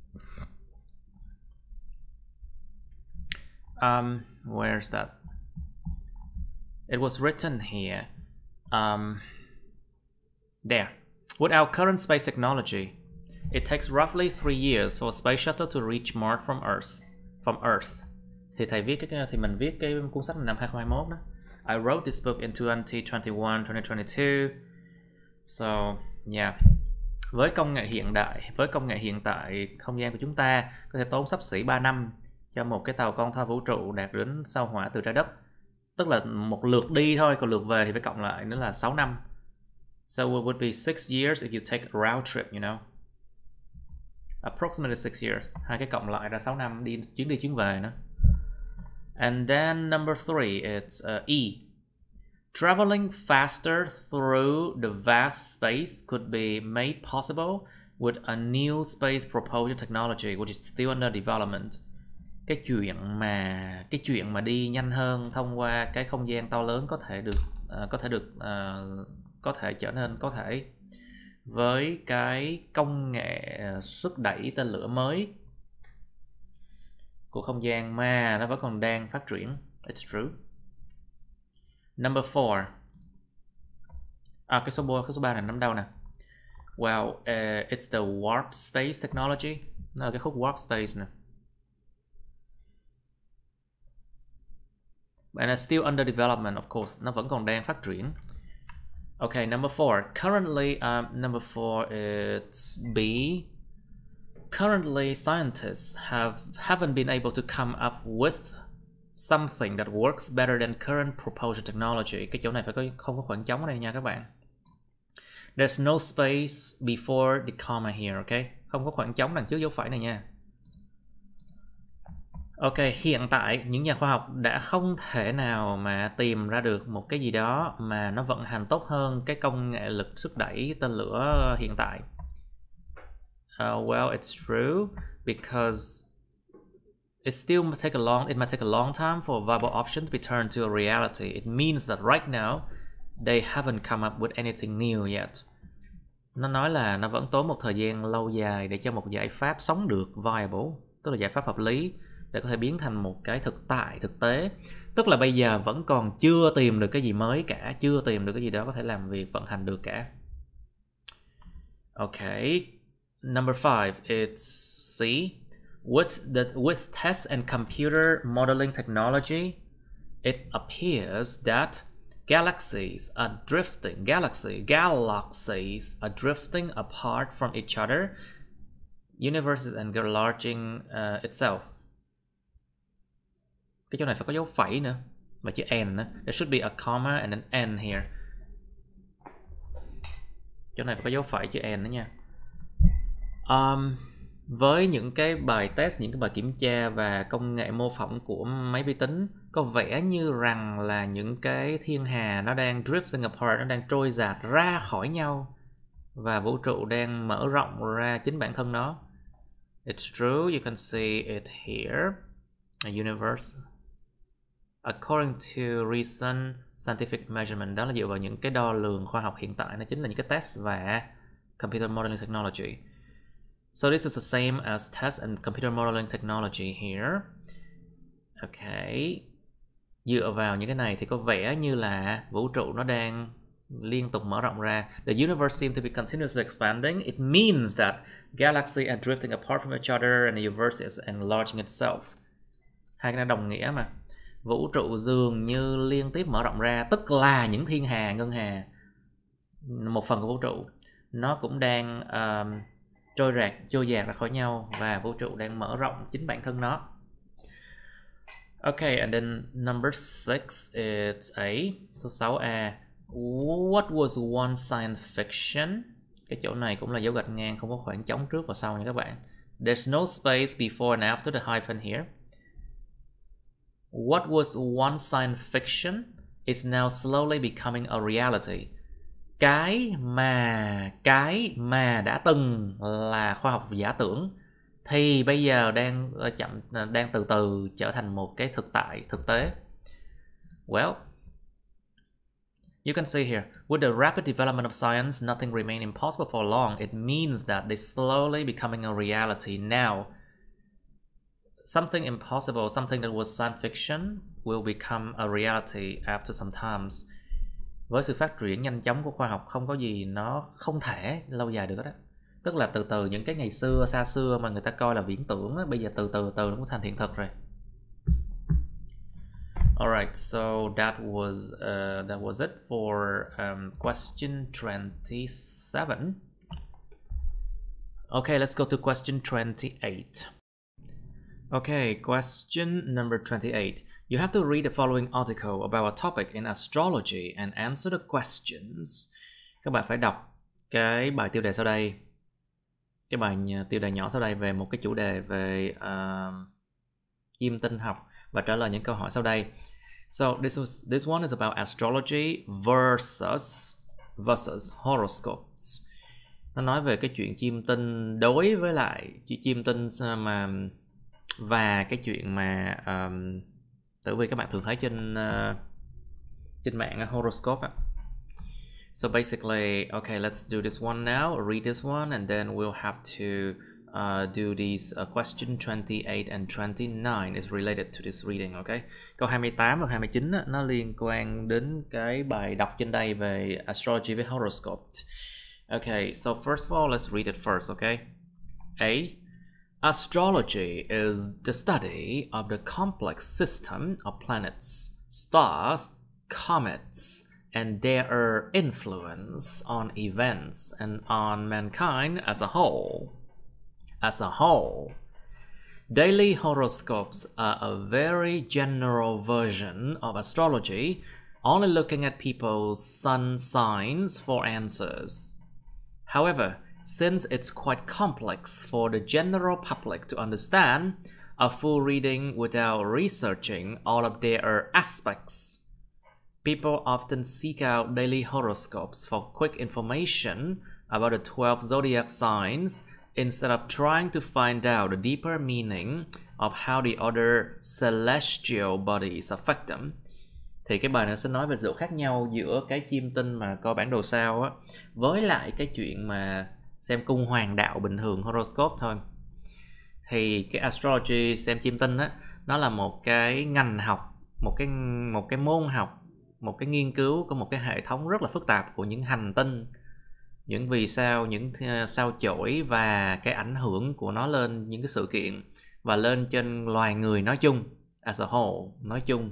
Um, where's that? It was written here. Um, there. With our current space technology, it takes roughly three years for a space shuttle to reach Mars from Earth. From Earth. Thì thầy viết cái thì mình viết cái cuốn sách năm hai không hai mốt đó. I wrote this book in twenty twenty-one, twenty twenty-two. So, yeah. Với công nghệ hiện đại, với công nghệ hiện tại không gian của chúng ta có thể tốn xấp xỉ ba năm cho một cái tàu con thoi vũ trụ đạt đến sao Hỏa từ trái đất. Tức là một lượt đi thôi, còn lượt về thì phải cộng lại nữa là sáu năm. So it would be six years if you take a round trip, you know. Approximately six years. Hai cái cộng lại ra sáu năm, đi chuyến đi chuyến về nữa. And then number three, it's uh, E. Traveling faster through the vast space could be made possible with a new space propulsion technology which is still under development. Cái chuyện mà cái chuyện mà đi nhanh hơn thông qua cái không gian to lớn có thể được uh, có thể được uh, có thể trở nên có thể với cái công nghệ sức đẩy tên lửa mới của không gian mà nó vẫn còn đang phát triển. It's true. Number four. À, cái số ba, cái số ba này nằm đâu nè? Well, uh, it's the warp space technology. Nó là cái khúc warp space nè. And it's still under development, of course. Nó vẫn còn đang phát triển. Okay, number four. Currently, um, number four it's B. Currently, scientists have haven't been able to come up with something that works better than current propulsion technology. Cái chỗ này phải có không có khoảng trống ở đây nha các bạn. There's no space before the comma here, okay? Không có khoảng trống đằng trước dấu phẩy này nha. Ok, hiện tại những nhà khoa học đã không thể nào mà tìm ra được một cái gì đó mà nó vận hành tốt hơn cái công nghệ lực sức đẩy tên lửa hiện tại. Uh, well, it's true because it still might take a long it might take a long time for a viable option to be turned to a reality. It means that right now they haven't come up with anything new yet. Nó nói là nó vẫn tốn một thời gian lâu dài để cho một giải pháp sống được viable, tức là giải pháp hợp lý để có thể biến thành một cái thực tại thực tế. Tức là bây giờ vẫn còn chưa tìm được cái gì mới cả, chưa tìm được cái gì đó có thể làm việc vận hành được cả. Okay, number five, it's C. With the with test and computer modeling technology, it appears that galaxies are drifting. Galaxy galaxies are drifting apart from each other. Universes and enlarging uh, itself. Cái chỗ này phải có dấu phẩy nữa, mà chữ n nữa. There should be a comma and an n here. Chỗ này phải có dấu phẩy chữ n nữa nha. Um, với những cái bài test, những cái bài kiểm tra và công nghệ mô phỏng của máy vi tính, có vẻ như rằng là những cái thiên hà nó đang drifting apart, nó đang trôi dạt ra khỏi nhau và vũ trụ đang mở rộng ra chính bản thân nó. It's true, you can see it here. A universe. According to recent scientific measurement, đó là dựa vào những cái đo lường khoa học hiện tại, nó chính là những cái test và computer modeling technology. So this is the same as test and computer modeling technology here. Okay. Dựa vào những cái này thì có vẻ như là vũ trụ nó đang liên tục mở rộng ra. The universe seems to be continuously expanding. It means that galaxies are drifting apart from each other and the universe is enlarging itself. Hai cái này đồng nghĩa mà. Vũ trụ dường như liên tiếp mở rộng ra, tức là những thiên hà, ngân hà, một phần của vũ trụ, nó cũng đang um, trôi rạc, trôi dạt ra khỏi nhau và vũ trụ đang mở rộng chính bản thân nó. Okay, and then number six is A. Số sáu A. What was one science fiction? Cái chỗ này cũng là dấu gạch ngang, không có khoảng trống trước và sau nha các bạn. There's no space before and after the hyphen here. What was one science fiction is now slowly becoming a reality. Cái mà cái mà đã từng là khoa học giả tưởng thì bây giờ đang chậm đang từ từ trở thành một cái thực tại thực tế. Well, you can see here, with the rapid development of science, nothing remains impossible for long. It means that they're slowly becoming a reality now. Something impossible, something that was science fiction will become a reality after some times. Với sự phát triển nhanh chóng của khoa học, không có gì nó không thể lâu dài được đó. Tức là từ từ những cái ngày xưa, xa xưa mà người ta coi là viễn tưởng á, bây giờ từ từ từ nó cũng thành hiện thực rồi. Alright, so that was uh, that was it for um, question twenty-seven. Okay, let's go to question twenty-eight. Okay, question number twenty-eight. You have to read the following article about a topic in astrology and answer the questions. Các bạn phải đọc cái bài tiêu đề sau đây. Cái bài tiêu đề nhỏ sau đây về một cái chủ đề về uh, kim tinh học và trả lời những câu hỏi sau đây. So this was this one is about astrology versus versus horoscopes. Nó nói về cái chuyện chiêm tinh đối với lại chiêm tinh mà và cái chuyện mà um, tử vi các bạn thường thấy trên uh, trên mạng horoscope. So basically, okay, let's do this one now. Read this one, and then we'll have to uh, do these uh, question twenty-eight and twenty-nine is related to this reading. Okay, câu hai mươi tám và hai mươi chín á, nó liên quan đến cái bài đọc trên đây về astrology với horoscope. Okay, so first of all, let's read it first. Okay, A. Astrology is the study of the complex system of planets, stars, comets, and their influence on events and on mankind as a whole. As a whole, daily horoscopes are a very general version of astrology, only looking at people's sun signs for answers. However, since it's quite complex for the general public to understand, a full reading without researching all of their aspects, people often seek out daily horoscopes for quick information about the twelve zodiac signs instead of trying to find out the deeper meaning of how the other celestial bodies affect them. Thì cái bài này sẽ nói về sự khác nhau giữa cái chiêm tinh mà coi bản đồ sao á với lại cái chuyện mà xem cung hoàng đạo bình thường horoscope thôi. Thì cái astrology xem chiêm tinh á, nó là một cái ngành học, một cái một cái môn học, một cái nghiên cứu của một cái hệ thống rất là phức tạp của những hành tinh, những vì sao, những sao chổi và cái ảnh hưởng của nó lên những cái sự kiện và lên trên loài người nói chung, as a whole nói chung.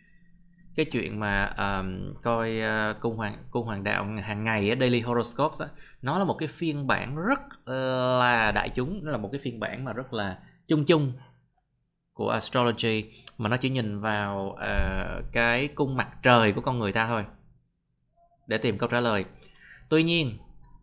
Cái chuyện mà um, coi uh, cung hoàng cung hoàng đạo hàng ngày á, daily horoscopes á, nó là một cái phiên bản rất là đại chúng, nó là một cái phiên bản mà rất là chung chung của astrology, mà nó chỉ nhìn vào uh, cái cung mặt trời của con người ta thôi để tìm câu trả lời. Tuy nhiên,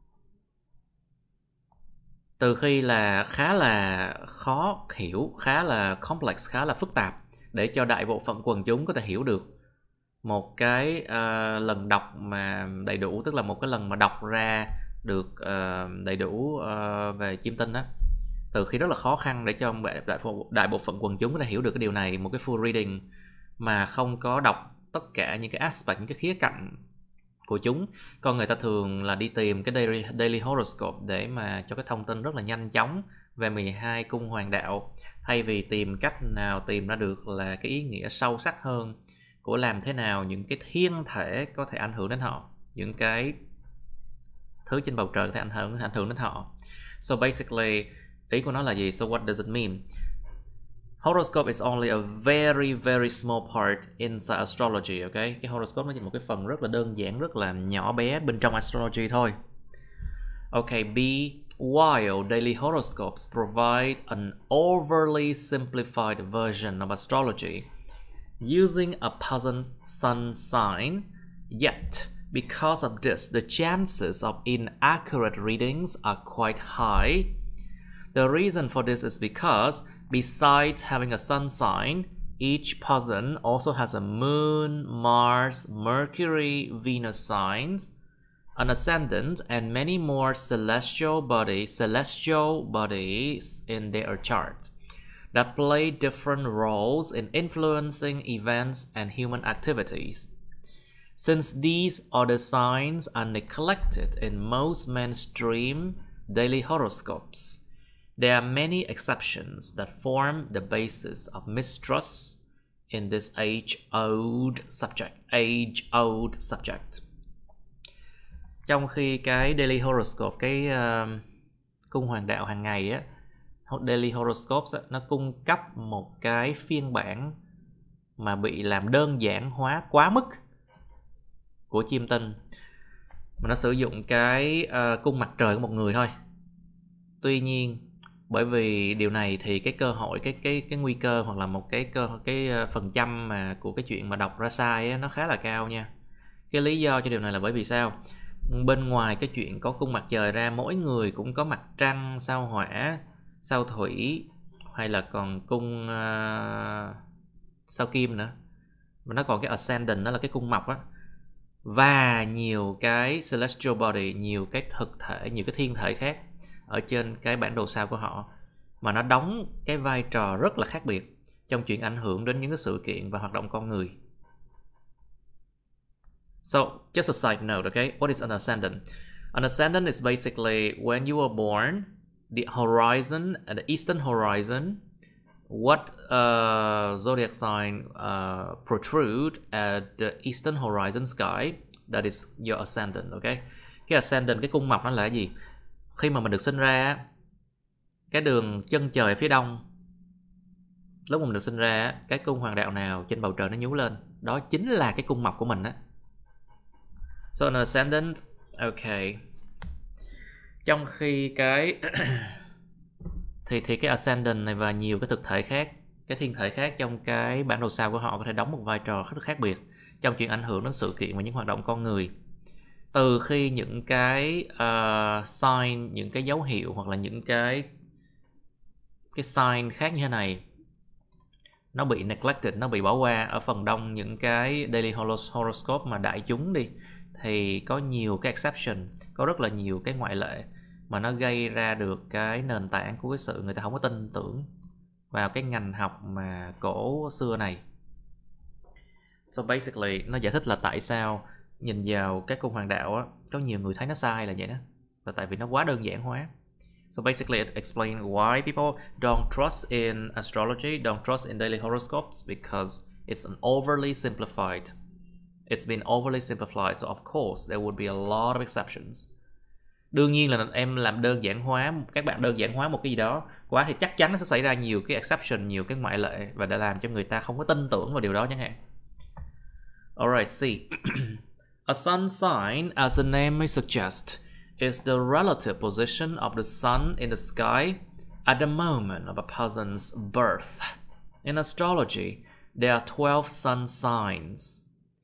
từ khi là khá là khó hiểu, khá là complex, khá là phức tạp để cho đại bộ phận quần chúng có thể hiểu được một cái uh, lần đọc mà đầy đủ, tức là một cái lần mà đọc ra được uh, đầy đủ uh, về chiêm tinh á, từ khi rất là khó khăn để cho đại, đại, đại bộ phận quần chúng có thể hiểu được cái điều này, một cái full reading mà không có đọc tất cả những cái aspect, những cái khía cạnh của chúng. Còn người ta thường là đi tìm cái daily, daily horoscope để mà cho cái thông tin rất là nhanh chóng về mười hai cung hoàng đạo, thay vì tìm cách nào tìm ra được là cái ý nghĩa sâu sắc hơn của làm thế nào những cái thiên thể có thể ảnh hưởng đến họ, những cái thứ trên bầu trời có thể ảnh hưởng ảnh hưởng đến họ. So basically, ý của nó là gì? So what does it mean? Horoscope is only a very very small part inside astrology, okay? Cái horoscope nó chỉ một cái phần rất là đơn giản, rất là nhỏ bé bên trong astrology thôi. Okay, B. While daily horoscopes provide an overly simplified version of astrology using a person's sun sign, yet because of this, the chances of inaccurate readings are quite high. The reason for this is because besides having a sun sign, each person also has a moon, Mars, Mercury, Venus signs, an ascendant, and many more celestial bodies, celestial bodies in their chart that play different roles in influencing events and human activities. Since these other signs are neglected in most mainstream daily horoscopes, there are many exceptions that form the basis of mistrust in this age-old subject. Age-old subject. Trong khi cái daily horoscope, cái uh, cung hoàng đạo hàng ngày á, daily horoscopes á, nó cung cấp một cái phiên bản mà bị làm đơn giản hóa quá mức của chiêm tinh, mà nó sử dụng cái uh, cung mặt trời của một người thôi. Tuy nhiên, bởi vì điều này thì cái cơ hội, cái cái cái nguy cơ hoặc là một cái cơ cái phần trăm mà của cái chuyện mà đọc ra sai á, nó khá là cao nha. Cái lý do cho điều này là bởi vì sao? Bên ngoài cái chuyện có cung mặt trời ra, mỗi người cũng có mặt trăng, sao hỏa, sao thủy, hay là còn cung uh, sao kim nữa, mà nó còn cái ascendant, nó là cái cung mọc á, và nhiều cái celestial body, nhiều cái thực thể, nhiều cái thiên thể khác ở trên cái bản đồ sao của họ, mà nó đóng cái vai trò rất là khác biệt trong chuyện ảnh hưởng đến những cái sự kiện và hoạt động con người. So, just a side note, okay? What is an ascendant? An ascendant is basically when you were born, the horizon, at the eastern horizon, what uh, zodiac sign uh, protrude at the eastern horizon sky, that is your ascendant, okay? Cái ascendant, cái cung mọc nó là cái gì? Khi mà mình được sinh ra, cái đường chân trời phía đông, lúc mà mình được sinh ra, cái cung hoàng đạo nào trên bầu trời nó nhú lên, đó chính là cái cung mọc của mình á. So an ascendant, okay. Trong khi cái thì thì cái ascendant này và nhiều cái thực thể khác, cái thiên thể khác trong cái bản đồ sao của họ có thể đóng một vai trò rất khác biệt trong chuyện ảnh hưởng đến sự kiện và những hoạt động con người. Từ khi những cái uh, sign, những cái dấu hiệu hoặc là những cái cái sign khác như thế này nó bị neglected, nó bị bỏ qua ở phần đông những cái daily horoscope mà đại chúng đi, thì có nhiều cái exception, có rất là nhiều cái ngoại lệ mà nó gây ra được cái nền tảng của cái sự người ta không có tin tưởng vào cái ngành học mà cổ xưa này. So basically nó giải thích là tại sao nhìn vào cái cung hoàng đạo á, có nhiều người thấy nó sai là vậy đó, là tại vì nó quá đơn giản hóa. So basically it explains why people don't trust in astrology, don't trust in daily horoscopes, because it's an overly simplified. It's been overly simplified, so of course there would be a lot of exceptions. Đương nhiên là em làm đơn giản hóa, các bạn đơn giản hóa một cái gì đó quá thì chắc chắn nó sẽ xảy ra nhiều cái exception, nhiều cái ngoại lệ, và đã làm cho người ta không có tin tưởng vào điều đó chẳng hạn. Alright, C. A sun sign, as the name may suggest, is the relative position of the sun in the sky at the moment of a person's birth. In astrology, there are twelve sun signs.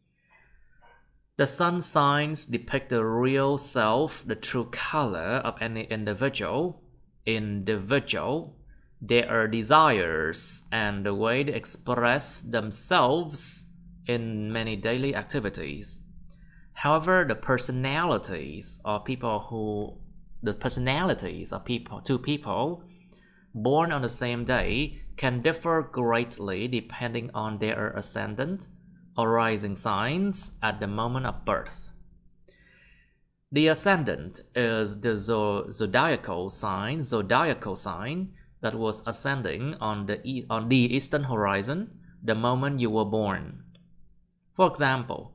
The sun signs depict the real self, the true color of any individual. Individual, their desires, and the way they express themselves in many daily activities. However, the personalities of people who the personalities of people two people born on the same day can differ greatly depending on their ascendant or rising signs at the moment of birth. The ascendant is the zodiacal sign, zodiacal sign that was ascending on the e on the eastern horizon the moment you were born. For example,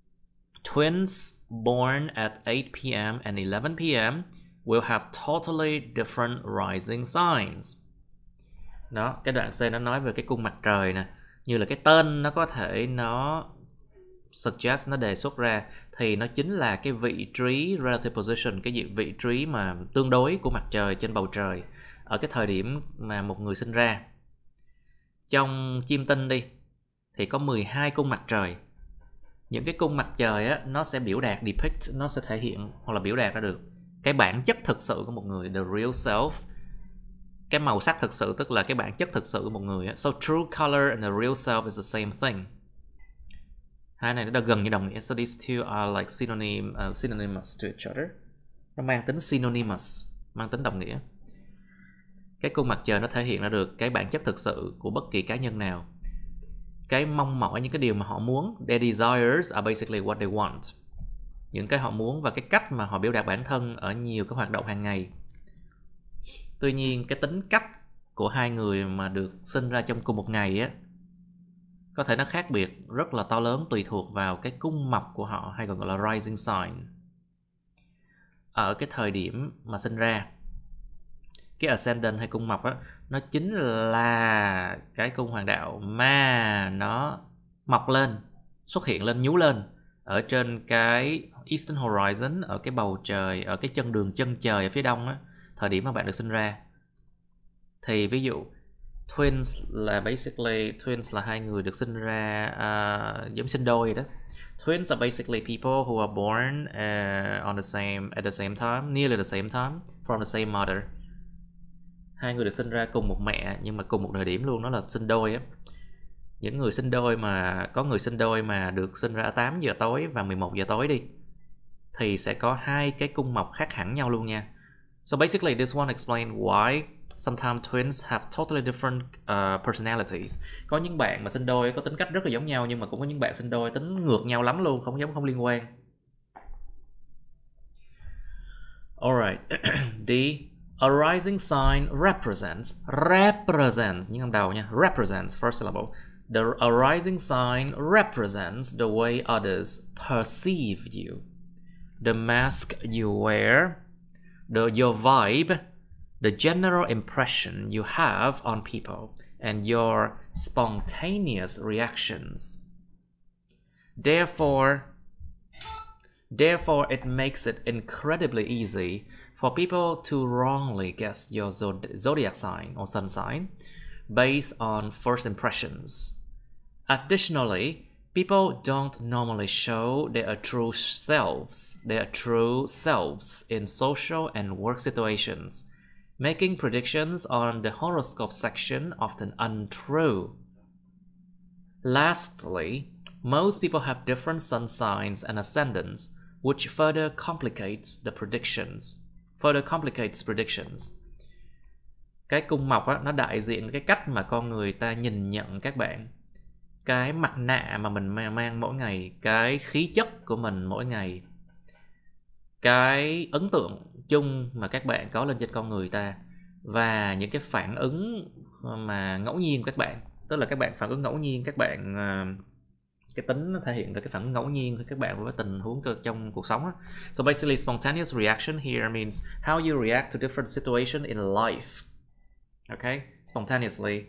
twins born at eight p m and eleven p m will have totally different rising signs. Đó, cái đoạn C nó nói về cái cung mặt trời nè, như là cái tên nó có thể nó suggest, nó đề xuất ra, thì nó chính là cái vị trí relative position, cái vị trí mà tương đối của mặt trời trên bầu trời ở cái thời điểm mà một người sinh ra. Trong chiêm tinh đi thì có mười hai cung mặt trời. Những cái cung mặt trời á, nó sẽ biểu đạt, depict, nó sẽ thể hiện hoặc là biểu đạt ra được cái bản chất thực sự của một người, the real self. Cái màu sắc thực sự tức là cái bản chất thực sự của một người á. So true color and the real self is the same thing. Hai này nó đã gần như đồng nghĩa. So these two are like synonym, uh, synonymous to each other. Nó mang tính synonymous, mang tính đồng nghĩa. Cái cung mặt trời nó thể hiện ra được cái bản chất thực sự của bất kỳ cá nhân nào. Cái mong mỏi, những cái điều mà họ muốn, their desires are basically what they want. Những cái họ muốn và cái cách mà họ biểu đạt bản thân ở nhiều cái hoạt động hàng ngày. Tuy nhiên cái tính cách của hai người mà được sinh ra trong cùng một ngày á, có thể nó khác biệt rất là to lớn tùy thuộc vào cái cung mọc của họ, hay còn gọi là rising sign. Ở cái thời điểm mà sinh ra, cái ascendant hay cung mọc á, nó chính là cái cung hoàng đạo mà nó mọc lên, xuất hiện lên, nhú lên ở trên cái eastern horizon, ở cái bầu trời, ở cái chân đường chân trời ở phía đông á, thời điểm mà bạn được sinh ra. Thì ví dụ twins là basically, twins là hai người được sinh ra uh, giống sinh đôi đó. Twins are basically people who are born uh, on the same at the same time, nearly the same time, from the same mother. Hai người được sinh ra cùng một mẹ nhưng mà cùng một thời điểm luôn, nó là sinh đôi á. những người sinh đôi mà có người sinh đôi mà được sinh ra tám giờ tối và mười một giờ tối đi, thì sẽ có hai cái cung mọc khác hẳn nhau luôn nha. So basically this one explain why sometimes twins have totally different uh, personalities. Có những bạn mà sinh đôi có tính cách rất là giống nhau, nhưng mà cũng có những bạn sinh đôi tính ngược nhau lắm luôn, không giống, không liên quan. Alright. The arising sign represents represents những âm đầu nha, represents first syllable. The arising sign represents the way others perceive you, the mask you wear, the your vibe, the general impression you have on people, and your spontaneous reactions. Therefore, therefore, it makes it incredibly easy for people to wrongly guess your zodiac sign or sun sign based on first impressions. Additionally, people don't normally show their true selves, their true selves in social and work situations, making predictions on the horoscope section often untrue. Lastly, most people have different sun signs and ascendants, which further complicates the predictions. Further complicates predictions. Cái cung mọc á, nó đại diện cái cách mà con người ta nhìn nhận các bạn, cái mặt nạ mà mình mang mỗi ngày, cái khí chất của mình mỗi ngày, cái ấn tượng chung mà các bạn có lên trên con người ta, và những cái phản ứng mà ngẫu nhiên của các bạn. Tức là các bạn phản ứng ngẫu nhiên, các bạn cái tính nó thể hiện được cái phản ứng ngẫu nhiên của các bạn với tình huống trong cuộc sống. So basically, spontaneous reaction here means how you react to different situations in life. Okay, spontaneously.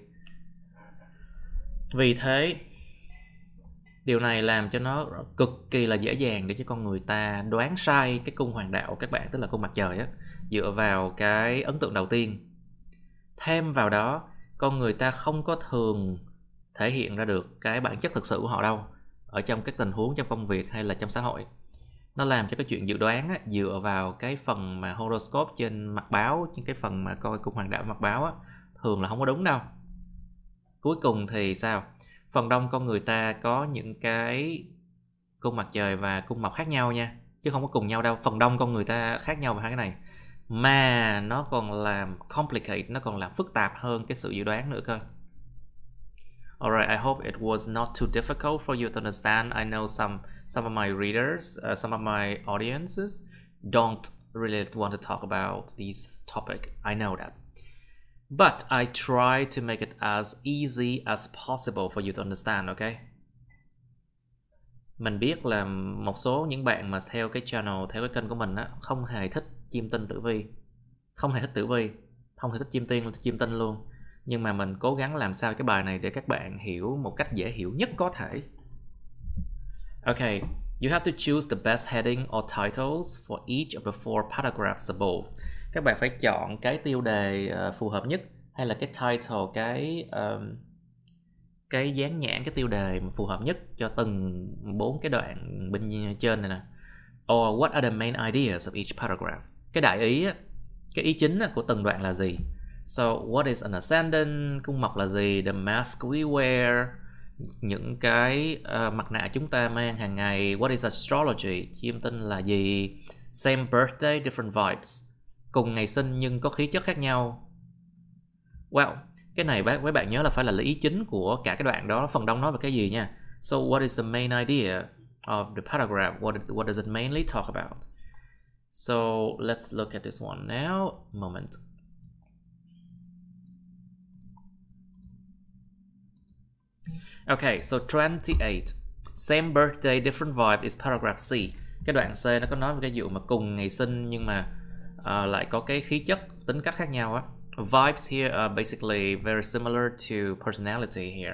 Vì thế, điều này làm cho nó cực kỳ là dễ dàng để cho con người ta đoán sai cái cung hoàng đạo các bạn, tức là cung mặt trời á, dựa vào cái ấn tượng đầu tiên. Thêm vào đó, con người ta không có thường thể hiện ra được cái bản chất thực sự của họ đâu, ở trong các tình huống trong công việc hay là trong xã hội. Nó làm cho cái chuyện dự đoán á, dựa vào cái phần mà horoscope trên mặt báo, trên cái phần mà coi cung hoàng đạo mặt báo á, thường là không có đúng đâu. Cuối cùng thì sao? Phần đông con người ta có những cái cung mặt trời và cung mọc khác nhau nha, chứ không có cùng nhau đâu. Phần đông con người ta khác nhau về hai cái này, mà nó còn làm complicate, nó còn làm phức tạp hơn cái sự dự đoán nữa cơ. Alright, I hope it was not too difficult for you to understand. I know some some of my readers, uh, some of my audiences don't really want to talk about this topic. I know that. But I try to make it as easy as possible for you to understand, okay? Mình biết là một số những bạn mà theo cái channel, theo cái kênh của mình á, không hề thích chiêm tinh tử vi, không hề thích tử vi, không hề thích chiêm tiên, chiêm tinh luôn. Nhưng mà mình cố gắng làm sao cái bài này để các bạn hiểu một cách dễ hiểu nhất có thể. Okay, you have to choose the best heading or titles for each of the four paragraphs above. Các bạn phải chọn cái tiêu đề uh, phù hợp nhất, hay là cái title, cái um, cái dán nhãn, cái tiêu đề phù hợp nhất cho từng bốn cái đoạn bên trên này nè. Or what are the main ideas of each paragraph? Cái đại ý, cái ý chính của từng đoạn là gì? So what is an ascendant? Cung mọc là gì? The mask we wear, những cái uh, mặt nạ chúng ta mang hàng ngày. What is astrology? Chiêm tinh là gì? Same birthday, different vibes. Cùng ngày sinh nhưng có khí chất khác nhau. Wow, cái này bác mấy bạn nhớ là phải là ý chính của cả cái đoạn đó. Phần đông nói về cái gì nha. So what is the main idea of the paragraph? What, what does it mainly talk about? So let's look at this one now. Moment. Okay, so twenty-eight. Same birthday, different vibe is paragraph C. Cái đoạn C nó có nói về cái vụ mà cùng ngày sinh nhưng mà uh, lại có cái khí chất, tính cách khác nhau á. Vibes here are basically very similar to personality here.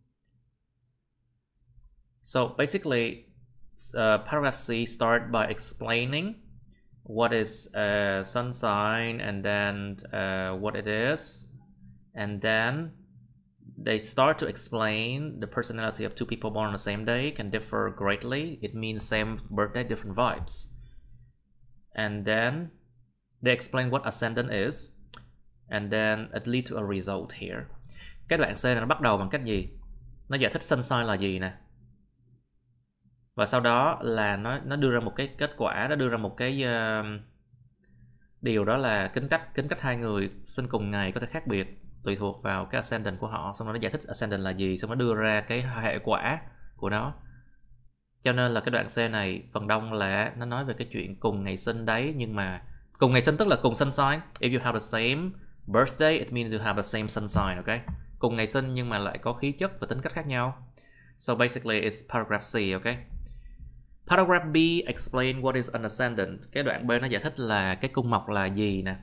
So basically, uh, paragraph C start by explaining what is a sun sign and then uh, what it is, and then they start to explain the personality of two people born on the same day can differ greatly. It means same birthday, different vibes. And then they explain what ascendant is, and then it leads to a result here. Cái đoạn C này nó bắt đầu bằng cách gì? nó giải thích sunshine là gì nè, và sau đó là nó nó đưa ra một cái kết quả, nó đưa ra một cái uh, điều, đó là tính cách tính cách hai người sinh cùng ngày có thể khác biệt tùy thuộc vào cái ascendant của họ. Xong rồi nó giải thích ascendant là gì, xong nó đưa ra cái hệ quả của nó. Cho nên là cái đoạn C này phần đông là nó nói về cái chuyện cùng ngày sinh đấy, nhưng mà cùng ngày sinh tức là cùng sunshine. If you have the same birthday, it means you have the same sunshine, okay? Cùng ngày sinh nhưng mà lại có khí chất và tính cách khác nhau. So basically it's paragraph C, okay? Paragraph B explain what is an ascendant. Cái đoạn B nó giải thích là cái cung mọc là gì nè.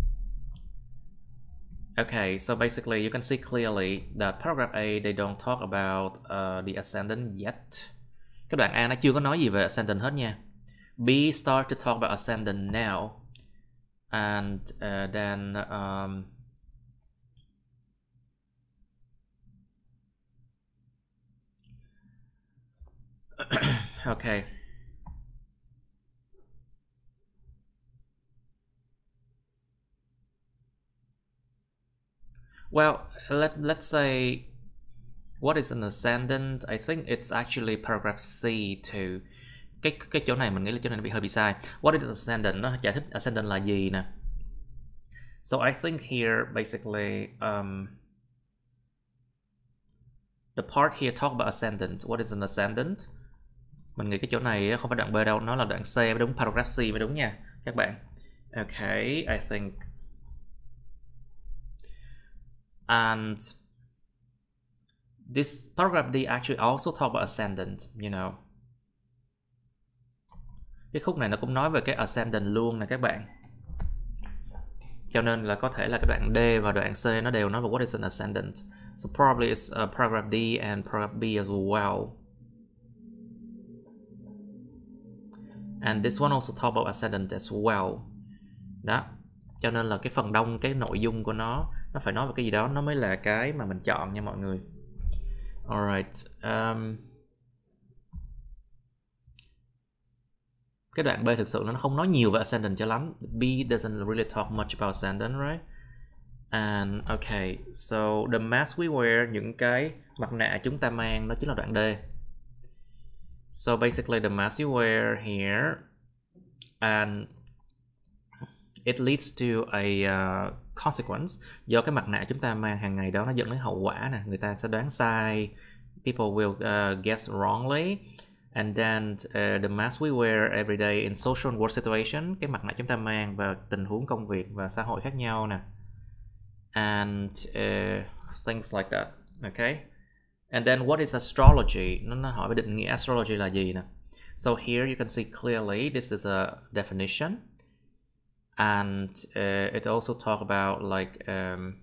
Okay, so basically you can see clearly that paragraph A they don't talk about uh, the ascendant yet. Cái đoạn A nó chưa có nói gì về ascendant hết nha. B start to talk about ascendant now, and uh, then um, okay. Well, let let's say what is an ascendant. I think it's actually paragraph C too. Cái cái chỗ này mình nghĩ là chỗ này nó bị hơi bị sai. What is an ascendant? Nó giải thích ascendant là gì nè. So I think here basically um, the part here talk about ascendant. What is an ascendant? Mình nghĩ cái chỗ này không phải đoạn B đâu, nó là đoạn C mới đúng, paragraph C mới đúng nha các bạn. Okay, I think. And this paragraph D actually also talk about ascendant, you know. Cái khúc này nó cũng nói về cái ascendant luôn nè các bạn. Cho nên là có thể là cái đoạn D và đoạn C nó đều nói về what is an ascendant. So probably it's uh, paragraph D and paragraph B as well. And this one also talk about ascendant as well. Đó. Cho nên là cái phần đông cái nội dung của nó nó phải nói về cái gì đó, nó mới là cái mà mình chọn nha mọi người. Alright. Um, cái đoạn B thực sự nó không nói nhiều về ascendant cho lắm. B doesn't really talk much about ascendant, right? And okay, so the mask we wear, những cái mặt nạ chúng ta mang, đó chính là đoạn D. So basically the mask you wear here, and it leads to a uh, consequence. Do cái mặt nạ chúng ta mang hàng ngày đó nó dẫn đến hậu quả nè, người ta sẽ đoán sai, people will uh, guess wrongly, and then uh, the mask we wear every day in social work situation, cái mặt nạ chúng ta mang vào tình huống công việc và xã hội khác nhau nè, and uh, things like that, okay. And then what is astrology? Nó, nó hỏi về định nghĩa astrology là gì nè. So here you can see clearly this is a definition. And uh, it also talk about like um,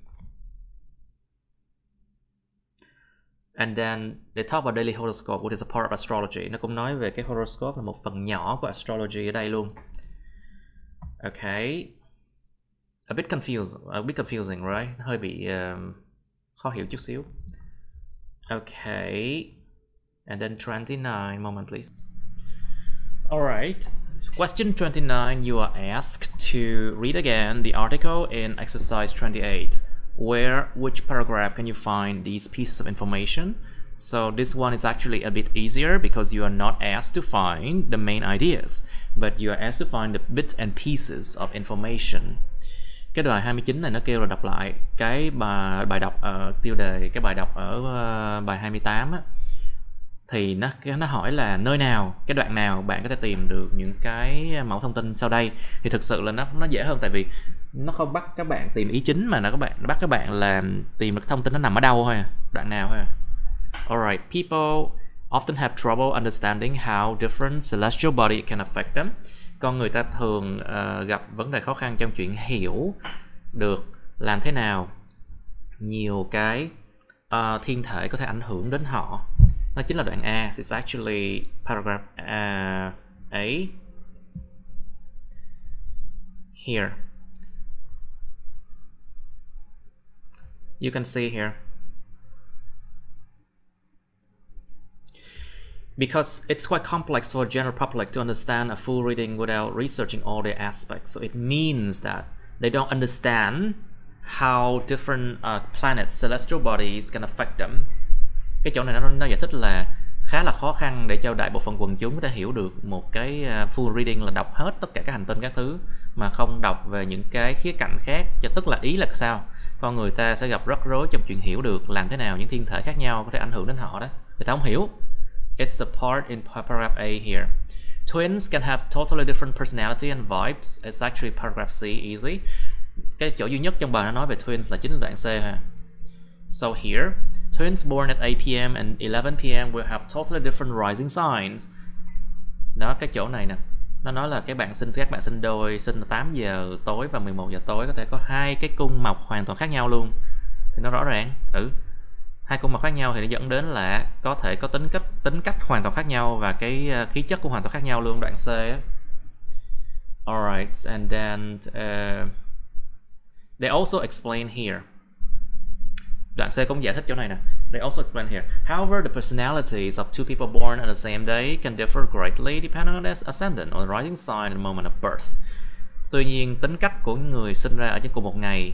and then they talk about daily horoscope, which is a part of astrology. Nó cũng nói về cái horoscope là một phần nhỏ của astrology ở đây luôn. Okay, a bit confused, a bit confusing, right? Hơi bị um, khó hiểu chút xíu. Okay, and then twenty-nine, moment please. All right. Question twenty-nine, you are asked to read again the article in exercise twenty-eight. Where, which paragraph can you find these pieces of information? So this one is actually a bit easier because you are not asked to find the main ideas, but you are asked to find the bits and pieces of information. Cái bài hai mươi chín này nó kêu là đọc lại cái bài, bài đọc ở tiêu đề, cái bài đọc ở uh, bài hai mươi tám á. Thì nó nó hỏi là nơi nào, cái đoạn nào bạn có thể tìm được những cái mẫu thông tin sau đây. Thì thực sự là nó nó dễ hơn, tại vì nó không bắt các bạn tìm ý chính mà nó các bạn nó bắt các bạn là tìm được thông tin nó nằm ở đâu thôi à, đoạn nào thôi à. Alright, people often have trouble understanding how different celestial body can affect them. Con người ta thường uh, gặp vấn đề khó khăn trong chuyện hiểu được làm thế nào nhiều cái uh, thiên thể có thể ảnh hưởng đến họ. Nó chính là đoạn A. It's actually paragraph uh, A. Here. You can see here. Because it's quite complex for a general public to understand a full reading without researching all the aspects. So it means that they don't understand how different uh, planets, celestial bodies can affect them. Cái chỗ này nó, nó giải thích là khá là khó khăn để cho đại bộ phận quần chúng có thể hiểu được một cái full reading là đọc hết tất cả các hành tinh các thứ mà không đọc về những cái khía cạnh khác. Cho tức là ý là sao? Con người ta sẽ gặp rắc rối trong chuyện hiểu được làm thế nào những thiên thể khác nhau có thể ảnh hưởng đến họ đó. Người ta không hiểu. It's a part in paragraph A here. Twins can have totally different personality and vibes. It's actually paragraph C, easy. Cái chỗ duy nhất trong bài nó nói về twins là chính đoạn C ha. So here, twins born at eight p m and eleven p m will have totally different rising signs. Đó, cái chỗ này nè, nó nói là cái bạn sinh các bạn sinh đôi sinh tám giờ tối và mười một giờ tối có thể có hai cái cung mọc hoàn toàn khác nhau luôn. Thì nó rõ ràng, ừ. Hai cung mọc khác nhau thì nó dẫn đến là có thể có tính cách tính cách hoàn toàn khác nhau và cái uh, khí chất cũng hoàn toàn khác nhau luôn, đoạn C á. Alright, and then uh, they also explain here. Đoạn C cũng giải thích chỗ này nè. They also explain here. However, the personalities of two people born on the same day can differ greatly depending on their ascendant or rising sign at the moment of birth. Tuy nhiên, tính cách của người sinh ra ở trên cùng một ngày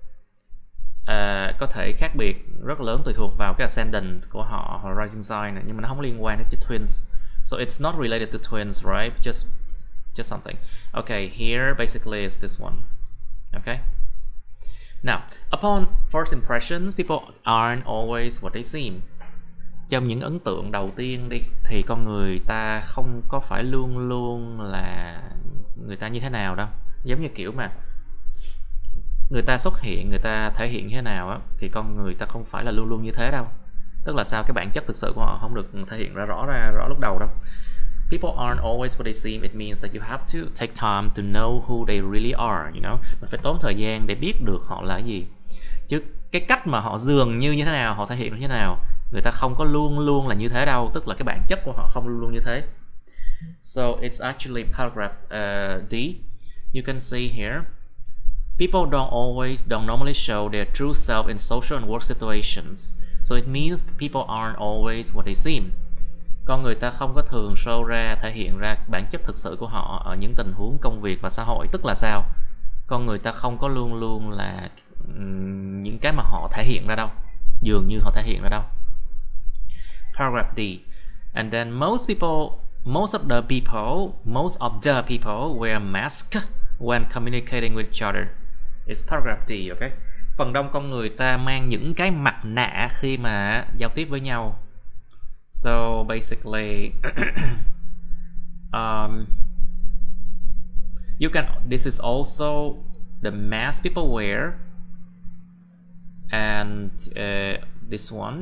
uh, có thể khác biệt rất lớn tùy thuộc vào cái ascendant của họ hoặc rising sign này, nhưng mà nó không liên quan đến cái twins. So it's not related to twins, right? Just just something. Okay, here basically is this one. Okay. Now, upon first impressions, people aren't always what they seem. Trong những ấn tượng đầu tiên đi, thì con người ta không có phải luôn luôn là người ta như thế nào đâu. Giống như kiểu mà người ta xuất hiện, người ta thể hiện như thế nào á, thì con người ta không phải là luôn luôn như thế đâu. Tức là sao? Cái bản chất thực sự của họ không được thể hiện ra rõ ra rõ lúc đầu đâu. People aren't always what they seem. It means that you have to take time to know who they really are, you know. Mình phải tốn thời gian để biết được họ là cái gì. Chứ cái cách mà họ dường như như thế nào, họ thể hiện như thế nào, người ta không có luôn luôn là như thế đâu. Tức là cái bản chất của họ không luôn luôn như thế. So it's actually paragraph uh, D. You can see here. People don't always, don't normally show their true self in social and work situations. So it means people aren't always what they seem. Con người ta không có thường show ra, thể hiện ra bản chất thực sự của họ ở những tình huống công việc và xã hội. Tức là sao? Con người ta không có luôn luôn là um, những cái mà họ thể hiện ra đâu. Dường như họ thể hiện ra đâu. Paragraph D. And then most people, most of the people, most of the people wear masks when communicating with each other. It's paragraph D, okay? Phần đông con người ta mang những cái mặt nạ khi mà giao tiếp với nhau. So basically, um, you can. This is also the mask people wear, and uh, this one.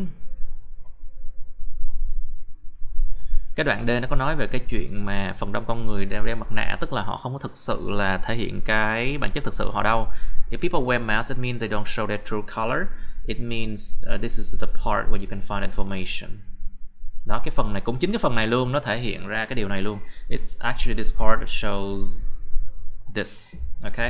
Cái đoạn D nó có nói về cái chuyện mà phần đông con người đeo đeo mặt nạ, tức là họ không có thực sự là thể hiện cái bản chất thực sự họ đâu. If people wear masks, it means they don't show their true color. It means uh, this is the part where you can find information. Đó, cái phần này cũng chính cái phần này luôn nó thể hiện ra cái điều này luôn. It's actually this part that shows this, okay?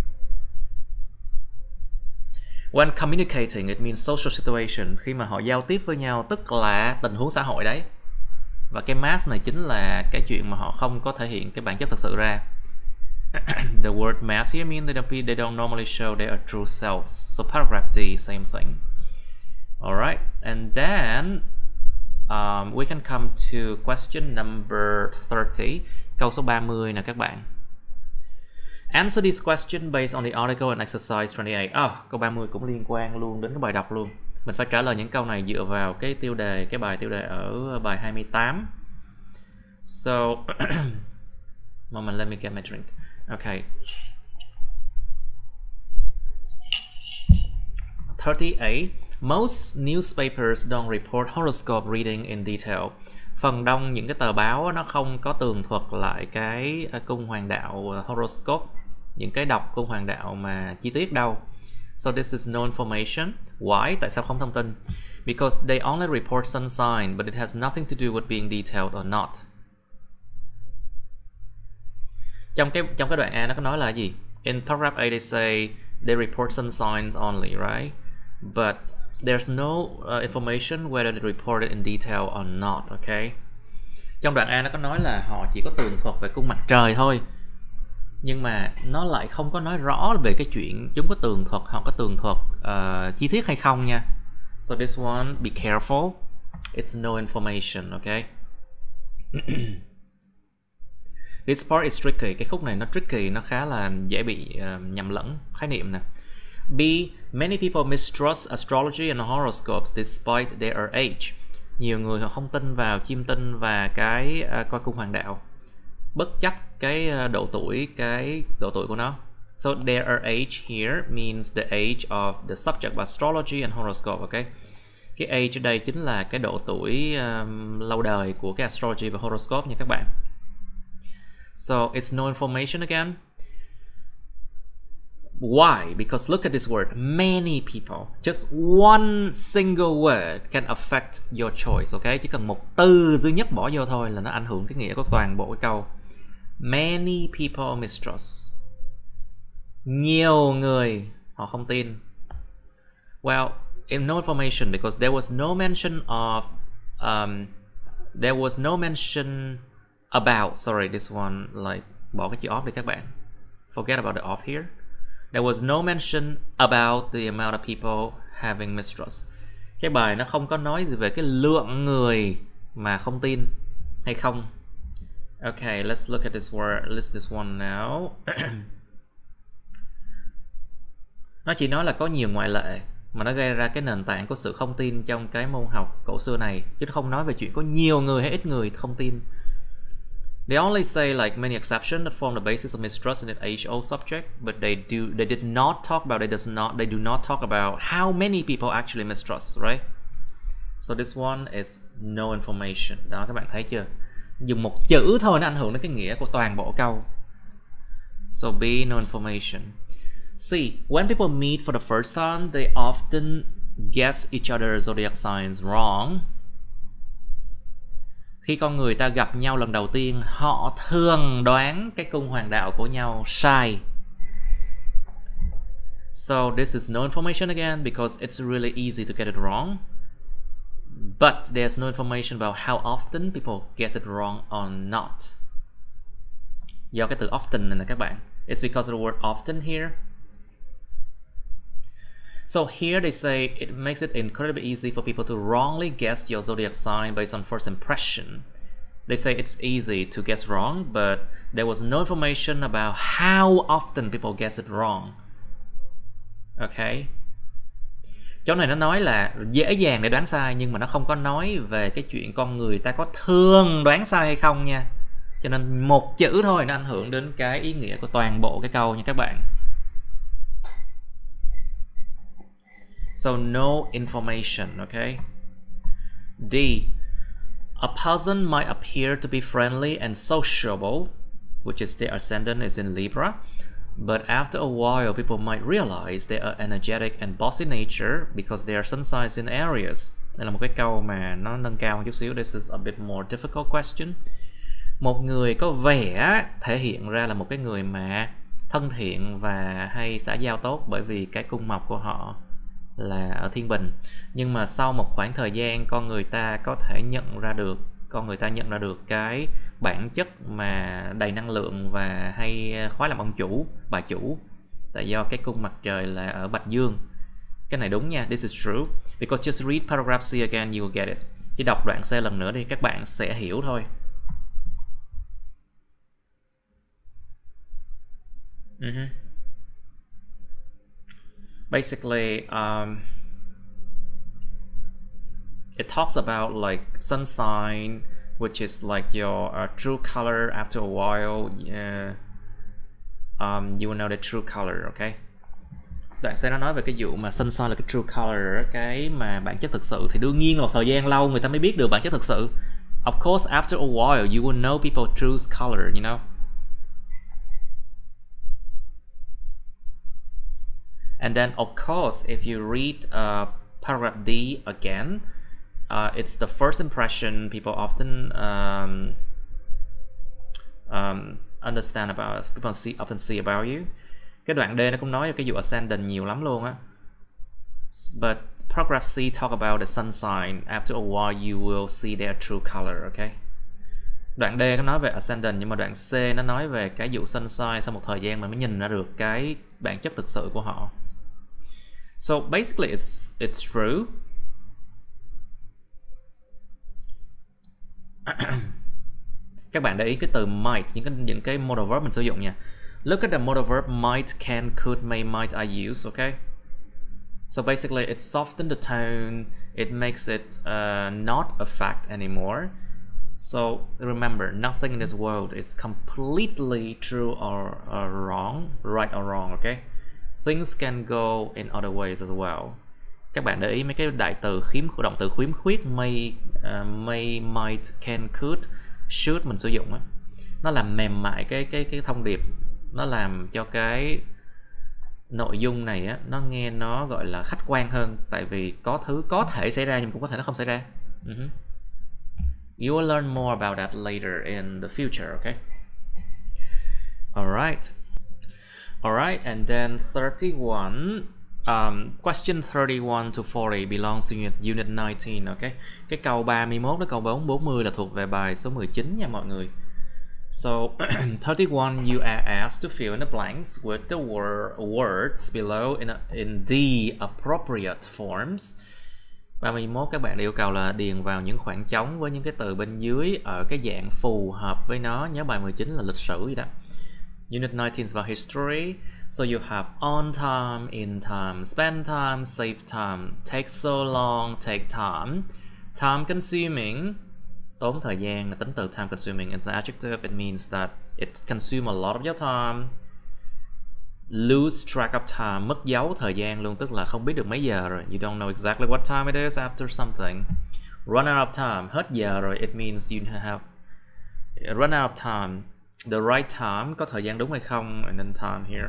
When communicating, it means social situation. Khi mà họ giao tiếp với nhau, tức là tình huống xã hội đấy. Và cái mask này chính là cái chuyện mà họ không có thể hiện cái bản chất thực sự ra. The word mask here means they don't, they don't normally show their true selves. So paragraph D, same thing. Alright, and then Um, we can come to question number thirty. Câu số ba mươi nè các bạn. Answer this question based on the article and exercise twenty-eight. Oh, câu ba mươi cũng liên quan luôn đến cái bài đọc luôn. Mình phải trả lời những câu này dựa vào cái tiêu đề, cái bài tiêu đề ở bài hai mươi tám. So, moment, let me get my drink. Okay. thirty-eight. Most newspapers don't report horoscope reading in detail. Phần đông những cái tờ báo nó không có tường thuật lại cái cung hoàng đạo horoscope, những cái đọc cung hoàng đạo mà chi tiết đâu. So this is no information. Why? Tại sao không thông tin? Because they only report sun sign, but it has nothing to do with being detailed or not. Trong cái trong cái đoạn A nó có nói là gì? In paragraph A they say they report sun signs only, right? But there's no uh, information whether they reported in detail or not, okay? Trong đoạn A nó có nói là họ chỉ có tường thuật về cung mặt trời thôi. Nhưng mà nó lại không có nói rõ về cái chuyện chúng có tường thuật, họ có tường thuật uh, chi tiết hay không nha. So this one, be careful. it's no information, okay? This part is tricky. Cái khúc này nó tricky, nó khá là dễ bị uh, nhầm lẫn khái niệm nè. B. Many people mistrust astrology and horoscopes despite their age. Nhiều người họ không tin vào chiêm tinh và cái uh, coi cung hoàng đạo, bất chấp cái uh, độ tuổi, cái độ tuổi của nó. So their age here means the age of the subject of astrology and horoscope, okay? Cái age ở đây chính là cái độ tuổi um, lâu đời của cái astrology và horoscope nha các bạn. So it's no information again. Why? Because look at this word, many people. Just one single word can affect your choice, okay? Chỉ cần một từ duy nhất bỏ vô thôi là nó ảnh hưởng cái nghĩa của toàn bộ cái câu. Many people mistrust. Nhiều người họ không tin. Well, in no information because there was no mention of um, there was no mention about, sorry, this one, like, bỏ cái chữ off đi các bạn. Forget about the off here. There was no mention about the amount of people having mistrust. Cái bài nó không có nói gì về cái lượng người mà không tin hay không. Okay, let's look at this word, list this one now. Nó chỉ nói là có nhiều ngoại lệ mà nó gây ra cái nền tảng của sự không tin trong cái môn học cổ xưa này, chứ không nói về chuyện có nhiều người hay ít người không tin. They only say like many exceptions that form the basis of mistrust in an age-old subject, but they do they did not talk about it does not they do not talk about how many people actually mistrust, right? So this one is no information. Đó, các bạn thấy chưa? Dùng một chữ thôi nó ảnh hưởng đến cái nghĩa của toàn bộ câu. So B, no information. C. When people meet for the first time, they often guess each other's zodiac signs wrong. Khi con người ta gặp nhau lần đầu tiên, họ thường đoán cái cung hoàng đạo của nhau sai. So this is no information again because it's really easy to get it wrong. But there's no information about how often people get it wrong or not. Do cái từ often này nè các bạn. It's because of the word often here. So here they say it makes it incredibly easy for people to wrongly guess your zodiac sign based on first impression. They say it's easy to guess wrong, but there was no information about how often people guess it wrong. Okay. Chỗ này nó nói là dễ dàng để đoán sai, nhưng mà nó không có nói về cái chuyện con người ta có thường đoán sai hay không nha. Cho nên một chữ thôi nó ảnh hưởng đến cái ý nghĩa của toàn bộ cái câu nha các bạn. So no information, okay? D. A person might appear to be friendly and sociable, which is their ascendant is in Libra, but after a while people might realize they are energetic and bossy nature because their sun sign is in Aries. Đây là một cái câu mà nó nâng cao một chút xíu. This is a bit more difficult question. Một người có vẻ thể hiện ra là một cái người mà thân thiện và hay xã giao tốt bởi vì cái cung mộc của họ là ở Thiên Bình, nhưng mà sau một khoảng thời gian con người ta có thể nhận ra được con người ta nhận ra được cái bản chất mà đầy năng lượng và hay khoái làm ông chủ bà chủ, tại do cái cung mặt trời là ở Bạch Dương. Cái này đúng nha, this is true, because just read paragraph C again you will get it. Chỉ đọc đoạn C lần nữa đi các bạn sẽ hiểu thôi. Uh-huh. Basically, um, it talks about like sun sign, which is like your uh, true color. After a while, uh, um, you will know the true color. Okay. Đoạn sẽ nó nói về cái vụ mà sun sign là cái true color, cái mà bản chất thực sự, thì đương nhiên là một thời gian lâu người ta mới biết được bản chất thực sự. Of course, after a while, you will know people's true color. You know. And then, of course, if you read uh, paragraph D again, uh, it's the first impression people often um, um, understand about, people see, often see about you. Cái đoạn D nó cũng nói về cái vụ ascendant nhiều lắm luôn á. But paragraph C talk about the sun sign. After a while, you will see their true color. Okay. Đoạn D nó nói về ascendant, nhưng mà đoạn C nó nói về cái vụ sun sign, sau một thời gian mà mới nhìn ra được cái bản chất thực sự của họ. So basically it's it's true. Các bạn để ý cái từ might, những cái những cái modal verb mình sử dụng nha. Look at the modal verb might, can, could, may, might I use, okay? So basically it softens the tone, it makes it uh, not a fact anymore. So remember, nothing in this world is completely true or, or wrong, right or wrong, okay? Things can go in other ways as well. Các bạn để ý mấy cái đại từ khiếm động từ khiếm khuyết may, uh, may, might, can, could, should mình sử dụng á, nó làm mềm mại cái cái cái thông điệp, nó làm cho cái nội dung này á nó nghe nó gọi là khách quan hơn, tại vì có thứ có thể xảy ra nhưng cũng có thể nó không xảy ra. Uh-huh. You will learn more about that later in the future, okay? All right. All right, and then thirty-one. Um, question thirty-one to forty belongs to unit, unit nineteen, okay? Cái câu ba mươi mốt đến câu bốn mươi là thuộc về bài số mười chín nha mọi người. So, thirty-one, you are asked to fill in the blanks with the word, words below in, a, in the appropriate forms. ba mươi mốt các bạn yêu cầu là điền vào những khoảng trống với những cái từ bên dưới ở cái dạng phù hợp với nó. Nhớ bài mười chín là lịch sử vậy đó. Unit nineteen is about history. So you have on time, in time, spend time, save time, take so long, take time. Time consuming, tốn thời gian là tính từ time consuming. It's an adjective, it means that it consumes a lot of your time. Lose track of time, mất dấu thời gian luôn, tức là không biết được mấy giờ rồi. You don't know exactly what time it is after something. Run out of time, hết giờ rồi. It means you have run out of time. The right time, có thời gian đúng hay không, and then time here.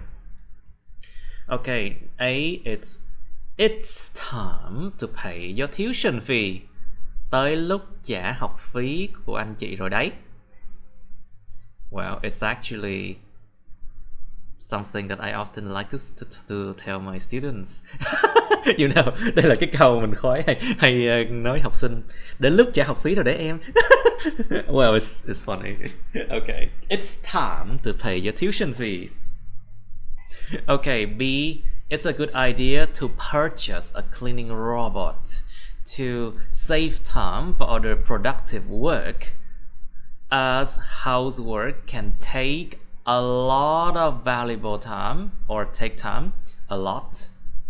Okay, A, it's it's time to pay your tuition fee. Tới lúc trả học phí của anh chị rồi đấy. Well, it's actually something that I often like to, to, to tell my students. You know, đây là cái câu mình khói hay, hay uh, nói học sinh. Đến lúc trả học phí rồi đấy em. Well, it's, it's funny. Okay, it's time to pay your tuition fees. Okay, B, it's a good idea to purchase a cleaning robot to save time for other productive work, as housework can take a lot of valuable time, or take time a lot.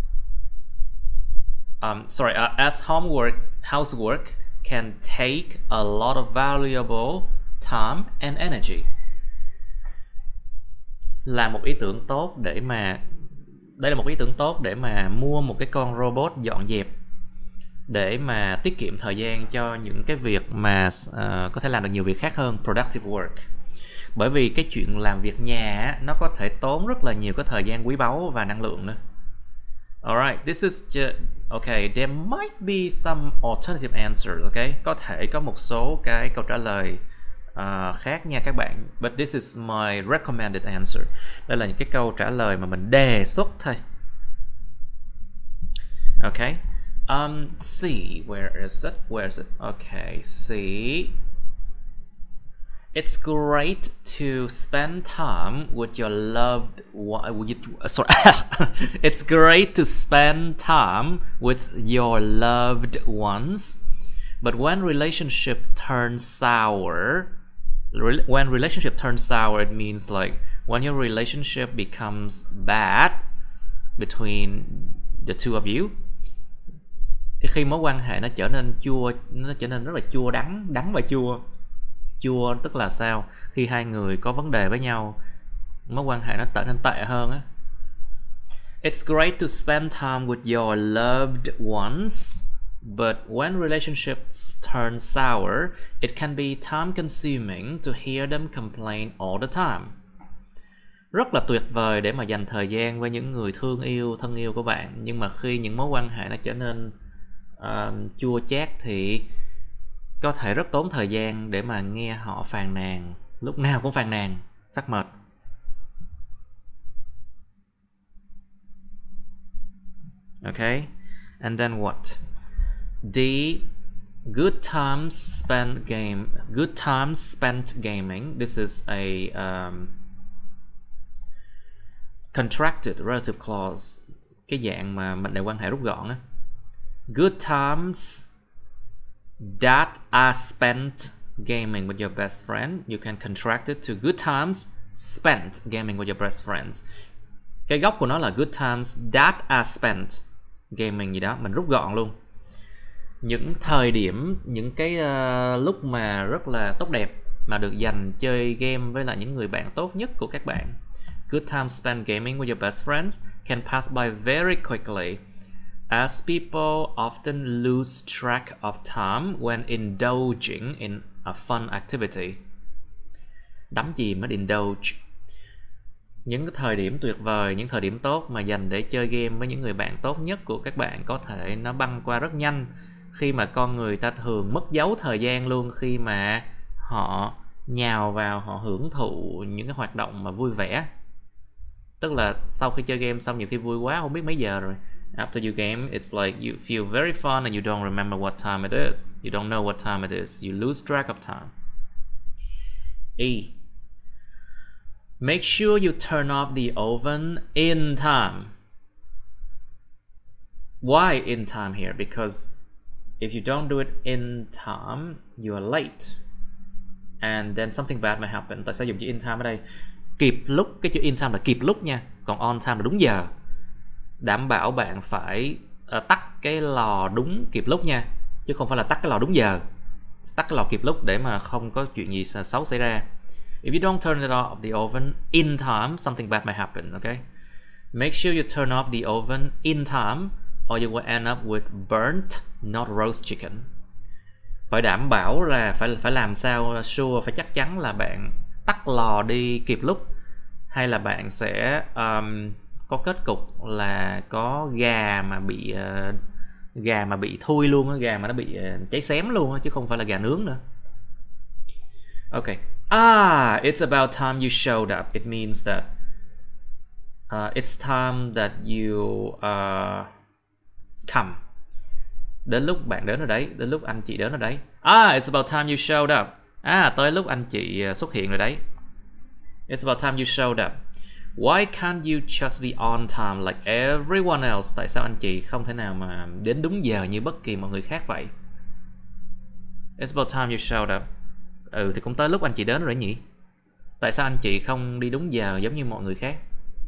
Um, sorry, uh, as homework, housework can take a lot of valuable time and energy. Là một ý tưởng tốt để mà đây là một ý tưởng tốt để mà mua một cái con robot dọn dẹp để mà tiết kiệm thời gian cho những cái việc mà uh, có thể làm được nhiều việc khác hơn, productive work. Bởi vì cái chuyện làm việc nhà nó có thể tốn rất là nhiều cái thời gian quý báu và năng lượng nữa. Alright, this is just, okay, there might be some alternative answers, okay? Có thể có một số cái câu trả lời uh, khác nha các bạn. But this is my recommended answer. Đây là những cái câu trả lời mà mình đề xuất thôi. Okay. Um, C, where is it? Where is it? Okay, C. It's great to spend time with your loved one. Sorry, it's great to spend time with your loved ones, but when relationship turns sour, re when relationship turns sour, it means like when your relationship becomes bad between the two of you. Cái khi mối quan hệ nó trở nên chua, nó trở nên rất là chua đắng, đắng và chua. Chua tức là sao? Khi hai người có vấn đề với nhau, mối quan hệ nó trở nên tệ hơn á. It's great to spend time with your loved ones, but when relationships turn sour, it can be time consuming to hear them complain all the time. Rất là tuyệt vời để mà dành thời gian với những người thương yêu, thân yêu của bạn, nhưng mà khi những mối quan hệ nó trở nên uh, chua chát thì có thể rất tốn thời gian để mà nghe họ phàn nàn, lúc nào cũng phàn nàn, phát mệt. Okay, and then what? D, good times spent game, good times spent gaming. This is a um, contracted relative clause, cái dạng mà mệnh đề quan hệ rút gọn á. Good times that are spent gaming with your best friend. You can contract it to good times spent gaming with your best friends. Cái gốc của nó là good times that are spent gaming gì đó, mình rút gọn luôn. Những thời điểm, những cái uh, lúc mà rất là tốt đẹp mà được dành chơi game với lại những người bạn tốt nhất của các bạn. Good times spent gaming with your best friends can pass by very quickly, as people often lose track of time when indulging in a fun activity. Đắm chìm ở indulge. Những cái thời điểm tuyệt vời, những thời điểm tốt mà dành để chơi game với những người bạn tốt nhất của các bạn có thể nó băng qua rất nhanh, khi mà con người ta thường mất dấu thời gian luôn khi mà họ nhào vào, họ hưởng thụ những cái hoạt động mà vui vẻ. Tức là sau khi chơi game xong nhiều khi vui quá không biết mấy giờ rồi. After you game, it's like you feel very fun and you don't remember what time it is. You don't know what time it is. You lose track of time. E. Make sure you turn off the oven in time. Why in time here? Because if you don't do it in time, you are late. And then something bad may happen. Tại sao dùng chữ in time ở đây? Kịp lúc, cái chữ in time là kịp lúc nha. Còn on time là đúng giờ. Đảm bảo bạn phải uh, tắt cái lò đúng kịp lúc nha. Chứ không phải là tắt cái lò đúng giờ. Tắt cái lò kịp lúc để mà không có chuyện gì xấu xảy ra. If you don't turn it off the oven in time, something bad may happen, okay? Make sure you turn off the oven in time or you will end up with burnt, not roast chicken. Phải đảm bảo là phải phải làm sao sure, phải chắc chắn là bạn tắt lò đi kịp lúc, hay là bạn sẽ um, có kết cục là có gà mà bị uh, gà mà bị thui luôn á, gà mà nó bị uh, cháy xém luôn á, chứ không phải là gà nướng nữa. Okay. Ah, it's about time you showed up. It means that uh, it's time that you uh, come. Đến lúc bạn đến ở đấy, đến lúc anh chị đến ở đấy. Ah, it's about time you showed up. À, tới lúc anh chị xuất hiện rồi đấy. It's about time you showed up. Why can't you just be on time like everyone else? Tại sao anh chị không thể nào mà đến đúng giờ như bất kỳ mọi người khác vậy? It's about time you showed up. Ừ thì cũng tới lúc anh chị đến rồi nhỉ. Tại sao anh chị không đi đúng giờ giống như mọi người khác?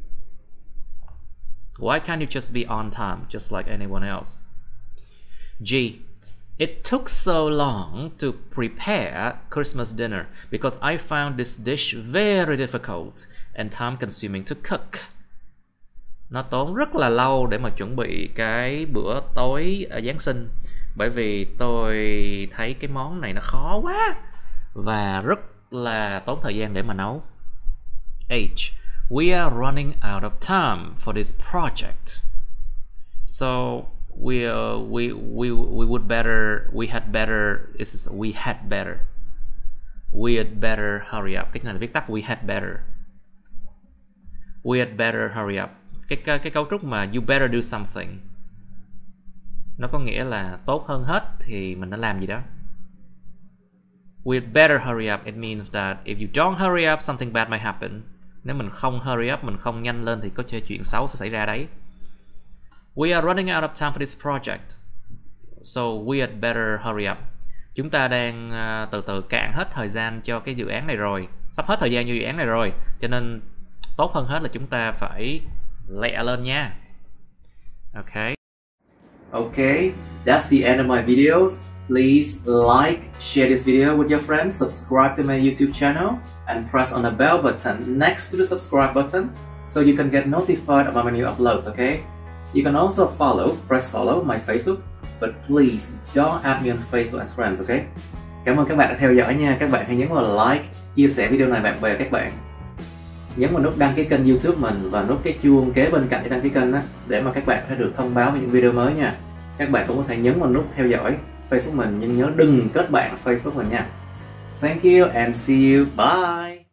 Why can't you just be on time just like anyone else? G. It took so long to prepare Christmas dinner because I found this dish very difficult and time consuming to cook. Nó tốn rất là lâu để mà chuẩn bị cái bữa tối Giáng sinh, bởi vì tôi thấy cái món này nó khó quá và rất là tốn thời gian để mà nấu. H. We are running out of time for this project. So we uh, we we we would better we had better this is we had better we had better hurry up. Cái này là viết tắt we had better. We had better hurry up. Cái cái, cái cấu trúc mà you better do something nó có nghĩa là tốt hơn hết thì mình đã làm gì đó. We'd better hurry up. It means that if you don't hurry up, something bad may happen. Nếu mình không hurry up, mình không nhanh lên thì có chuyện xấu sẽ xảy ra đấy. We are running out of time for this project. So we had better hurry up. Chúng ta đang uh, từ từ cạn hết thời gian cho cái dự án này rồi. Sắp hết thời gian cho dự án này rồi. Cho nên tốt hơn hết là chúng ta phải lẹ lên nha. Okay. Okay, that's the end of my videos. Please like, share this video with your friends, subscribe to my YouTube channel, and press on the bell button next to the subscribe button so you can get notified about my new uploads, okay? You can also follow, press follow my Facebook, but please don't add me on Facebook as friends, okay? Cảm ơn các bạn đã theo dõi nha. Các bạn hãy nhấn vào like, chia sẻ video này bạn bè các bạn. Nhấn vào nút đăng ký kênh YouTube mình và nút cái chuông kế bên cạnh để đăng ký kênh đó, để mà các bạn sẽ được thông báo về những video mới nha. Các bạn cũng có thể nhấn vào nút theo dõi Facebook mình, nhưng nhớ đừng kết bạn Facebook mình nha. Thank you and see you. Bye.